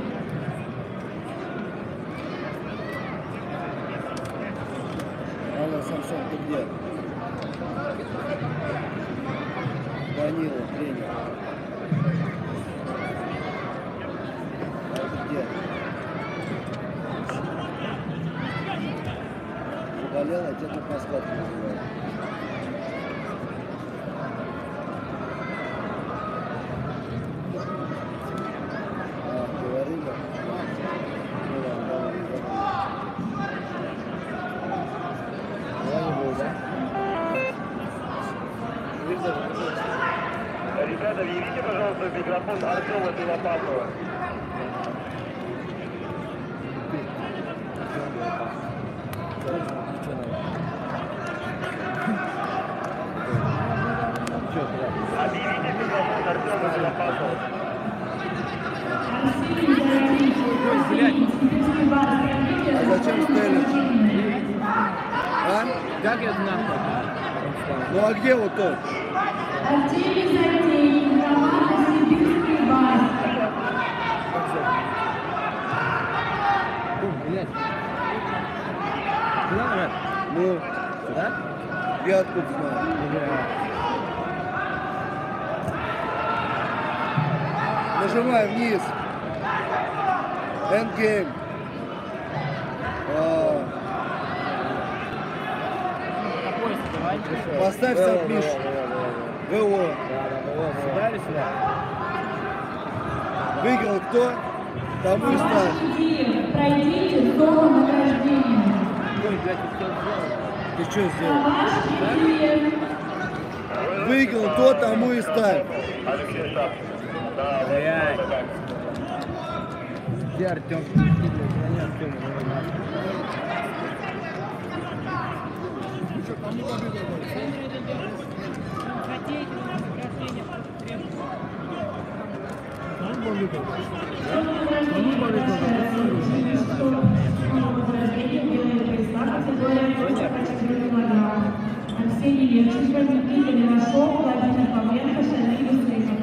Алла, Самсон, ты где? Данила, тренер. Где? Заболел, а где-то по складке называют. Говорили? Ну ладно, давай не буду, да? Ребята, явите, пожалуйста, в микрофон Артема Белопасова. Объявите микрофон Артема Белопасова. А зачем стелишь? А? Как это нахуй? Ну а где вот тот? Артемий Затейкин, команда «Сибирский бар». Блядь. Куда надо? Ну, Сюда? я откуда знаю? Нажимай вниз. Endgame. Поставь сабмиш. ВО. Сюда или сюда? Выиграл кто? Тому и ставь. Пройдите зону награждения. Ты что сделал? Выиграл кто, тому и ставь. Где Артем? Арсений Левченко, Дмитрий Левашов, Владимир Павленко, Шамиль Усыков.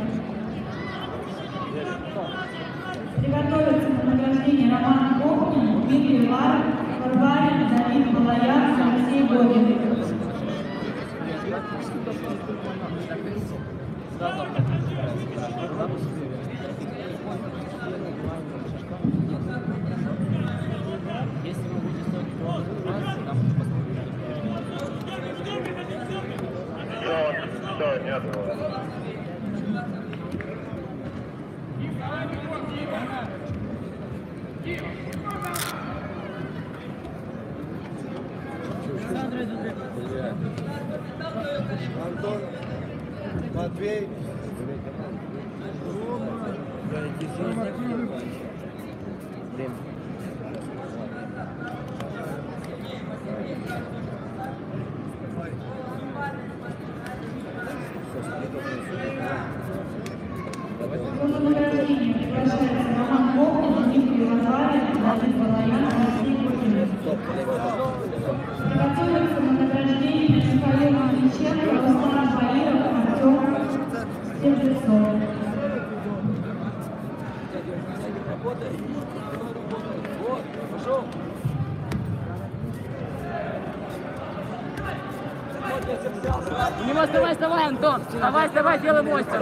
Приготовиться на награждение Роман Кохнин, Дмитрий Варварин, Давид Балаян, Алексей Годин. Все, нет. Антон, Матвей. Награждение приглашается Роман Кохнин, Дмитрий Варварин, Давид Балаян, Алексей Годин. Приготовиться на награждение Михаил Михиченко, Руслан Баиров, Артем Сергецов. Вставай, Антон! Вставай, делай мостик!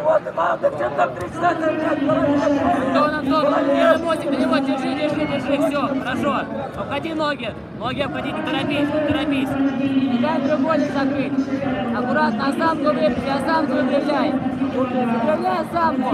Антон, делай мостик на него, держи, все, хорошо. Обходи ноги обходи, не торопись. Дай треугольник закрыть. Аккуратно, осанку выпрямляй. Выпрямляй осанку.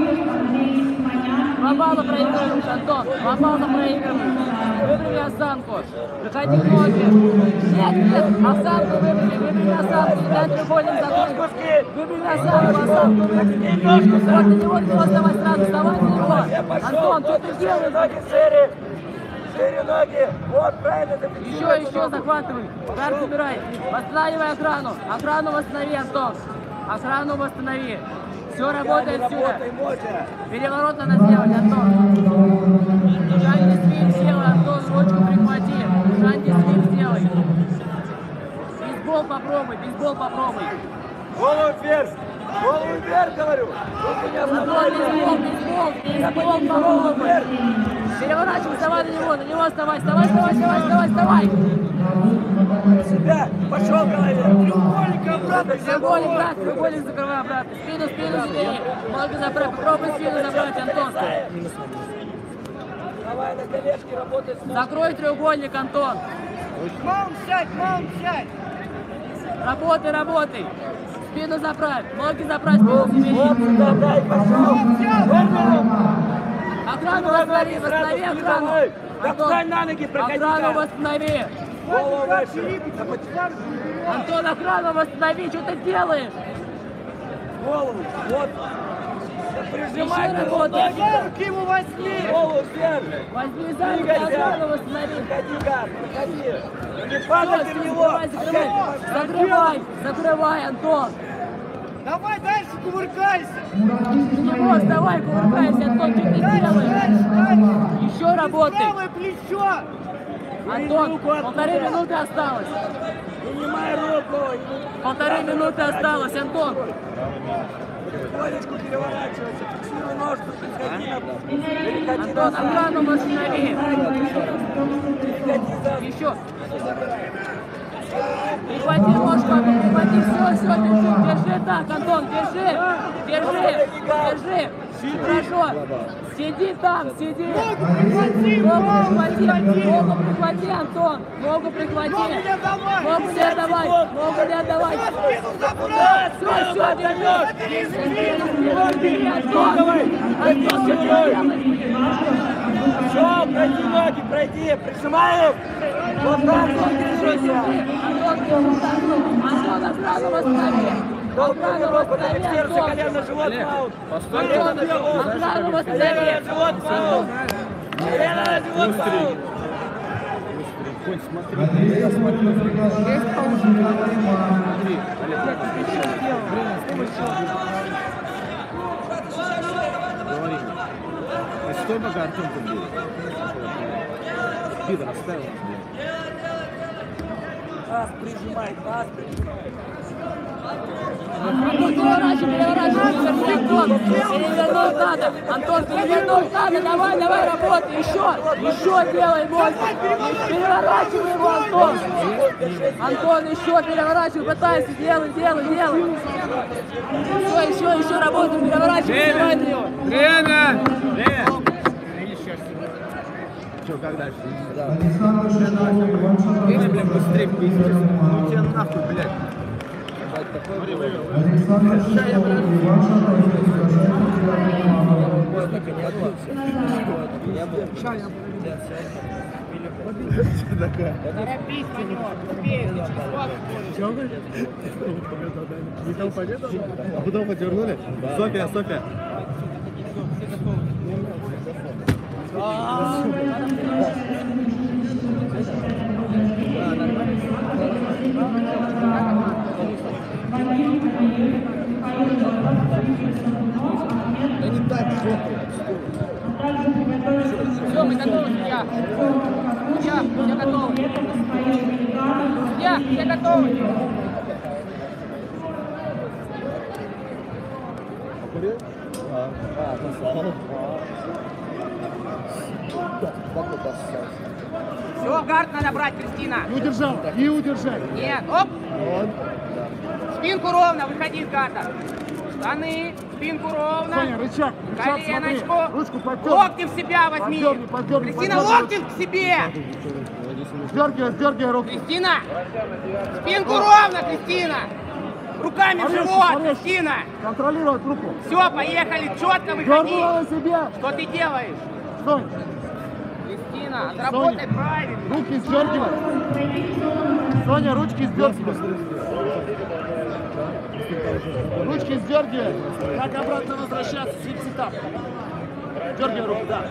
Два балла проигрываешь, Антон, Выпрямляй осанку. Проходи ноги. Нет, осанку выпрямляй осанку. Дай треугольник закрыть. Выпрямляй осанку. Вот на него вставай сразу, вставай на него. Антон, что ты делаешь? Шире ноги! Вот, правильно! Еще захватывай! Удар собирай! Восстанавливай охрану! Охрану восстанови, Антон! Охрану восстанови! Все работает отсюда! Переворот надо сделать, Антон! Шанти свип сделай, Антон! Ручку прихвати! Шанти свип сделай! Бейсбол попробуй! Голову вверх, говорю! Бейсбол попробуй! Переворачивай, вставай на него, вставай! Себя, пошел, голове! Треугольник закрывай обратно! Спину забери! Ноги забрать, попробуй спину забрать, Антон! Давай на колешке работай! Закрой треугольник, Антон! Маунт сядь! Работай! Спину заправь, ноги заправь, спину забери! Вот сюда, дай, пошел! Охрану восстанови охрану! Встань на ноги, проходи! Охрану восстанови! Голову выше! Антон, охрану восстанови, что ты делаешь? Голову, вот! Прижимай Еще на работай. ноги! Руки ему возьми! Голову вверх! Возьми сзади, охрану восстанови! Проходи, гад, проходи! Не падайте в него! Закрывай, Антон! Давай дальше кувыркайся! Ну, вставай, кувыркайся, Антон, что ты делаешь? Еще работай! Правое плечо! Антон, 1,5 минуты осталось! Принимай руку! 1,5 минуты осталось, Антон! Потихонечку переворачивайся, фиксируй ножку, переходи Антон, охрану восстанови! Еще! Прихвати ножку, прихвати, все, держи так, Антон, держи! Хорошо. Сиди там, сиди. Ногу прихвати, Антон. Ногу прихвати. Ногу не отдавай. Ногу не отдавай. Все, вернешь. Антон, Все, пройди ноги, пройди. Прижимаем. Вот так, тренируйся. Антон, охрану восстанови. Охрану восстанови, Антон. Колено на живот, маунт. Антон, охрану восстанови. Живот, маунт. Колено на живот, маунт. Стой, пока Артем тут будет. Пидор оставил. Таз прижимай, таз прижимай. Антон, перевернуть надо. Антон, перевернуть надо. Давай, работай. Еще делай, мощно. Переворачивай его, Антон. Антон, еще переворачивай, пытайся, делай. Все, еще работай, переворачивай. Время! Что, как дальше? Видишь, блин, быстрее пиздец. Ну тебя нахуй, блядь. А потом подвернули? София. Все, мы готовы, судья. Судья, все готовы. Судья, все готовы. Все, гард надо брать, Кристина. Не удержал. Нет, оп. Спинку ровно, выходи из гарда. Штаны, спинку ровно. Соня, рычаг, коленочку. Смотри. Ручку поддерни. Локти в себя возьми. Поддерни. Кристина, локти к себе. Дергай руку. Кристина, спинку ровно, Кристина. Руками в живот, Кристина. Контролировать руку. Все, поехали, четко выходи. Дернула себя. Что ты делаешь? Сонь. Кристина, отработай правильно. Руки сдергивай. Соня, ручки сдергивай. Ручки сдергивай. Как обратно возвращаться? Свип-сетап. Дергивай руку, да.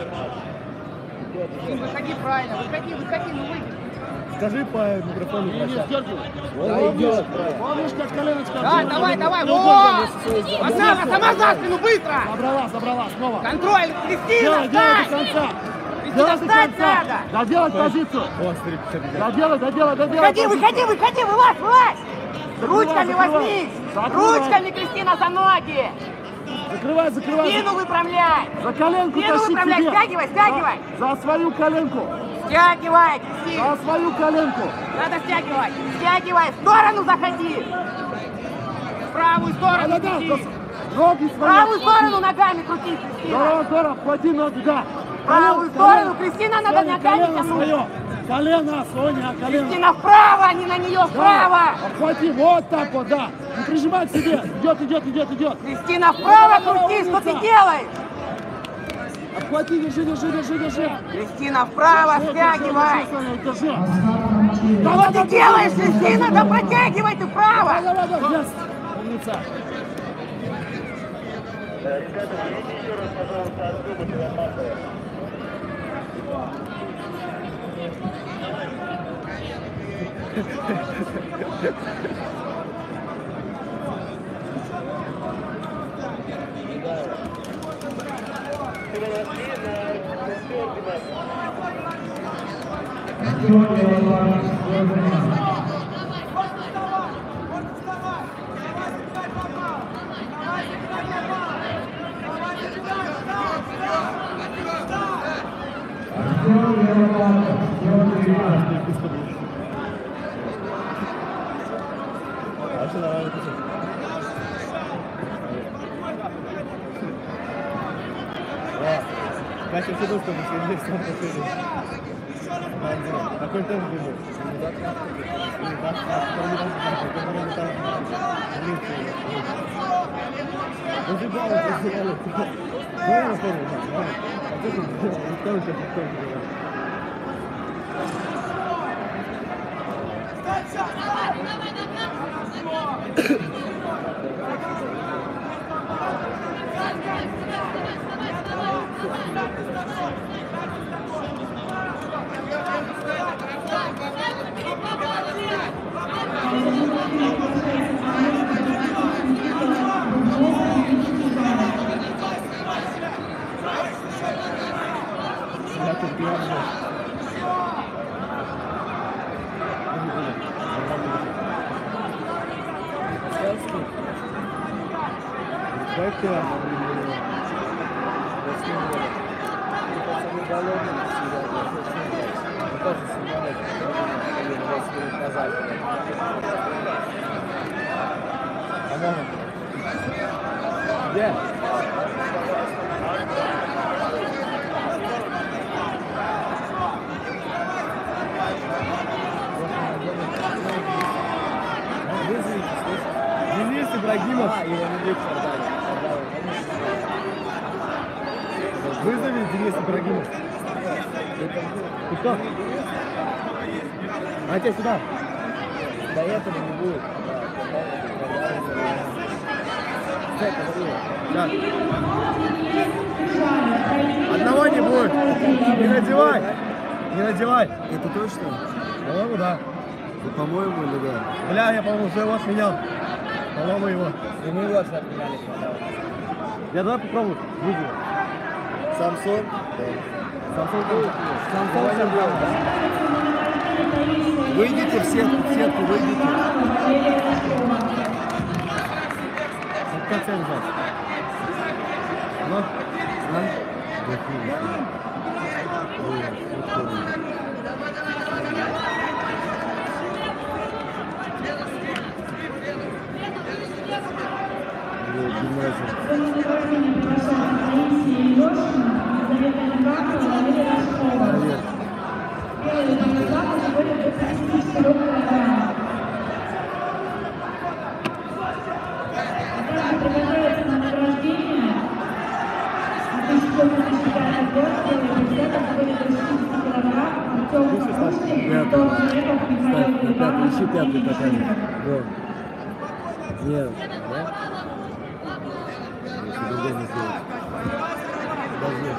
Выходи правильно, выходи, ну выйди. Скажи по микрофону. Не сдергивай. Да, идет. Помнишь, как коленочка? Давай, вот! Сама за спину, быстро! Забрала, снова. Контроль, Кристина, Делай до конца. Кристина, встать надо! Доделать позицию. Доделай. Выходи, вылазь! Ручками возьмись! Ручками, Кристина, за ноги! Закрывай. Спину выпрямляй! За коленку спину тащи выпрямляй, себе. стягивай! За свою коленку. Стягивай, Кристина! За свою коленку. Надо стягивай! В сторону заходи! В правую сторону крути! Ноги В правую сторону ногами крути, Кристина! Здорово, хвати ноги, да. В правую сторону, Кристина, надо ногами тянуть! Колено, Соня, колено. Кристина, вправо, а не на нее, вправо! Обхвати, вот так вот, да. Не прижимай к себе. Идет. Кристина, вправо крути, что ты делаешь? Обхвати, держи. Кристина, вправо, стягивай! Держи. Что ты делаешь, Кристина? Да протягивай ты вправо! Давай, умница. Ребята, берите еще раз, пожалуйста, отсюда безопасного. тяну, чтобы сильнее сам пошел. Такой тоже был. Денис Ибрагимов. Вызови Денис Ибрагимов. Ты кто? А тебе сюда. До этого не будет. Да. Одного не будет. Не надевай. Не надевай. Это точно? По-моему, да. Да, по-моему, или да? Бля, я, по-моему, уже его сменял. По-моему, его. И мы его же отменяли. Я давай попробую. Вызови. Самсон? Самсон. Выйдите в сетку, выйдите. Как тебя называть? Ну? Предлагается на награждение 2005 год, первый президент будет 60 килограмм, Артем Капустин, Антон Шерепов, Михаил Кулебанов. Ищи пятый какая-нибудь. Вот. Нет, да? Если другой не сделать. Должны.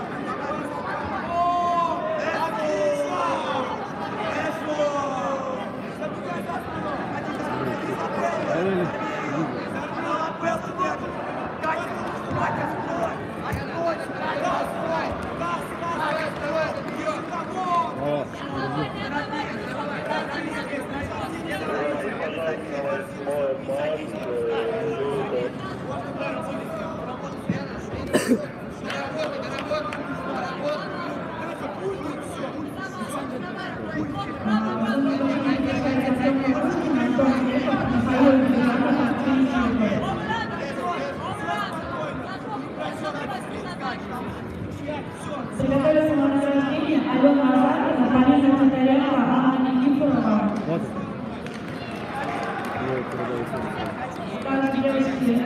Приготовиться на награждение Алена Азаркина, Полина Титаренко, Анна Никифорова. Вот. Также девочки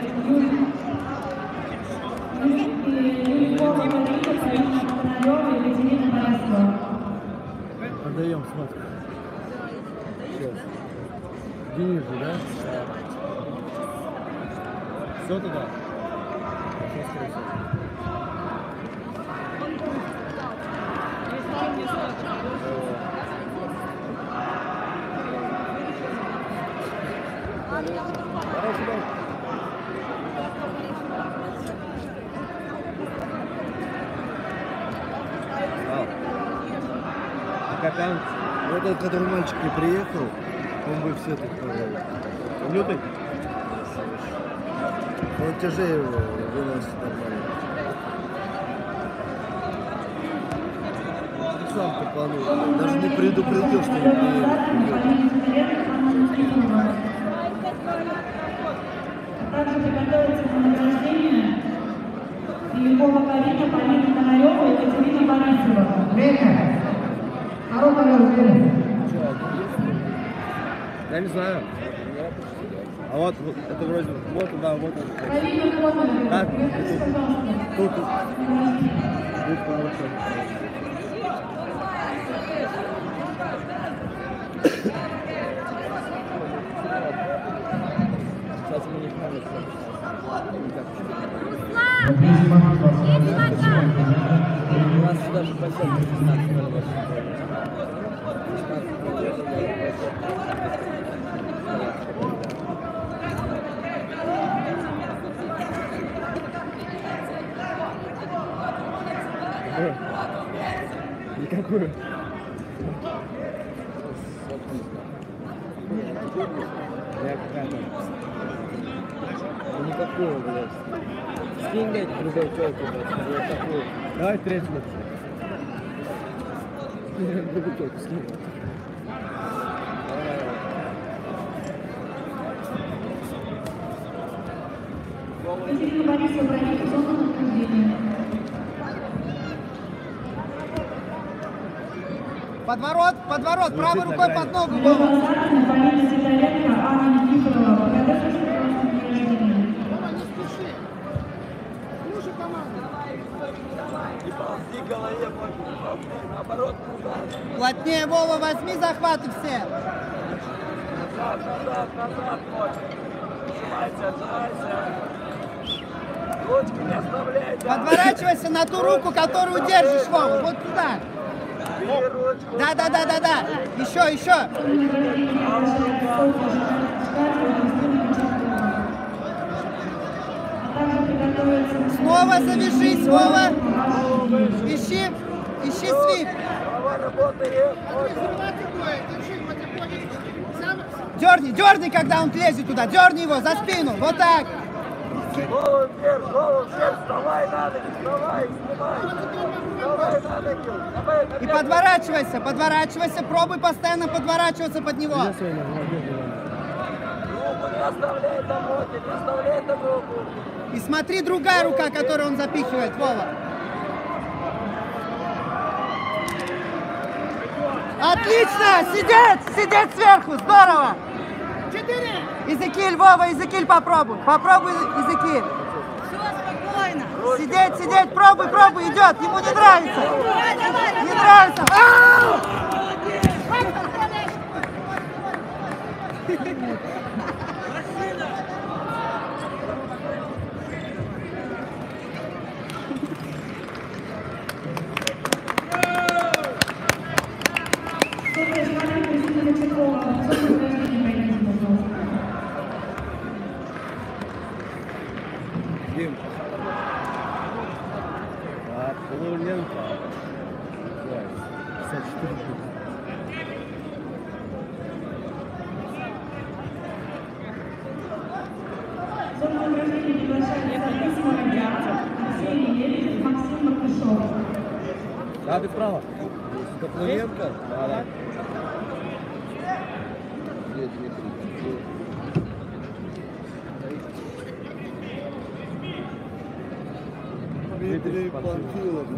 Юлькова, Марина, Карина Фонарёва и Екатерина Борисова. Отдаем, смотри. Сейчас. Денис же, да? Все туда? Сейчас, скорее всего. Капян. Вот этот, который мальчик не приехал, он бы все тут провел. Лютый? Он тяжелее его выносит нормально. Сам тупанул. Даже не предупредил, что не приедет. Также приготовиться на награждение Белякова Карина, Полина Конарева и Екатерина Борисова. Время. Хорошее время. Я не знаю. А вот это вроде, вот он, да, вот он. Да, тут. Сейчас ему не нравится. У нас сюда же посёлок 16:08. Никакую. Никакую, блядь. Скинь, блядь, другой тёлку, блядь. Вот такую. Давай третью. Другую тёлку скинь. Екатерина Борисова проявила зону наблюдения. Подворот, правой рукой под ногу. Полина Сидоренко, Анна Никифорова. Плотнее, Вова, возьми захваты все. Назад, ручки не оставляйте. Подворачивайся на ту руку, которую держишь, Вова. Вот туда. Да. Еще. Снова завяжись, Вова. Ищи свип. Дерни, когда он лезет туда. Дерни его за спину. Вот так. Голову вверх, вставай на ноги, вставай, вставай на ноги. И подворачивайся, пробуй постоянно подворачиваться под него. Руку не оставляй там руку. И смотри, другая рука, которую он запихивает, Вова. Отлично! Сидеть сверху, здорово! 4! Изекиль, Вова, Изекиль попробуй. Попробуй, Изекиль. Все, спокойно. Сидеть, пробуй, идет. Ему не нравится. Не нравится. Ау! Да, ты справа. Каплуенко? Да. Дмитрий Панфилов.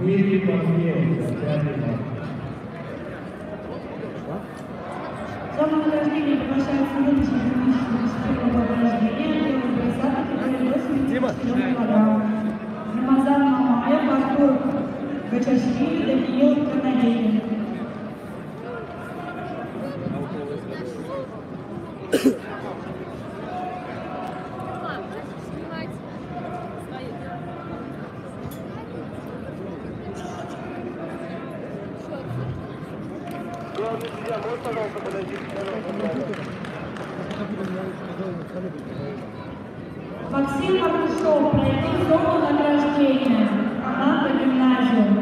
Зона награждения приглашается выпущенных 2021 года рождения, первый присадок, Дима. Рамазан Мамаев, Артур Гачашвили, Даниил Канадеев. Максим Мартышов проявил зону награждения. Команда гимназиум.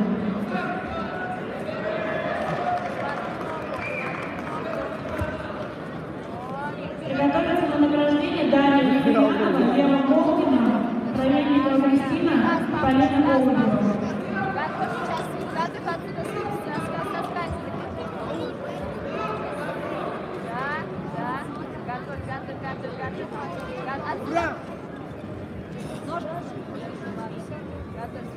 Приготовиться на награждение Дарья Ефремянова, Вера Волгина, Праведникова Кристина, Полина Голубева. Ножка. Готовь.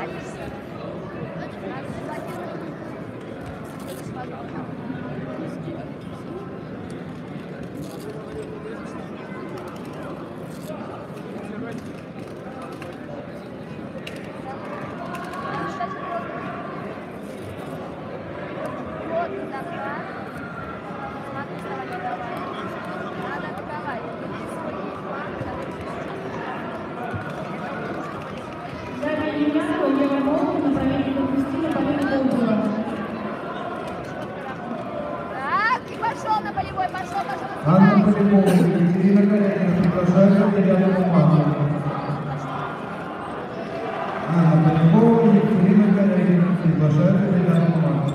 Так, и пошел на полевой, пошел. Анна Полякова, Екатерина Корякина приглашается в рядом команды. Анна Полякова, Екатерина Корякина приглашается в рядом команды.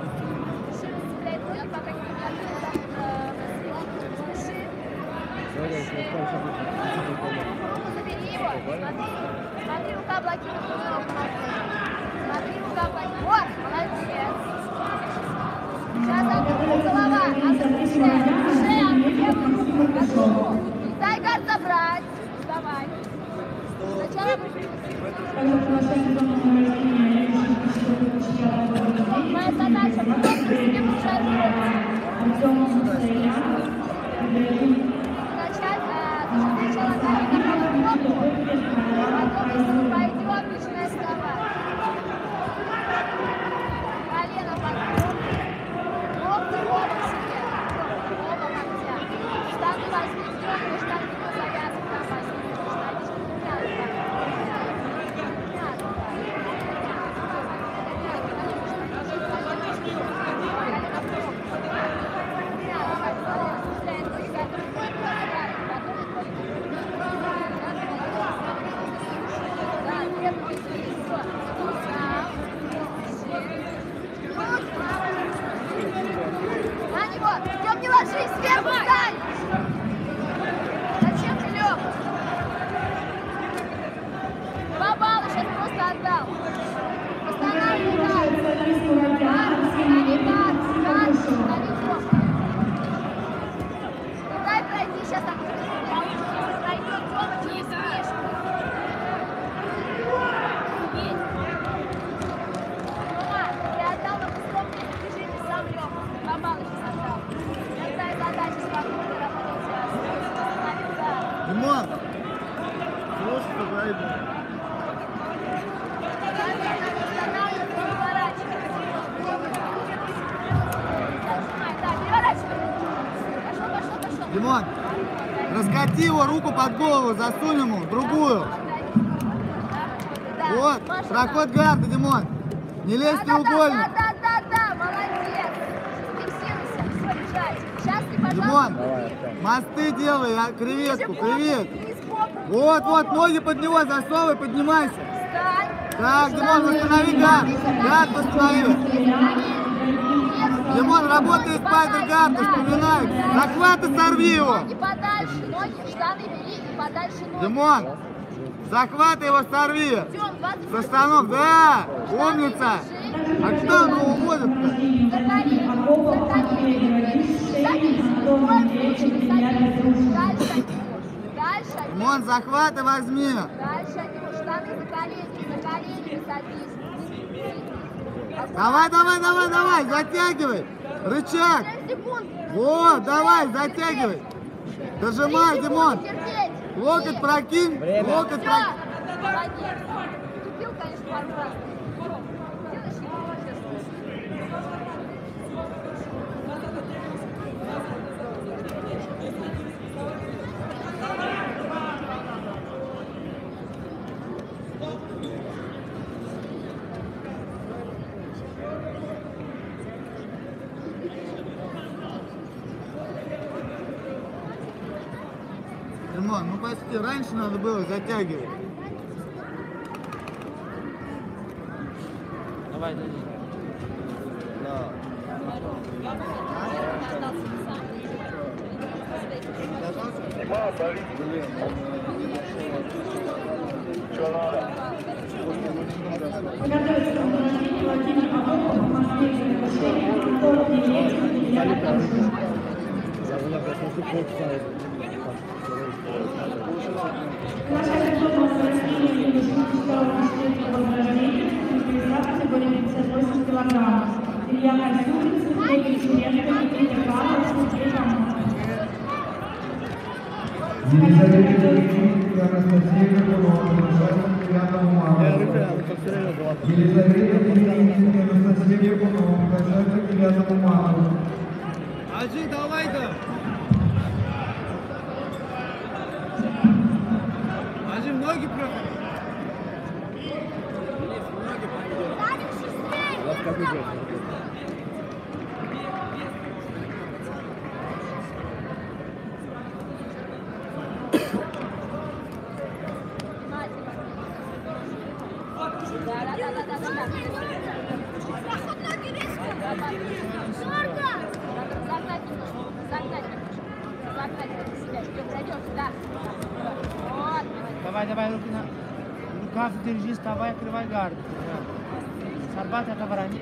Забери его, смотри, рука блокирует. Смотри, рука блокирует. Вот, молодец. Сейчас Андрюха, голова. Шея, руку. Дай гад забрать. Давай. Сначала моя задача просто себе мешать начать сначала колено, потом пойдет начинай вставать. Колено подходит. Локти оба к себе. Оба локтя. Штаны возьми, дерни, штаны не завязывай, там возьми. Штанишки не надо. На него! Тём, не ложись! Сверху встань! Зачем ты лёг? 2 балла сейчас просто отдал. Останавливай! Останови так! Останови Тём! Дай пройти, сейчас там пройдёт Тёма, не спишь! Тёма, ты отдал на пустом движении, сам лёг. 2 балла сейчас отдал. Дай задачу спокойно работать. Останови так. Димон! Слушай, правильно. Димон, раскати его руку под голову, засунь ему другую. Вот, проход гарда, Димон. Не лезь в треугольник. Да, молодец. Фиксируйся, все, лежать. Сейчас ты, пожалуйста. Димон, мосты делай, креветку, креветку. Вот, ноги под него засовывай, поднимайся. Так, Димон, восстанови гард. Гард восстанови. Димон, работает спайдер-гард, вспоминай. Захваты сорви его. Ноги подальше, ноги, штаны бери и подальше ноги. Димон, захваты его сорви. С остановок, да, умница. А кто он его уводит-то? Димон, захваты возьми. Дальше от него штаны за колени садись. Давай, затягивай. Рычаг. Вот, давай, затягивай. Дожимай, Димон. Локоть прокинь, локоть прокинь. Молодец. Тупил, конечно, пару раз. Делаешь его молодец. Димон, ну почти раньше надо было затягивать. Давай, Данил. Да. Что надо? Наша килограммов. Илья Костюк, Сергей Черенко, Никита Павлов, Сергей Камов. Елизавета Дмитриевна, Анастасия Горбунова, приглашаем к 9 марта. Елизавета Дмитриевна, Анастасия Горбунова, приглашаем к 9 марта. Аджи, давай-ка! Аджи, ноги проходят. Давай, руки на... Рукав держи, вставай, открывай гарду. Сарбат это ворони.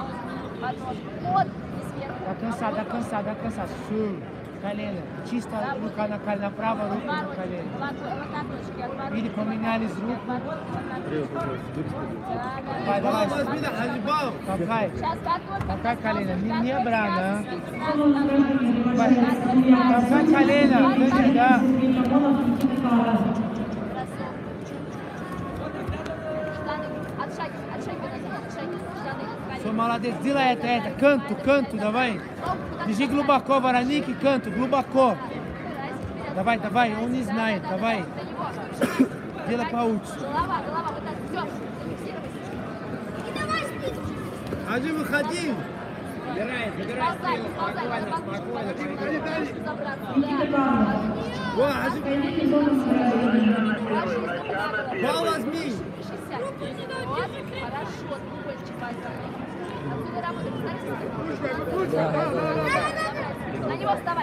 До конца. Все. Колено. Чисто рука на колено, направо, руку на колено. Или поменялись руку. Давай. Какая колено? Не брана. Какая колено? Да. Все, молодец, делай это, канто, давай. Держи глубоко, вороник, канто, глубоко. Давай, он не знает, давай. Делай получше. Голова, вот так, все, зафиксировайся. Аджи, выходи. Забирай, спокойно. Бал возьми. Вот, хорошо, треугольничек возьми. Отсюда работай, на него вставай.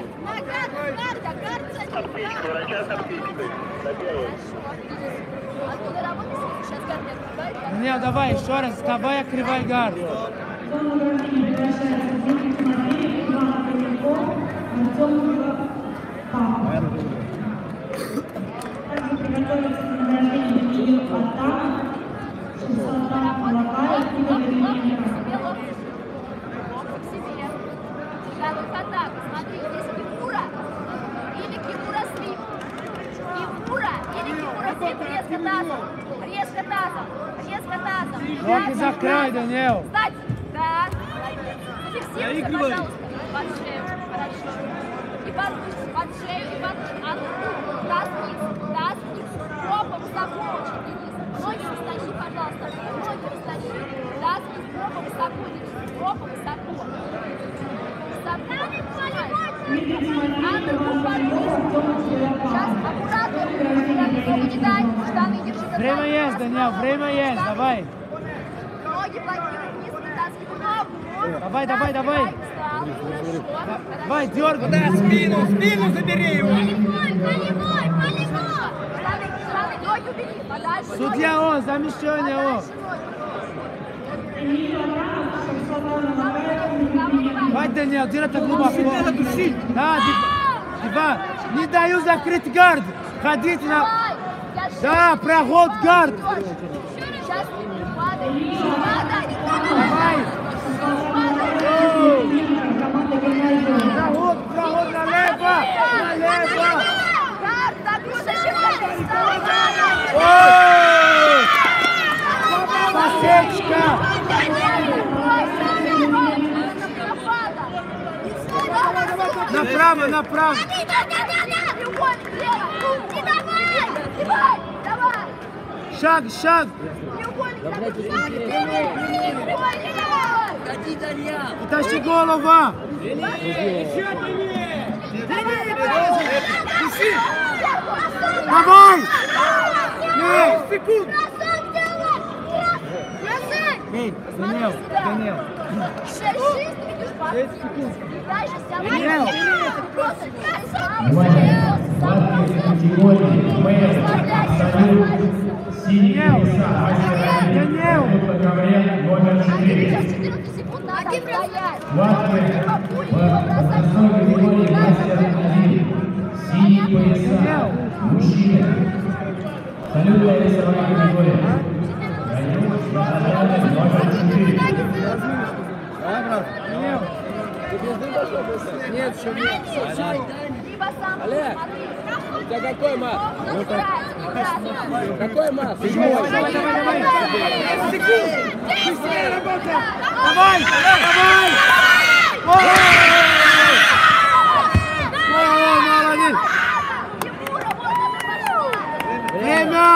Оттуда работай, сейчас гард не открывай. Не, давай, еще раз, вставай, открывай гарду. Приготовиться к награждению Кирилл Потапов, 600 грамм молока и килограмм. Смотри, здесь кимура или кимура слип. Кимура или кимура слип. Резко тазом. Руки закрой, Даниэл. Встать. Да. Зафиксируйся, пожалуйста. Под шею. Хорошо. И под шею, и под таз вниз. Попу высоко очень, Денис. Ноги растащи, пожалуйста. Таз вниз, попу высоко, Денис. Попу высоко. Сейчас аккуратно. Не дай. Штаны держи. Время есть, Даниэл, время есть, давай. Ноги блокируй, вниз вытаскивай ногу. Давай. Давай, дергай. Да, спину забери его. Полевой. Штаны, ноги убери. Подальше. Судья он, замещение он. Давай, Даниэл, делай это глубоко. Да, Дива, не даю закрыть гард. Ходите на... Да, проход гард. Сейчас падай. Давай. Проход налево. Гард, закрой, защищай. Посечка. Направо. Шаг. Тащи голову. Давай. Секунд. Даниэл. 6 секунд. Дальше Даниэл. Сладкие категории МС, абсолют, синие веса, Даниэл. номер 4. Сладкие в возрастной категории мастер 1. Синие пояса, мужчины. Абсолютная весовая категория. Номер 4. Давай, брат. Нет, еще нет. Олег, у тебя какой мат? Какой мат? Давай. Быстрее работай. Давай. Молодец. Время.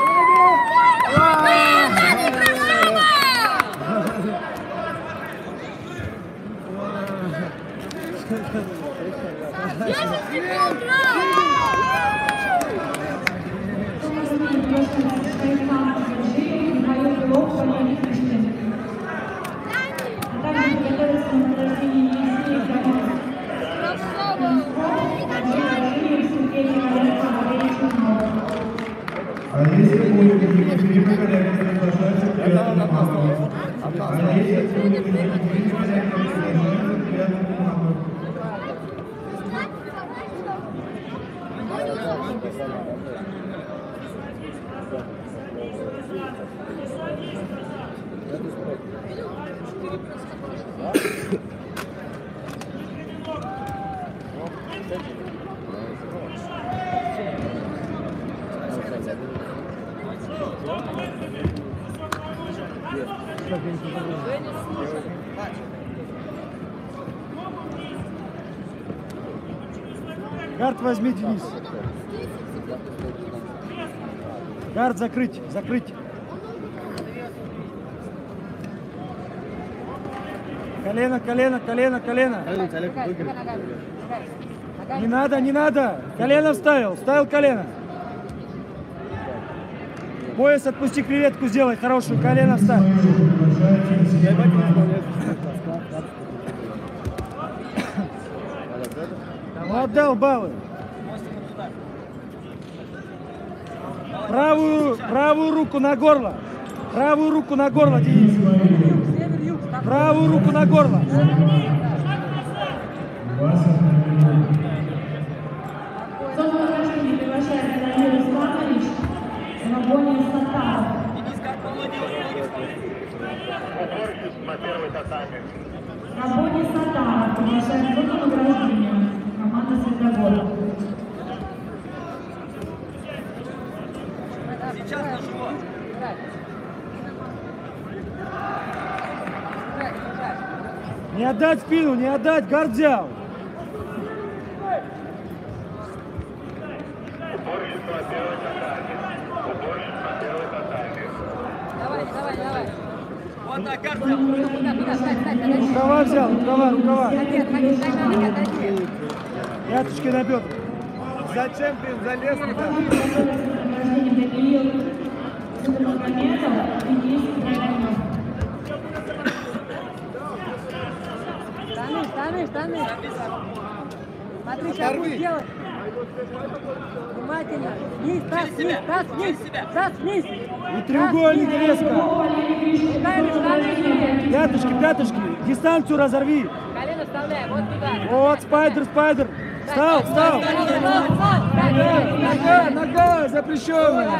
А если будет какие-то коллеги, приглашаются к приятному команду. А если будет какие-то коллеги, приглашаются к приятному команду. Гард возьми, Денис. Гард закрыть. Колено. Не надо. Колено вставил колено. Пояс отпусти, креветку сделай хорошую, колено вставь. Отдал баллы. Правую руку на горло. Денис. Правую руку на горло. Рабони Сатаров приглашает зону награждения. Команда Светогора. Сейчас на живот. Не отдать спину, не отдать, гард взял. Давай. Вот на карте. Рукава взял, рукава. Пяточки на бедра. Зачем ты залез туда? Штаны. Смотри, что будет делать. Внимательно. Таз вниз. И треугольник резко. Пяточки. Дистанцию разорви. Колено вставляй, вот туда. Вот, спайдер. Встал. Нога запрещенная.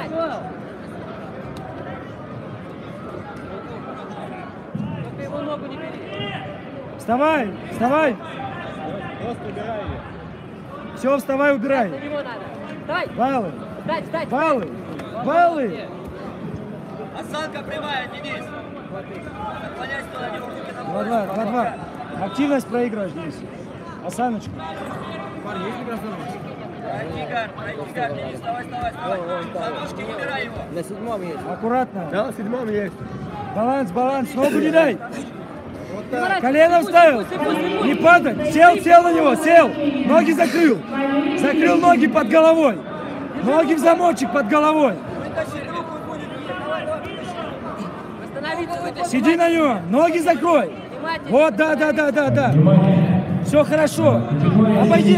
Только его ногу не бери. Вставай. Просто убирай ее. Все, вставай, убирай. На него надо. Вставай. Баллы. Встать. Баллы. Осанка прямая, Денис. Наклоняйся туда, не руки на 2-2. Активность проигрываешь, Денис. Осаночку. Пройди гард, Денис, давай. За ножки не убирай его. На 7-м есть. Аккуратно. Да, на 7-м есть. Баланс. Ногу не дай. Колено вставил. Не падай. Сел на него. Ноги закрыл. Закрыл ноги под головой. Ноги в замочек под головой. Сиди на нем. Ноги закрой. Вот, да. Все хорошо. Обойди.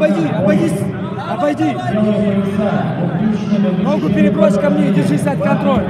Ногу перебрось ко мне. Держись от контроля.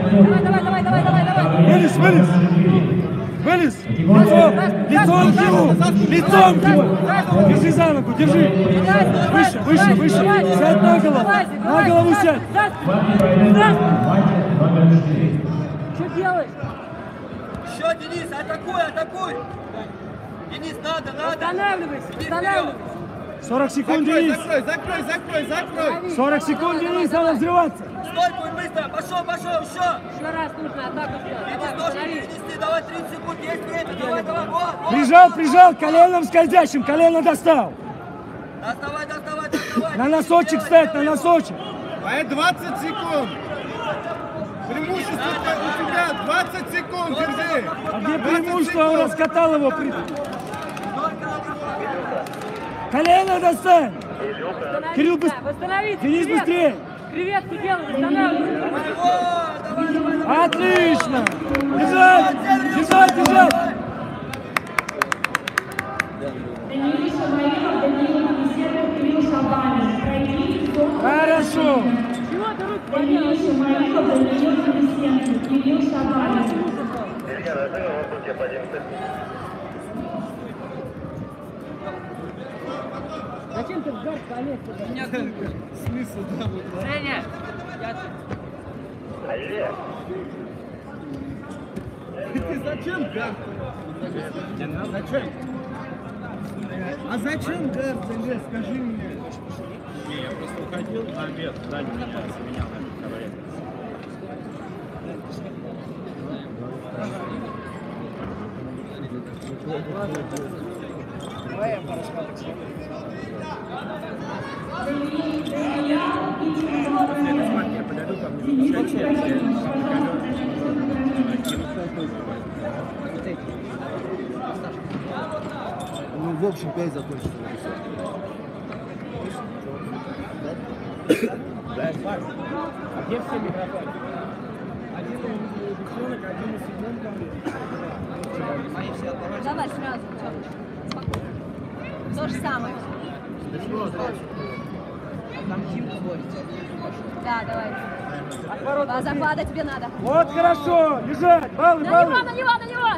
Вылез. Лицом к нему. Держи за ногу, держи. Выше. Сядь на голову. На голову сядь. Что делаешь? Еще, Денис, атакуй, атакуй! Денис, надо! Останавливайся, останавливайся! 40 секунд, Денис! Закрой! 40 секунд, Денис, надо взрываться! Стой, будь быстро! Пошел, еще! Еще раз нужно атаку сделать. Денис, ножки перенести, давай 30 секунд, есть время, давай! Вот. Прижал, коленом скользящим, колено достал! Доставай! На носочек встать, на носочек! А 20 секунд! Преимущество у тебя 20 секунд, держи! А где преимущество? Он раскатал его. Колено достань! Кирилл, Восстановиться! Денис, быстрее! Креветку делай, восстанавливайся! Отлично! Держать! Хорошо! Зачем ты в гард полез? Смысл, да, вот. Женя! Ты зачем гард? Зачем? А зачем гард, Женя, скажи мне? Я просто уходил на обед, сзади меня заменял на говорит. Давай я пару шкалок. Я подойду ко мне. Ну, в общем, 5 закончится. А где все микрофоны? Один у девчонок, один у Сигмунда. Давай сразу, спокойно. То же самое. Там Тимка борется. Да, давай. Два захвата тебе надо. Вот хорошо! Лежать! Баллы! На него!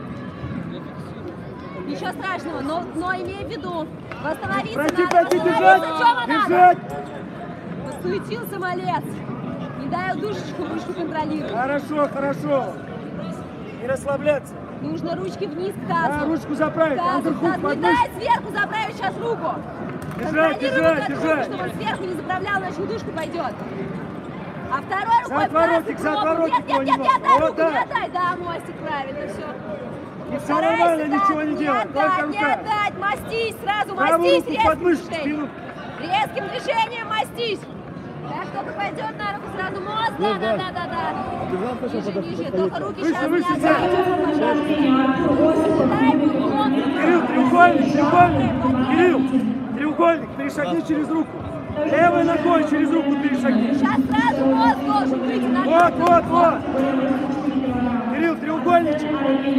Ничего страшного, но имей в виду. Восстановиться Пройти, надо. бежать! Тёма, Бежать! надо. Подсуетился малец. Не дай душечку, ручку контролируй. Хорошо. Не расслабляться. Нужно ручки вниз к тазу. Да, ручку заправить. Тазу. Не дай сверху заправить сейчас руку. Держать. Чтобы он сверху не заправлял, иначе удушка пойдет. А второй рукой отворотик, за отворотик. Нет, дай руку, не отдай. Да, мостик, правильно, все. И все нормально, ничего не делать. Не отдать, мастись, сразу правую мастись руку под мышку, движением. Резким движением мастись. Как только пойдет на руку, сразу мост, да. Ниже. Только руки сейчас не отдай. Кирилл, треугольник, перешагни через руку. Левой ногой через руку перешагни. Сейчас сразу мост должен выйти на Вот. Кирилл, треугольничек.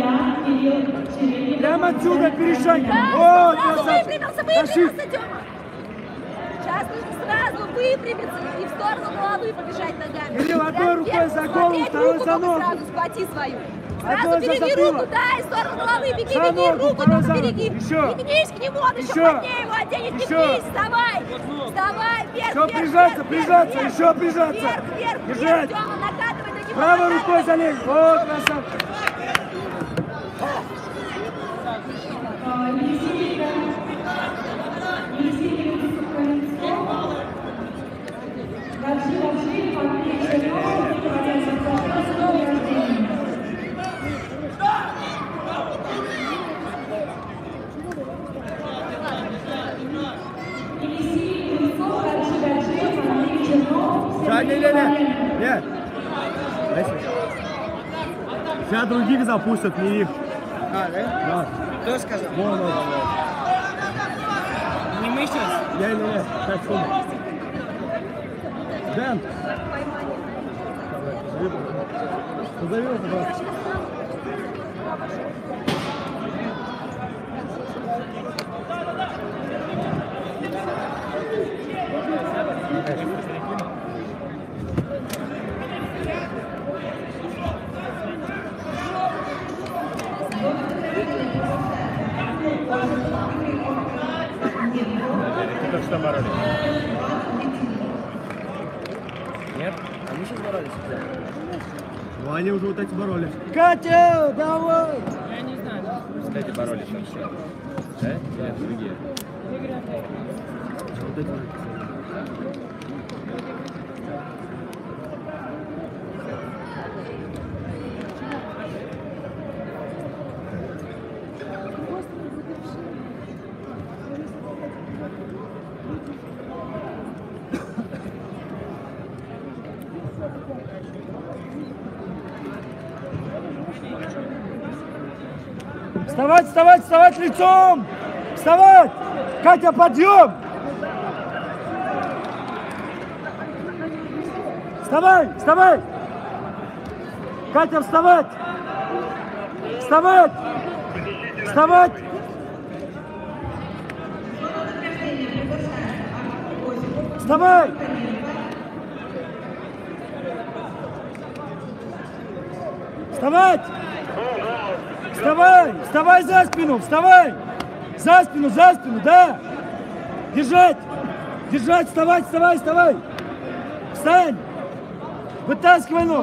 Прямо отсюда перешагни. Вот, выпрямился, Тёма. Сейчас нужно сразу выпрямиться и в сторону головы побежать ногами. Кирилл, одной рукой за голову, второй за ногу. Сразу схвати свою. Сразу береги руку, да, и в сторону головы беги, руку только береги. Пригнись к нему, он еще плотнее его оденет, пригнись, вставай, вверх, еще прижаться, еще прижаться. Вверх, держать. Тёма, накатывай на него. Правой рукой залезь, вот, красавчик. Нет. Сейчас других запустят, не их. А, да? Да. Кто сказал? Вон. Не мы сейчас? Не. Так, что? Дэн. Позови его, пожалуйста. Только что боролись. Нет? А мы сейчас боролись. Ну они уже вот эти боролись. Катя, давай! Я не знаю, да? Кстати, боролись вообще. Да? Нет, другие. Вот эти вот. Вставать, вставать, вставать лицом! Вставать! Катя, подъем! Вставай, вставай! Катя, вставать! Вставать! Вставать! Вставай! Вставать! Вставай! Вставай за спину! Вставай! За спину, да! Держать! Держать! Вставать, вставай, вставай! Встань! Вытаскивай ногу!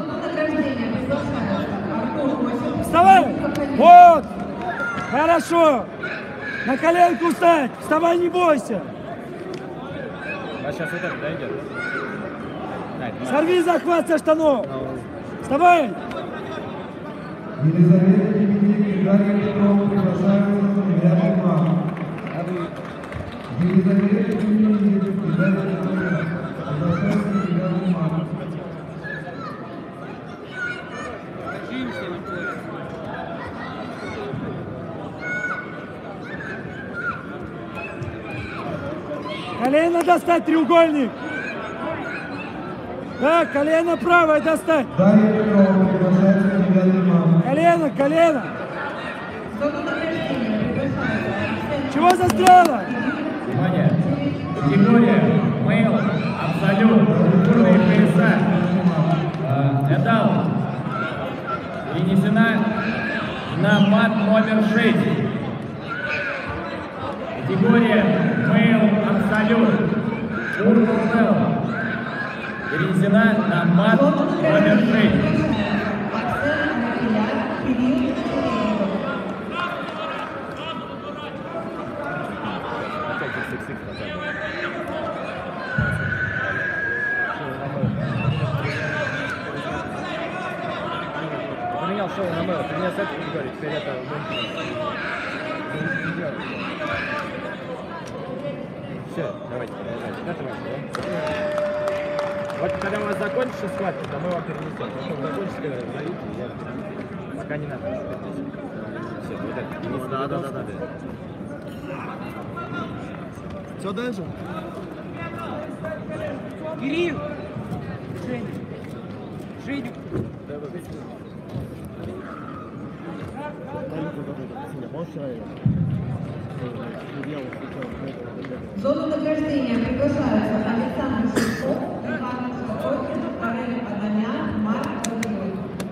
Вставай! Вот! Хорошо! На коленку встать! Вставай, не бойся! А сейчас вот это дойдет. Сорви захват со штанов! Вставай! Елизавета Демидик и Дарья Петрова приглашаются на рядом мам. Елизавета Демидик и Дарья Петрова приглашаются на рядом мам. Колено достать, треугольник! Да, колено правое достать! Дарья Петрова приглашается на рядом мам. Колено, колено! Чего застряла? Внимание! Категория мейл, абсолют, культурные пояса. Медал перенесена на мат номер 6. Категория мейл, абсолют, культурный перенесена на мат номер 6. Поменял шоу на мэло, ты меня с этой категории, теперь это... Все, давайте продолжать. Вот когда у вас закончится схватка, то мы вам перенесем. Потом закончится, когда зовите, я... Пока не надо. Все, вот это. Да. Все дальше? Кирилл! Женя! Женя! В зону награждения приглашаются Александр Шишков, Иван Соколкин, Карель Адамян, Марк Родиной.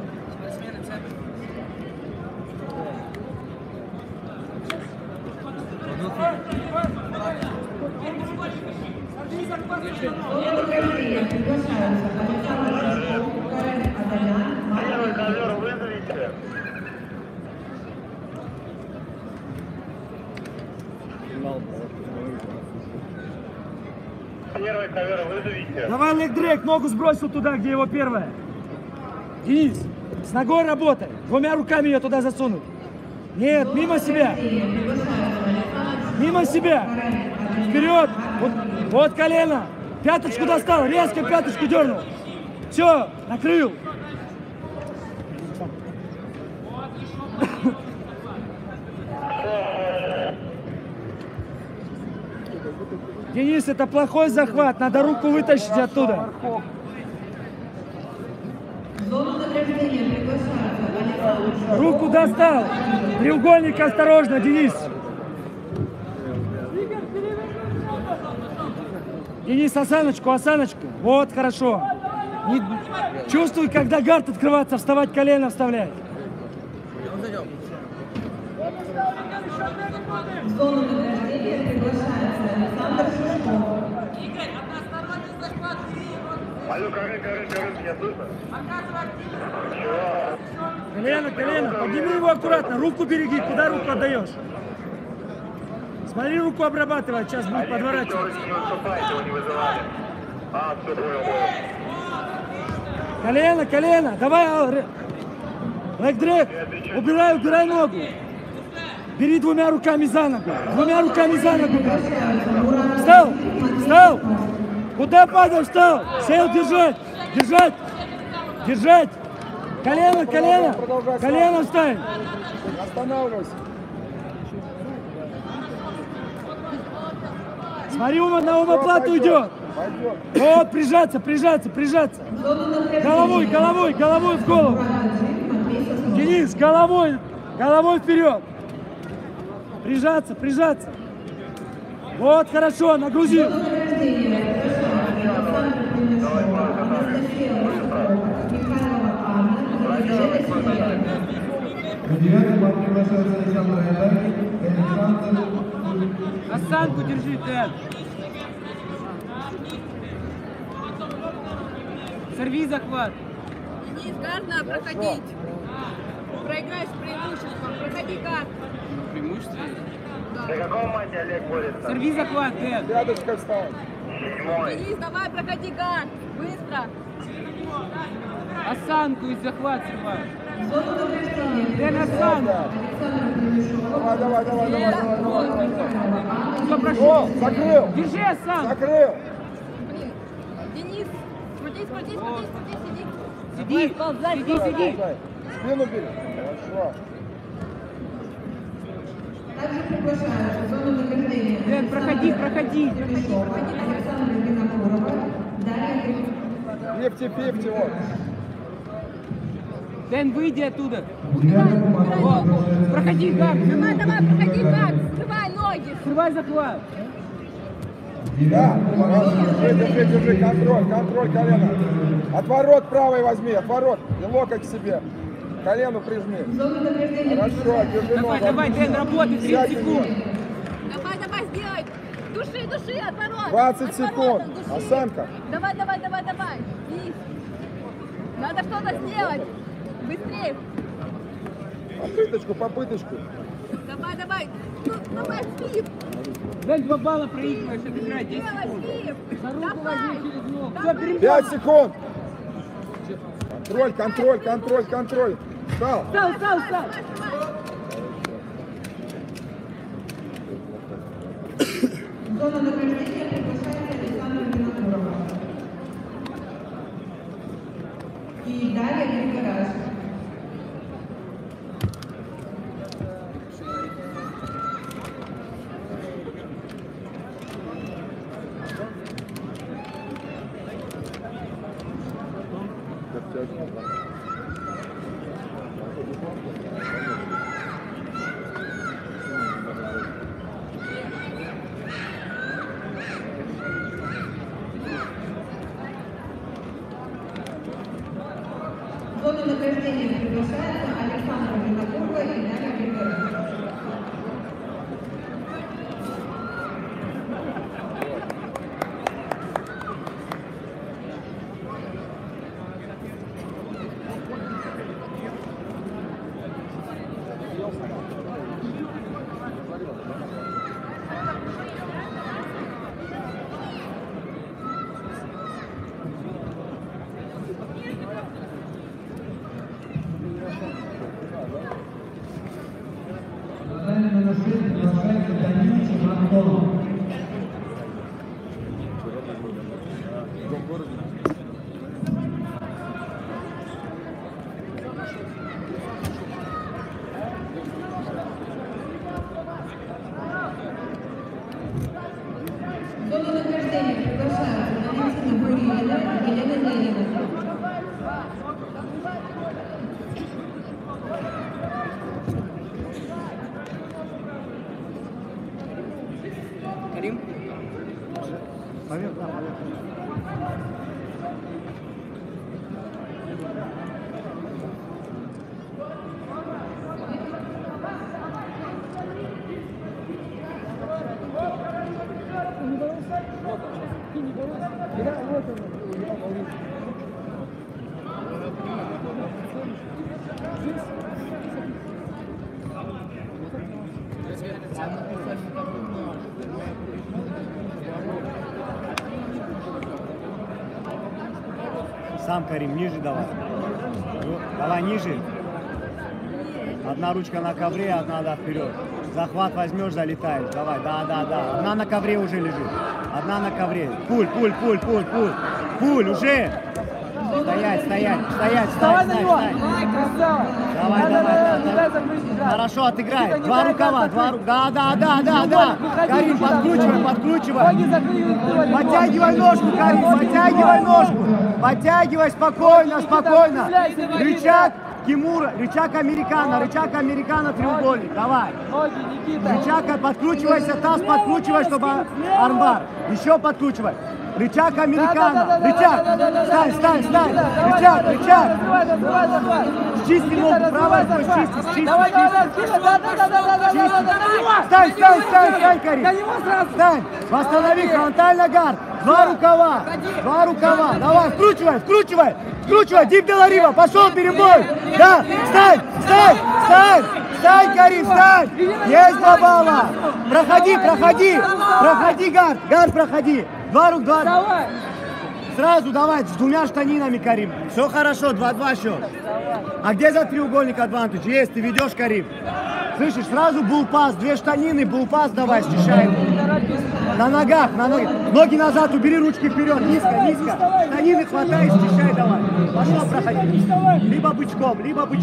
В зону награждения приглашаются Александр Шишков, Карель Адамян, Марк Родиной. Первый ковер вызовите. Давай лэг-дрейк, ногу сбросил туда, где его первая. Денис, с ногой работай. Двумя руками ее туда засунуть. Нет, мимо себя. Мимо себя. Вперед. Вот колено. Пяточку достал, резко пяточку дернул. Все, накрыл. Денис, это плохой захват, надо руку вытащить оттуда. Руку достал. Треугольник осторожно, Денис. Денис, осаночку, осаночку. Вот, хорошо. Чувствуй, когда гард открываться, вставать, колено вставлять. В зону награждения приглашается Александр Шишков. Алло, Карен, меня слышно? Колено, подними его аккуратно, руку береги, куда руку отдаешь? Смотри, руку обрабатывай, сейчас будет подворачивать. Колено, давай, лэг-дрэг, убирай ногу. Бери двумя руками за ногу. Встал. Куда падаешь, встал? Сел, держать. Колено вставь. Останавливайся. Смотри, на умоплату идет. Вот, прижаться. Головой в голову. Денис, головой вперед. Прижаться. Вот, хорошо, нагрузил. Осанку держи, Дэн. Сорви захват. Денис, гард надо проходить. Проиграешь преимуществом. Проходи гард. Преимущество? Да. При каком мате Олег борется? Сорви захват, Дэн. Рядочка встань. Денис, давай, проходи гард. Быстро. Осанку и захват срывай. Дэн, осанку. Давай. Все, прошу. Закрыл. Держи осанку. Закрыл. Блин. Денис, крутись, сиди. Сиди. Спину бери. Хорошо. Также приглашается в зону награждения. Дэн, проходи. Александра Винокурова, Дарья 50-50, вот. Дэн, выйди оттуда. Вот. Проходи, Гак. Давай, проходи гард. Скрывай ноги. Срывай захват. Да, держи, контроль колена. Отворот правый возьми, отворот, и локоть к себе. Колену прижми. Хорошо, держи ногу. Давай, Дэн, работай, 30 секунд. Давай, сделай. Души, отворот. 20 секунд. Осанка. Давай. Денис. Надо что-то сделать. Быстрее. Попыточку. Давай. Давай, слип. Дэн, 2 балла проигрываешь, отыграй 10 секунд. Слип. За руку возьми через ногу. Давай. Все, перемещай. 5 секунд. Контроль. Встал. В зону награждения приглашается Александра Винокурова. И Дарья Григораш. В зону награждения приглашается Александра Винокурова и Дарья Григораш. В зону награждения приглашаются Валентина Бурилина и Елена Ленина. Карим? Поверь. Сам, Карим, ниже давай. Давай ниже. Одна ручка на ковре, одна вперед. Захват возьмешь, залетаешь. Давай, да. Одна на ковре уже лежит. Одна на ковре. Пуль. Пуль, уже. Стоять. Вставай на него. Давай. Хорошо, отыграй. Два рукава. Да. Карим, подкручивай. Подтягивай ножку, Карим, подтягивай спокойно. Рычаг Тимура, рычаг американо, треугольник. Давай. Рычаг, подкручивайся, таз подкручивай, чтобы армбар. Еще подкручивай. Рычаг американо. Рычаг. Стань. Рычаг. Чисти ногу, правая ногу, чисти. Стань, Карим. Стань. Восстанови фронтально гард. Два рукава. Давай, вкручивай. Дип Деларива, пошел перебой. Да, стань, Карим, стань. Есть 2 балла. Проходи, гард, проходи. Два. Сразу давай, с 2 штанинами, Карим. Все хорошо, 2-2 счет. А где за треугольник адвантаж? Есть, ты ведешь, Карим. Слышишь, сразу булпас, 2 штанины, булпас давай, счищай. На ногах. Ноги назад, убери ручки вперед, низко. Штанины хватай, счищай давай. Пошел, проходи. Либо бычком,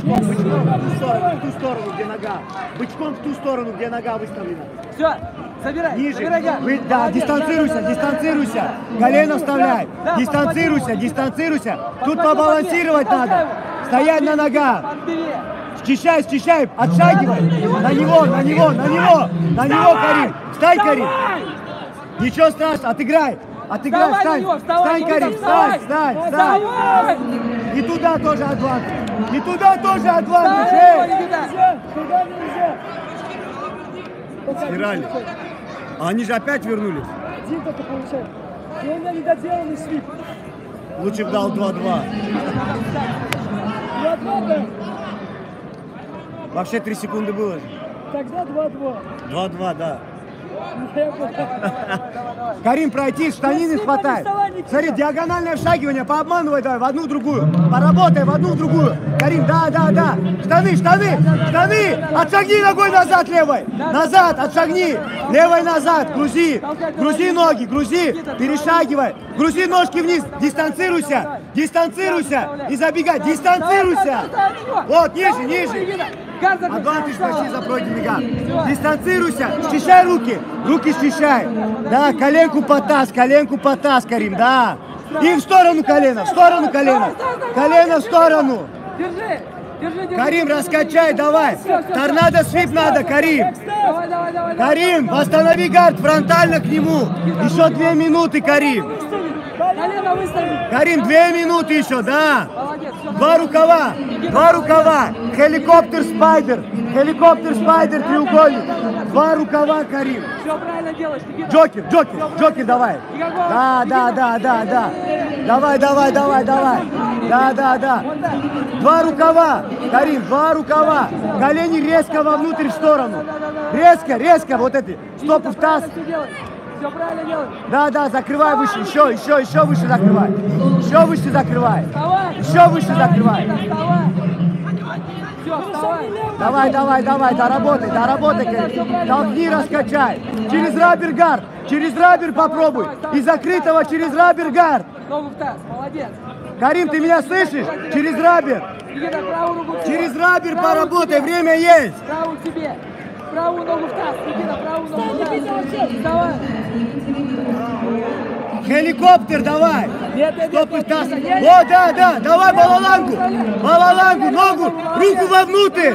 в ту сторону, где нога. Бычком в ту сторону, где нога выставлена. Все, забирай. Ниже. Да, дистанцируйся. Колено вставляй. Дистанцируйся. Тут побалансировать надо. Стоять на ногах. Счищай, отшагивай. На него, Карим. Встань, Карим. Ничего страшного, отыграй, встань, Карим, встань. И туда тоже адвантаж. Стирали. А они же опять вернулись. Один только получает. И у меня недоделанный свип. Лучше бы дал 2-2. 2-2, да. Вообще 3 секунды было же. Тогда 2-2. 2-2, да. Карим, пройти, штанины хватай. Смотри, диагональное вшагивание, пообманывай давай в одну в другую. Поработай в одну в другую. Карим, да. Штаны. Отшагни ногой назад левой. Назад, отшагни. Левой назад, грузи ноги, перешагивай. Грузи ножки вниз, дистанцируйся. И забегай, дистанцируйся. Вот, ниже. Адвантаж почти за пройденный гад. Дистанцируйся, счищай руки счищай. Да, коленку по таз, Карим, да. И в сторону колено. Колено в сторону. Держи. Карим, раскачай, давай. Торнадо свип надо, Карим. Давай. Карим, восстанови гард фронтально к нему. Еще 2 минуты, Карим. Колено выстави. Карим, 2 минуты еще, да. 2 рукава. Хеликоптер спайдер, треугольник. 2 рукава, Карим. Все правильно делаешь. Джокер, давай. Да. Давай. Да. 2 рукава, Карим, 2 рукава. Колени резко вовнутрь в сторону. Резко, вот эти. Стопы в таз. Все правильно делаешь. Да, закрывай выше, еще выше закрывай. Еще выше закрывай. Все, вставай. Давай, доработай, Карим. Толкни, раскачай. Через рабер попробуй. И закрытого через рабер гард. Ногу в таз, молодец. Карим, ты меня слышишь? Через рабер. Через рабер поработай, время есть. Правую себе. Правую ногу в таз, Никита, правую ногу в таз. Вставай. Хеликоптер давай. Стопы в таз. О, да, давай балалангу, ногу, руку вовнутрь.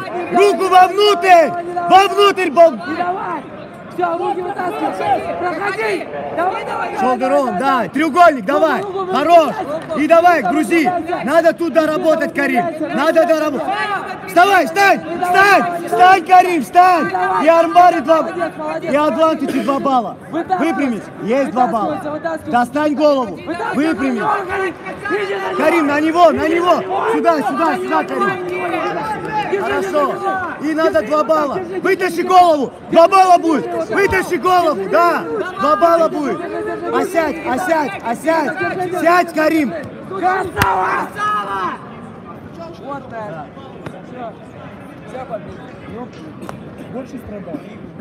Давай. Все, руки вытаскивай. Проходи. Давай. Шолдерон, да. Треугольник, давай. Хорош. И давай, грузи. Надо тут доработать, Карим. Вставай, стань. Встань, Карим, встань! И армбар, и адвантаж 2 балла. Выпрямись. Есть 2 балла. Достань голову. Выпрямись. Карим, на него, на него. Сюда, сюда, сюда, Карим. Хорошо. И надо 2 балла. Вытащи голову. 2 балла будет. Вытащи голову. Да. 2 балла будет. Осядь, осядь, осядь. Сядь, Карим. Красава! Вот так. Все победили. Больше страдал.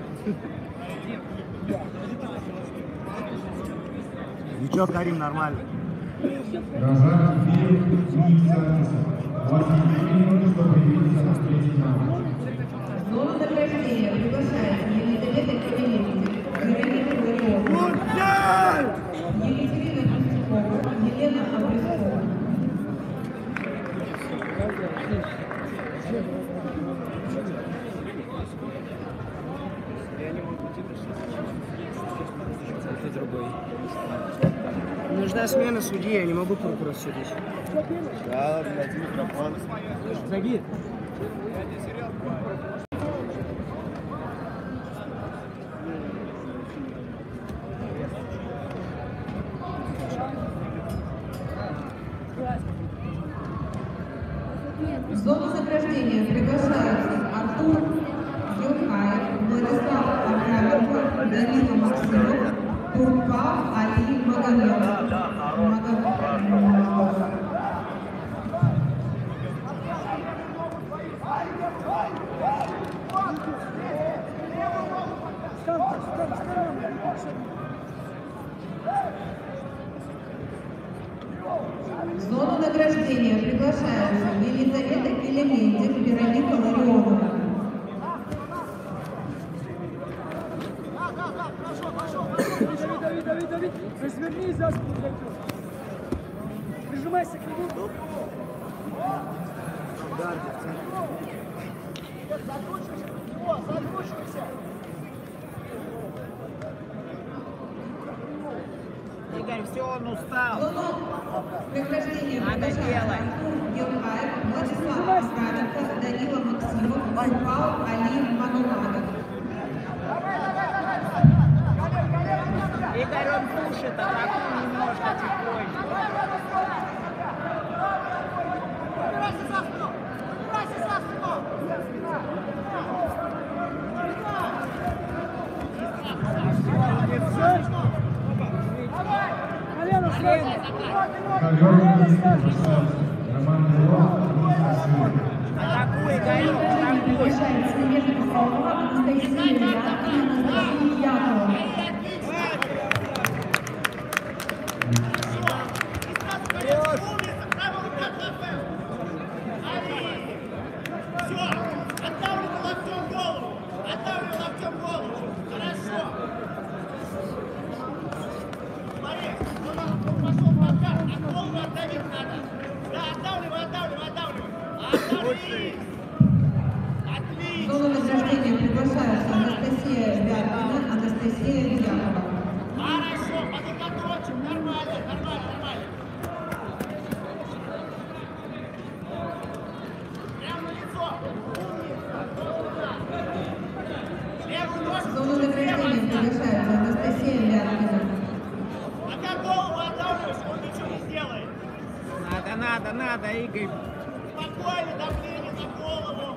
Ничего, Карим, нормально. Зона награждения приглашается Елизавета Кривенко, Вероника Ларионова, Екатерина Костюкова, Елена Обрезкова. Нужна смена судьи, я не могу прокурор судить. Да, найти микрофон. Загид. В зону награждения приглашаются Артур Юхаев, Владислав Абраменко, Данила Максимов, Туркал Али Магомедов. В зону награждения приглашаются Елизавета Келементьев, Вероника Ларионова. Давид, развернись за спину. Прижимайся к нему. Игорь, все, он устал. Прохождение Надо делать. Юрхаев, Владислав Абраменко, Данила Максимов, Туркал Али Магомедов. Игорь, он душит, атакуй немножко тихонько. Убирайся за спину! Убирайся за спину! Колено, колено. Атакуй, Игорь, атакуй! Приглашается Надежда Павлова, Анастасия Яковлевна, Анастасия Якова. В зону награждения приглашаются Анастасия Вяркина, Анастасия Якова. Хорошо, подготовим, нормально, нормально, нормально. Прямо на лицо. В зону награждения приглашаются Анастасия Вяркина. Пока голову отдавливаешь, он ничего не сделает. Надо, Игорь. Спокойно, давление на голову.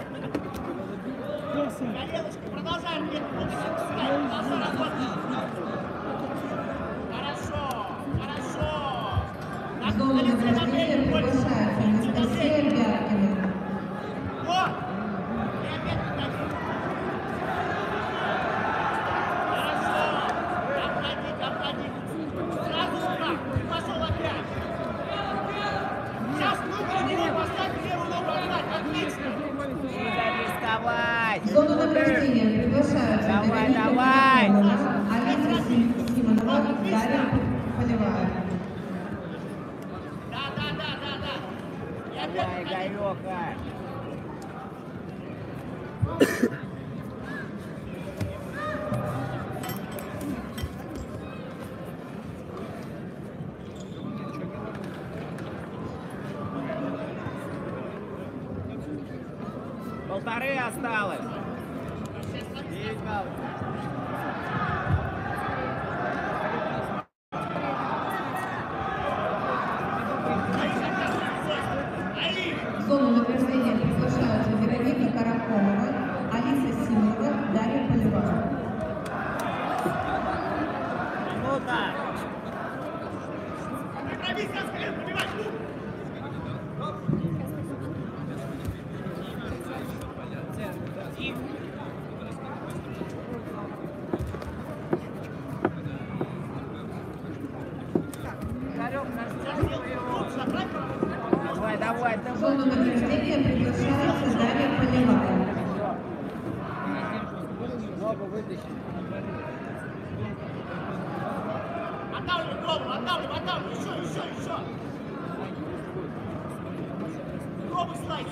Коленочки, продолжаем бегать. Хорошо. В зону награждения приглашаются Анастасия Вяркина. Обходи. Сразу сюда. Ты пошел опять. Сейчас ногу на него поставь, левую ногу отдать. Отлично. Не рисковать. В зону награждения приглашаются Давай. Алиса Симонова, Дарья Полевая. Да. Давай, Игорёка. Полторы осталось. баллы. 9 баллов. В зону награждения приглашаются Вероника Караколова, Алиса Симонова, Дарья Полевая. Давай. В зону награждения приглашается Дарья Полевая. Ногу вытащи. Отдавливай голову, отдавливай, еще. Пробуй слайд.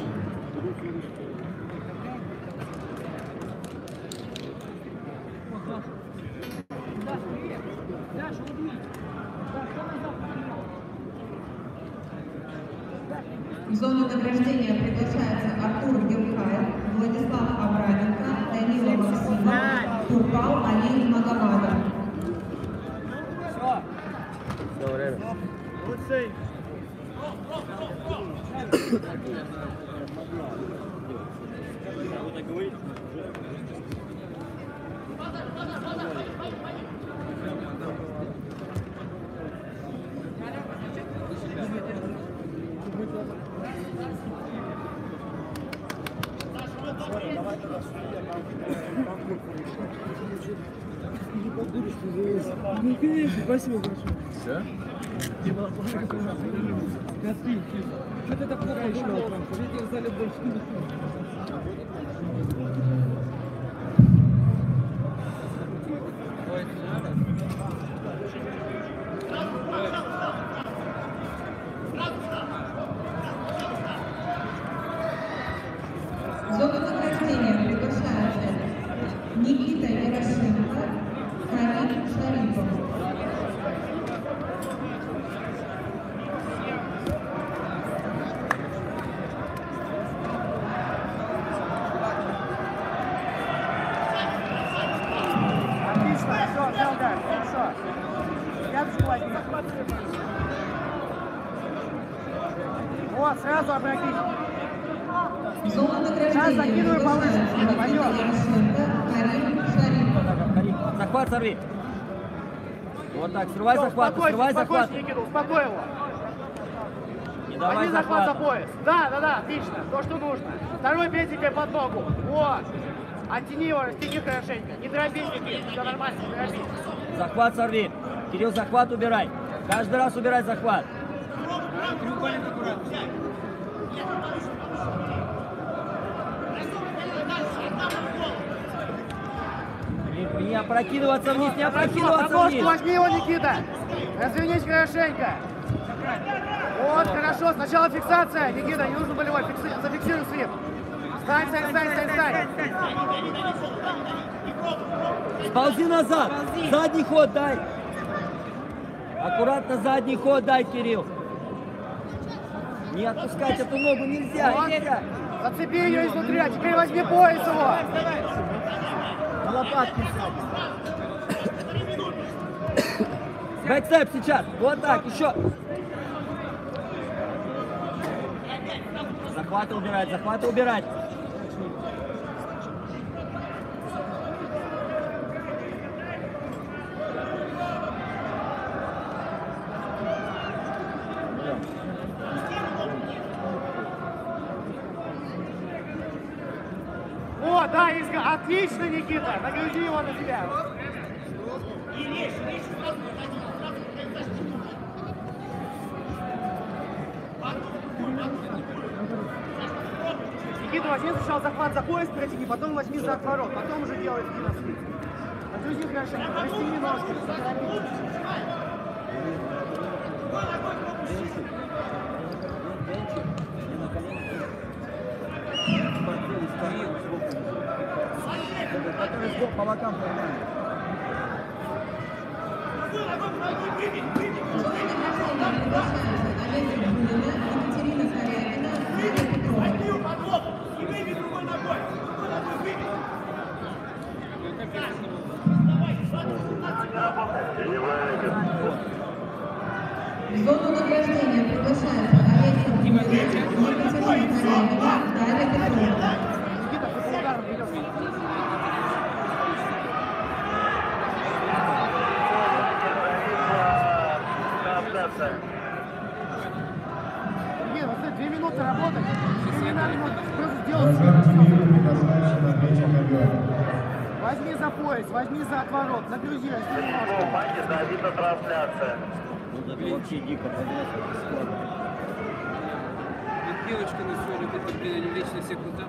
В зону награждения приглашается Артур Гилкаев, Владислав Абраменко, Данила Максимов, Турпал Али Магомадов. Все время. Лучший. Ну, конечно, спасибо большое. Все? Что-то это плохо играл, видите, в зале больше не. В зону награждения приглашаются Никита Ярошенко, Карим Шарипов. Отлично, все, да, хорошо. Пяточку возьми. Вот, сразу обратись. В зону награждения Сейчас закидываю повыше. приглашаются Никита Пойдем. Ярошенко, Карим Шарипов. Захват сорви. Вот так, срывай захват, срывай захват. Успокойся, Никита, успокой его. Не давай Возьми захват за захват. пояс. Да, отлично, то, что нужно. Второй петелькой под ногу. Вот. Оттяни его, растяни хорошенько. Не дроби, Никита, все нормально, не дроби. Захват сорви. Кирилл, захват убирай. Каждый раз убирай захват. Не опрокидываться вниз, не опрокидываться Подножку вниз. возьми его, Никита. Развернись хорошенько. Вот, хорошо. Сначала фиксация. Никита, не нужно болевой. Зафиксируй свип. Стань. Сползи назад. Задний ход дай. Аккуратно задний ход дай, Кирилл. Не отпускать эту ногу нельзя. Вот. Нельзя. Зацепи ее изнутри, а теперь возьми пояс его. На лопатки. Бэкстеп сейчас. Вот так, еще. Захваты убирать. О, да, отлично, Никита. Нагрузи его на себя. Никита, возьми сначала захват за пояс, протяни, потом возьми за отворот, потом уже делай спину. Нагрузи хорошо, растяни ножки. Который сбоку по бокам поймает. Екатерина Корякина, Мария Петрова. В зону награждения приглашается Олег Сергеевич, Екатерина Карелина, Дарья Петрова. Сергей, вот 2 минуты работать. 2 минуты просто Назар сделать. Тимиров приглашается на третий ковер. Возьми за пояс, возьми за отворот, нагрузи немножко. За видеотрансляция. Ну это вообще дико, Девочка на ссоре, это, блин, они вечно всех вот так.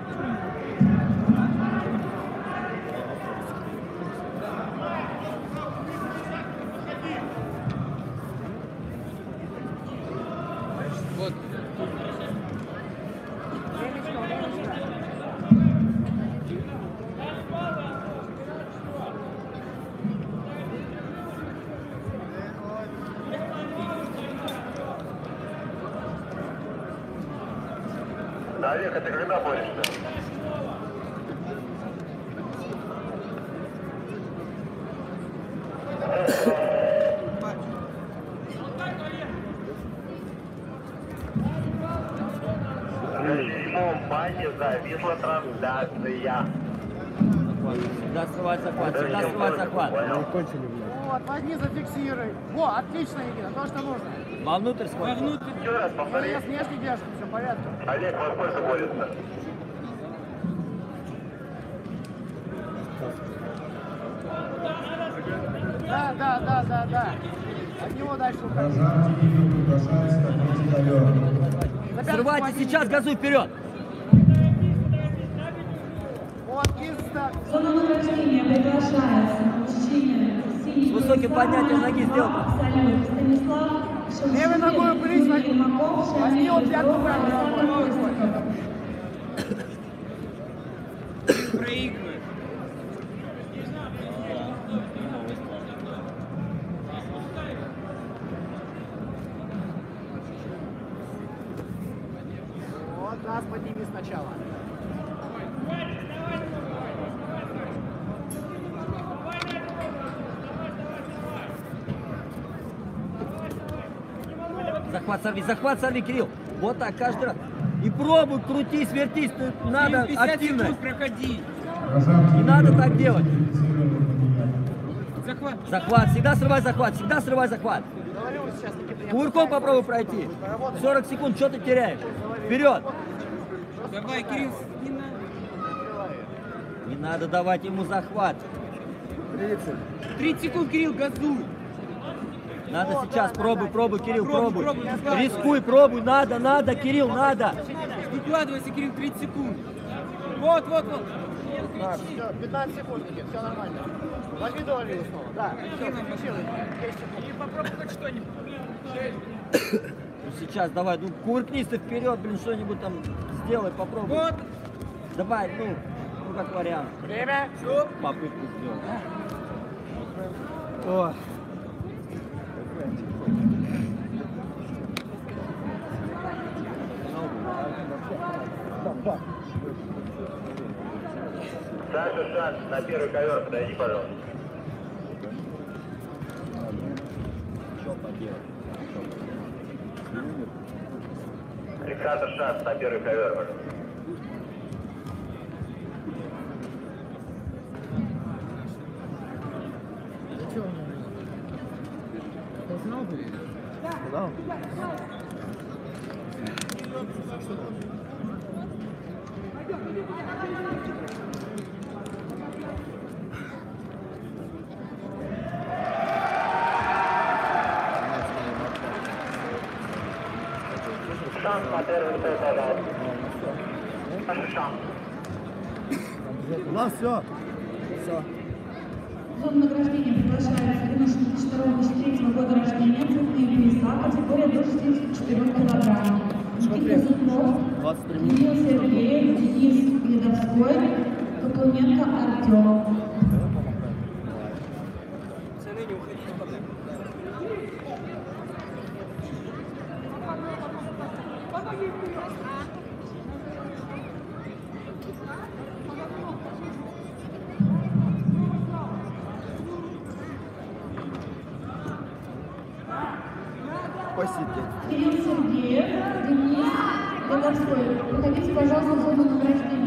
Вот. Олег, а ты когда борешься? В бане зависла трансляция. Всегда срывать захват, всегда срывать захват. Вот, возьми, зафиксируй. Во, отлично, Никита, то, что нужно. Вовнутрь схват. Еще раз повтори. Пояс внешне держит, все в порядке. Олег, во сколько борется? Да. От него дальше уходи. Назар Тимиров приглашается на третий ковер. Срывайте сейчас, газуй вперед! Вот, киста. В зону награждения приглашается мужчина С высоким поднятием ноги сделай. Абсолют Станислав. Левой ногой упрись, возьми вот пятку правой. Проигрывает. Вот, нас подними сначала. Захват сорви, Кирилл. Вот так, каждый раз. И пробуй, крутись, вертись, надо активно. Не надо так делать. Захват, всегда срывай захват. Кувырком попробуй пройти. 40 секунд, что ты теряешь? Вперед. Давай, Кирилл, не надо. Не надо давать ему захват. 30 секунд, Кирилл, газуй. Надо сейчас, пробуй, Кирилл, пробуй. Рискуй, пробуй, надо, Кирилл, надо. Выкладывайся, Кирилл, 30 секунд. Вот. Так, все, 15 секунд, Никит, все нормально. Возьми долю снова, да. И попробуй хоть что-нибудь. Сейчас, давай, кувыркнись ты вперед, что-нибудь там сделай, попробуй. Вот. Давай, как вариант. Время. Попытку сделай. О. Саша, шанс на первый ковер, подойди, пожалуйста. Александр, шанс на первый ковер, пожалуйста. Шанс на первый ковер. Саша, шанс. У нас все. В зону награждения приглашается юноша 2002-2003 года рождения, цветные пояса, категория до 64 килограмм. Никита Зубнов, Кирилл Сергеев, Денис Ледовской, Каплуненко Артем. Кирилл Сергеев, Денис Годовской. Выходите, пожалуйста, в зону награждения.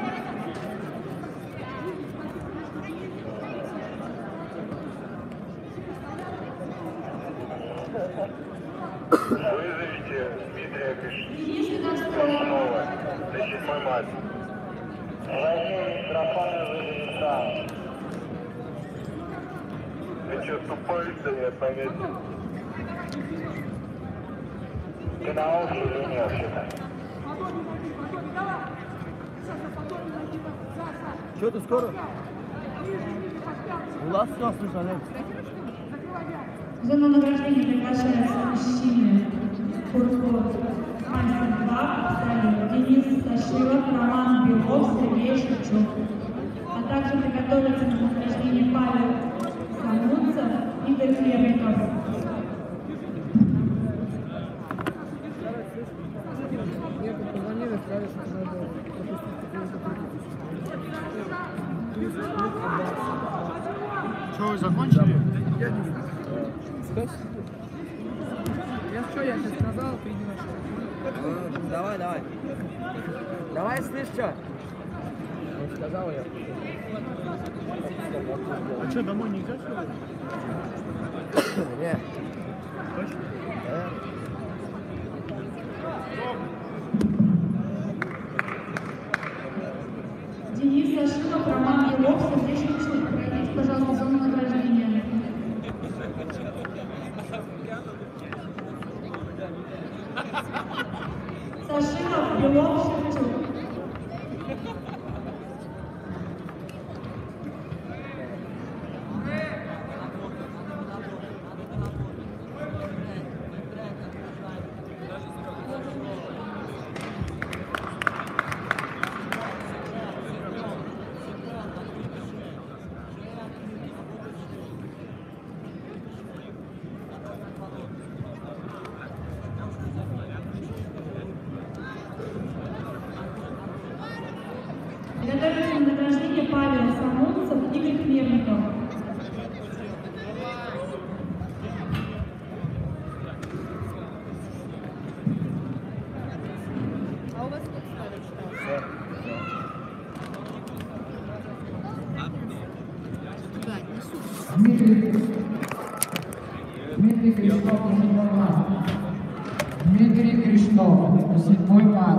Вызовите Дмитрия Кришнова на 7-й матч. Ты что, тупой, что я пометил? Ты на офе или не вообще-то? Что ты скоро? У нас все слышали. В зону награждения приглашается мужчины Курков, Мастер 2, Денис Сашилов, Роман Белов, Сергей Шевчук. А также приготовиться на награждение Павел Самуцев, Игорь Хлебников. Что, вы закончили? Я не знаю. Я сейчас сказал, ты не нашел. Давай. Давай, слышь, что? Сказал я. А что, домой нельзя что ли? Нет. Точно? Денис Сашилов, Роман Белов, Сергей Шевчук. Пройдите, пожалуйста, в зону награждения. Сашилов, Белов, Шевчук. Готовится на награждение Павел Самуцев, Игорь Хлебников. А у вас тут ставят что? Да, несу. Дмитрий Кришнов, 7-й мат. Дмитрий Кришнов, 7-й мат.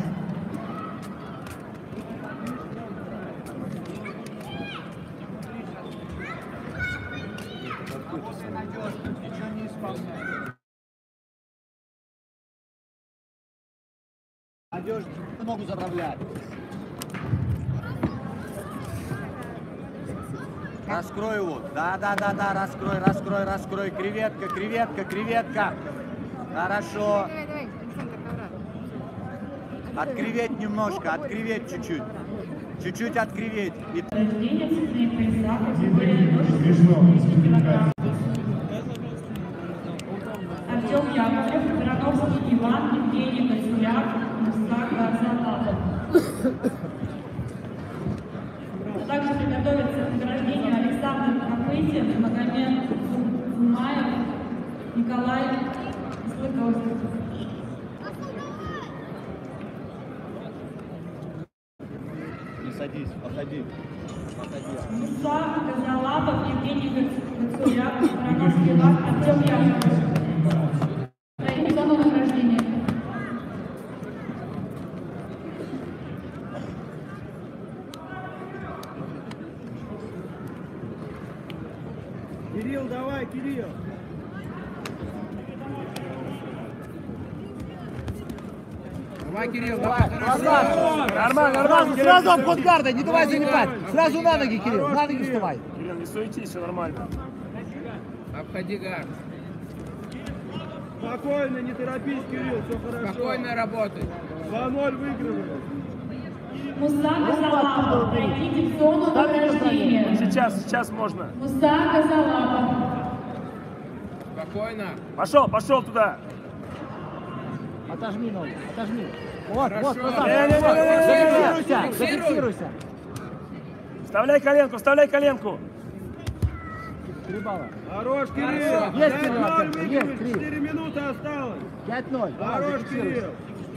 Надежно, ногу заправлять. Раскрой его. Да, раскрой. Креветка. Хорошо. Давай, Александр, обратно. Откреветь немножко, откреветь чуть-чуть. Чуть-чуть откреветь. Рождение цветные пояса, категория до 60 кг. Артем Яковлев, Пирановский Иван, Евгений Косуляк, Мустак Гарзалатов. А также приготовиться к награждению Александр Копытин, Магомед Зумаев, Николай Слыковский. Не садись, походи. Муса Козолапов, Евгений Косуляк, Пирановский Иван, Артем Яковлев. Зону награждения. Кирилл, давай, Кирилл. Давай, Кирилл, давай. Нормально. Сразу обход гарда, не давай залипать. Сразу на ноги, Кирилл, на ноги вставай. Кирилл, не суетись, все нормально. Обходи гард. Спокойно, не торопись, Кирилл, все хорошо. Спокойно работай. 2-0 выигрываем. Муса Козолапов, пройдите в зону награждения. Сейчас можно. Муса Козолапов. Спокойно. Пошел туда. Отожми ногу, отожми. Вот, зафиксируйся. Вставляй коленку. 3 балла. Хорош, Кирилл! Есть, Кирилл, 5-0 есть, выигрываешь, 4 минуты осталось. 5-0. Хорош, Кирилл!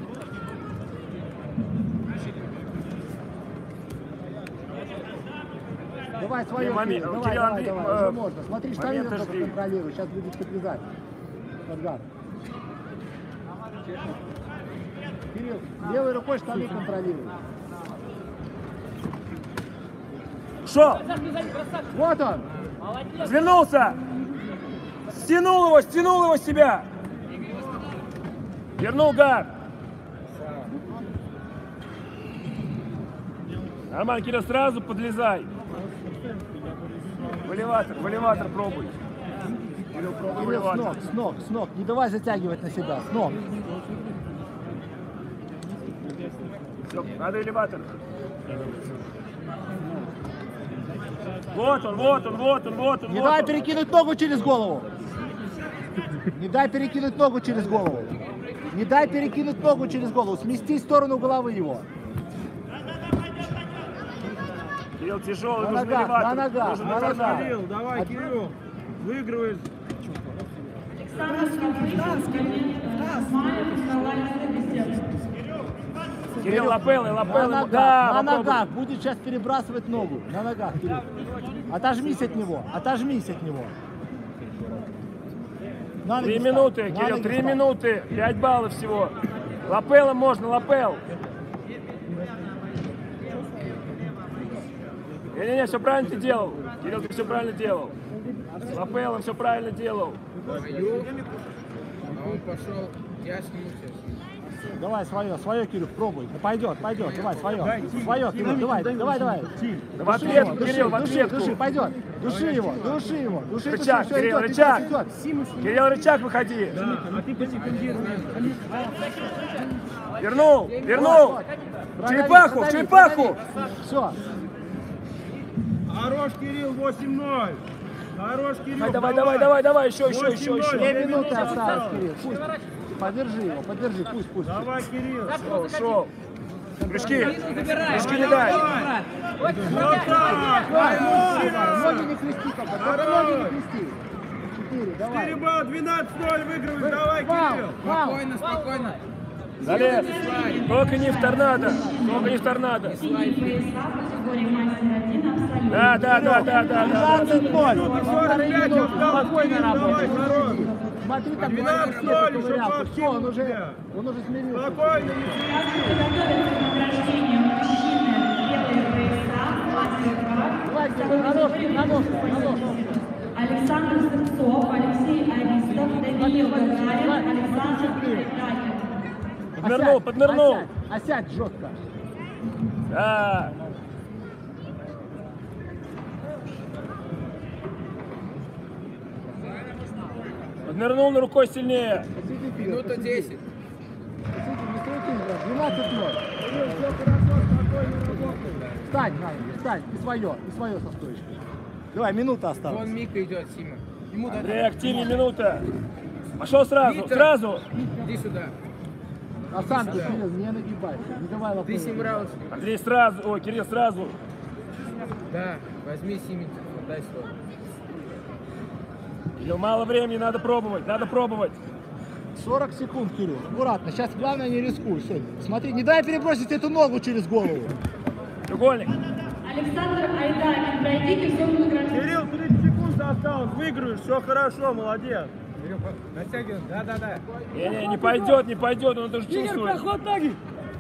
Давай свое, момент, Кирилл, Кирилл, давай, Андрей, уже можно. Смотри, штанину момент только жди. контролируй, сейчас будет подлезать. Подгад. Кирилл, левой рукой штаны контролируй. Шел! Вот он! Развернулся! Стянул его с себя! Вернул гард! Нормально, Кирилл, сразу подлезай! Выливатор пробуй! Кирилл, пробуй Кирилл, выливатор. с ног, не давай затягивать на себя, с ног. Все, надо элеватор. Вот он. Не дай перекинуть ногу через голову. Не дай перекинуть ногу через голову. Не дай перекинуть ногу через голову. Смести в сторону головы его. Кирилл тяжелый, На нужен ногах, элеватор. на ногах, Нужен на элеватор. ногах. Кирилл, давай, Кирилл, выигрываешь. Кирилл, лапеллы, На ногах. Будет сейчас перебрасывать ногу. На ногах, Кирилл. Отожмись от него. 3 минуты, Кирилл, 3 минуты. 5 баллов всего. Лапеллом можно, лапел. Не-не-не, все правильно ты делал. Кирилл, ты все правильно делал. С лапеллом все правильно делал. А он пошел, я сниму сейчас. Давай свое, Кирилл, пробуй. Ну, пойдет, давай, свое, Кирилл, давай. В ответку, Кирилл, в ответку. Души, пойдет. Души его. Рычаг, Кирилл, рычаг. Кирилл, рычаг, выходи. А ты посекундируй. Вернул. Черепаху. Все. Хорош, Кирилл, 8-0. Хорош, Кирилл, Давай, еще. 2 минуты осталось, Кирилл. Пусть. Подержи его, пусть. Давай, Кирилл. Шел. Прыжки не дай. Вот так. Ноги не крести только, ноги не крести. 4, давай. 4 балла, 12-0 выигрываешь. Давай, Кирилл. Спокойно. Залез. Только не в торнадо. Да. 12-0. Полторы минуты. Спокойно работай. Хорош. Смотри, как 12-0, еще все, он уже смирился. Спокойно. Давай, на ножку. Александр Сырцов, Алексей Аристов, Даниил Гагарин, Александр Дакин. Поднырнул. Осядь жестко. Да. Поднырнул на рукой сильнее. Минута 10. 12-0. Встань. И свое со стоечкой. Давай, минута осталась. Вон Мика идет, Сима. Ему Андрей, активнее, минута. Пошел сразу. Иди сюда. Сам ты, Кирилл, не нагибайся. Не давай лапу. Ты Симраус. Андрей, сразу. Кирилл, сразу. Да, возьми Симе телефон, дай свой. Кирилл, мало времени, надо пробовать. 40 секунд, Кирилл. Аккуратно. Сейчас главное не рискуй. Смотри, не дай перебросить эту ногу через голову. Треугольник. Александр Айдакин, пройдите все награждение. Кирилл, 30 секунд осталось, выиграешь, все хорошо, молодец. Натягивай, да. Не пойдет, он тоже чувствует. проход ноги.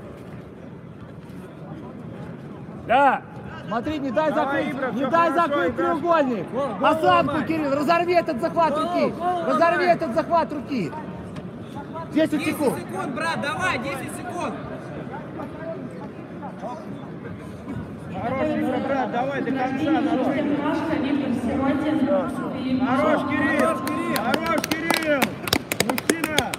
Да. Смотри, не дай закрыть треугольник. Осанку, Кирилл, разорви этот захват руки. 10 секунд. 10 секунд, брат, давай, 10 секунд. Хорош, брат, давай до конца, надо выиграть. Хорош, Кирилл. Мужчина.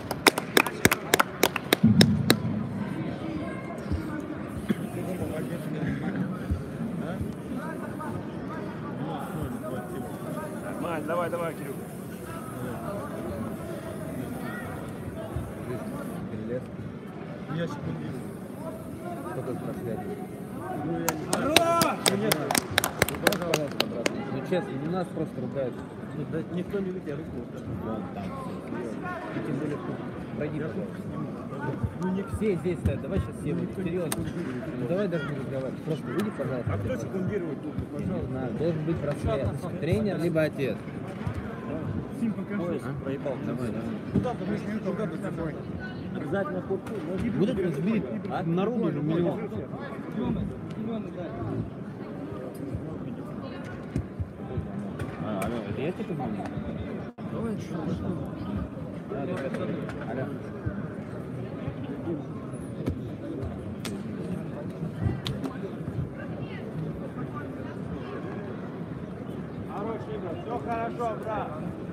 Нормально, давай, Кирилл. Я секунду. Хорош! честно, не нас просто ругают. Ну, да, никто не видит руку. Вон там. И тем более, пройди, пожалуйста. Ну не все здесь стоят, давай сейчас все выйдем. Серьезно. Ну давай даже не разговаривать. Просто выйди, пожалуйста. А кто секундирует тут? Пожалуйста. Знаю, должен быть браслет. Тренер либо отец. Сим, покажи. Проебал. Давай. Куда бы с тобой? Обязательно куртку. Вот это разбери. Народу же миллион. Алло, это я тебе позвонил? Давай, что? Алло. Хороший игра, все хорошо, брат.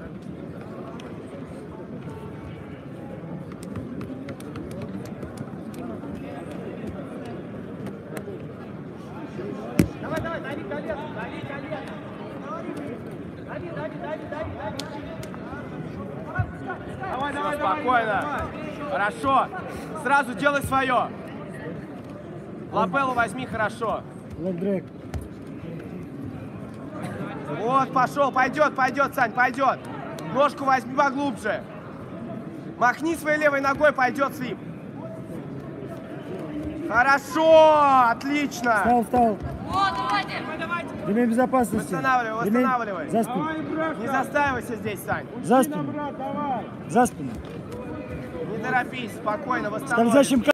Давай, дави колено, дави колено. Давай, спокойно. Хорошо. Сразу делай свое. Лапеллу возьми, хорошо. Вот, пошел, пойдет, Сань, пойдет. Ножку возьми поглубже. Махни своей левой ногой, пойдет свип. Хорошо, отлично. Встал. Вот, давайте. Ремень безопасности. Восстанавливай. За спину. Не застаивайся здесь, Сань. За спину. За спину. Не торопись, спокойно, восстановись. Скользящим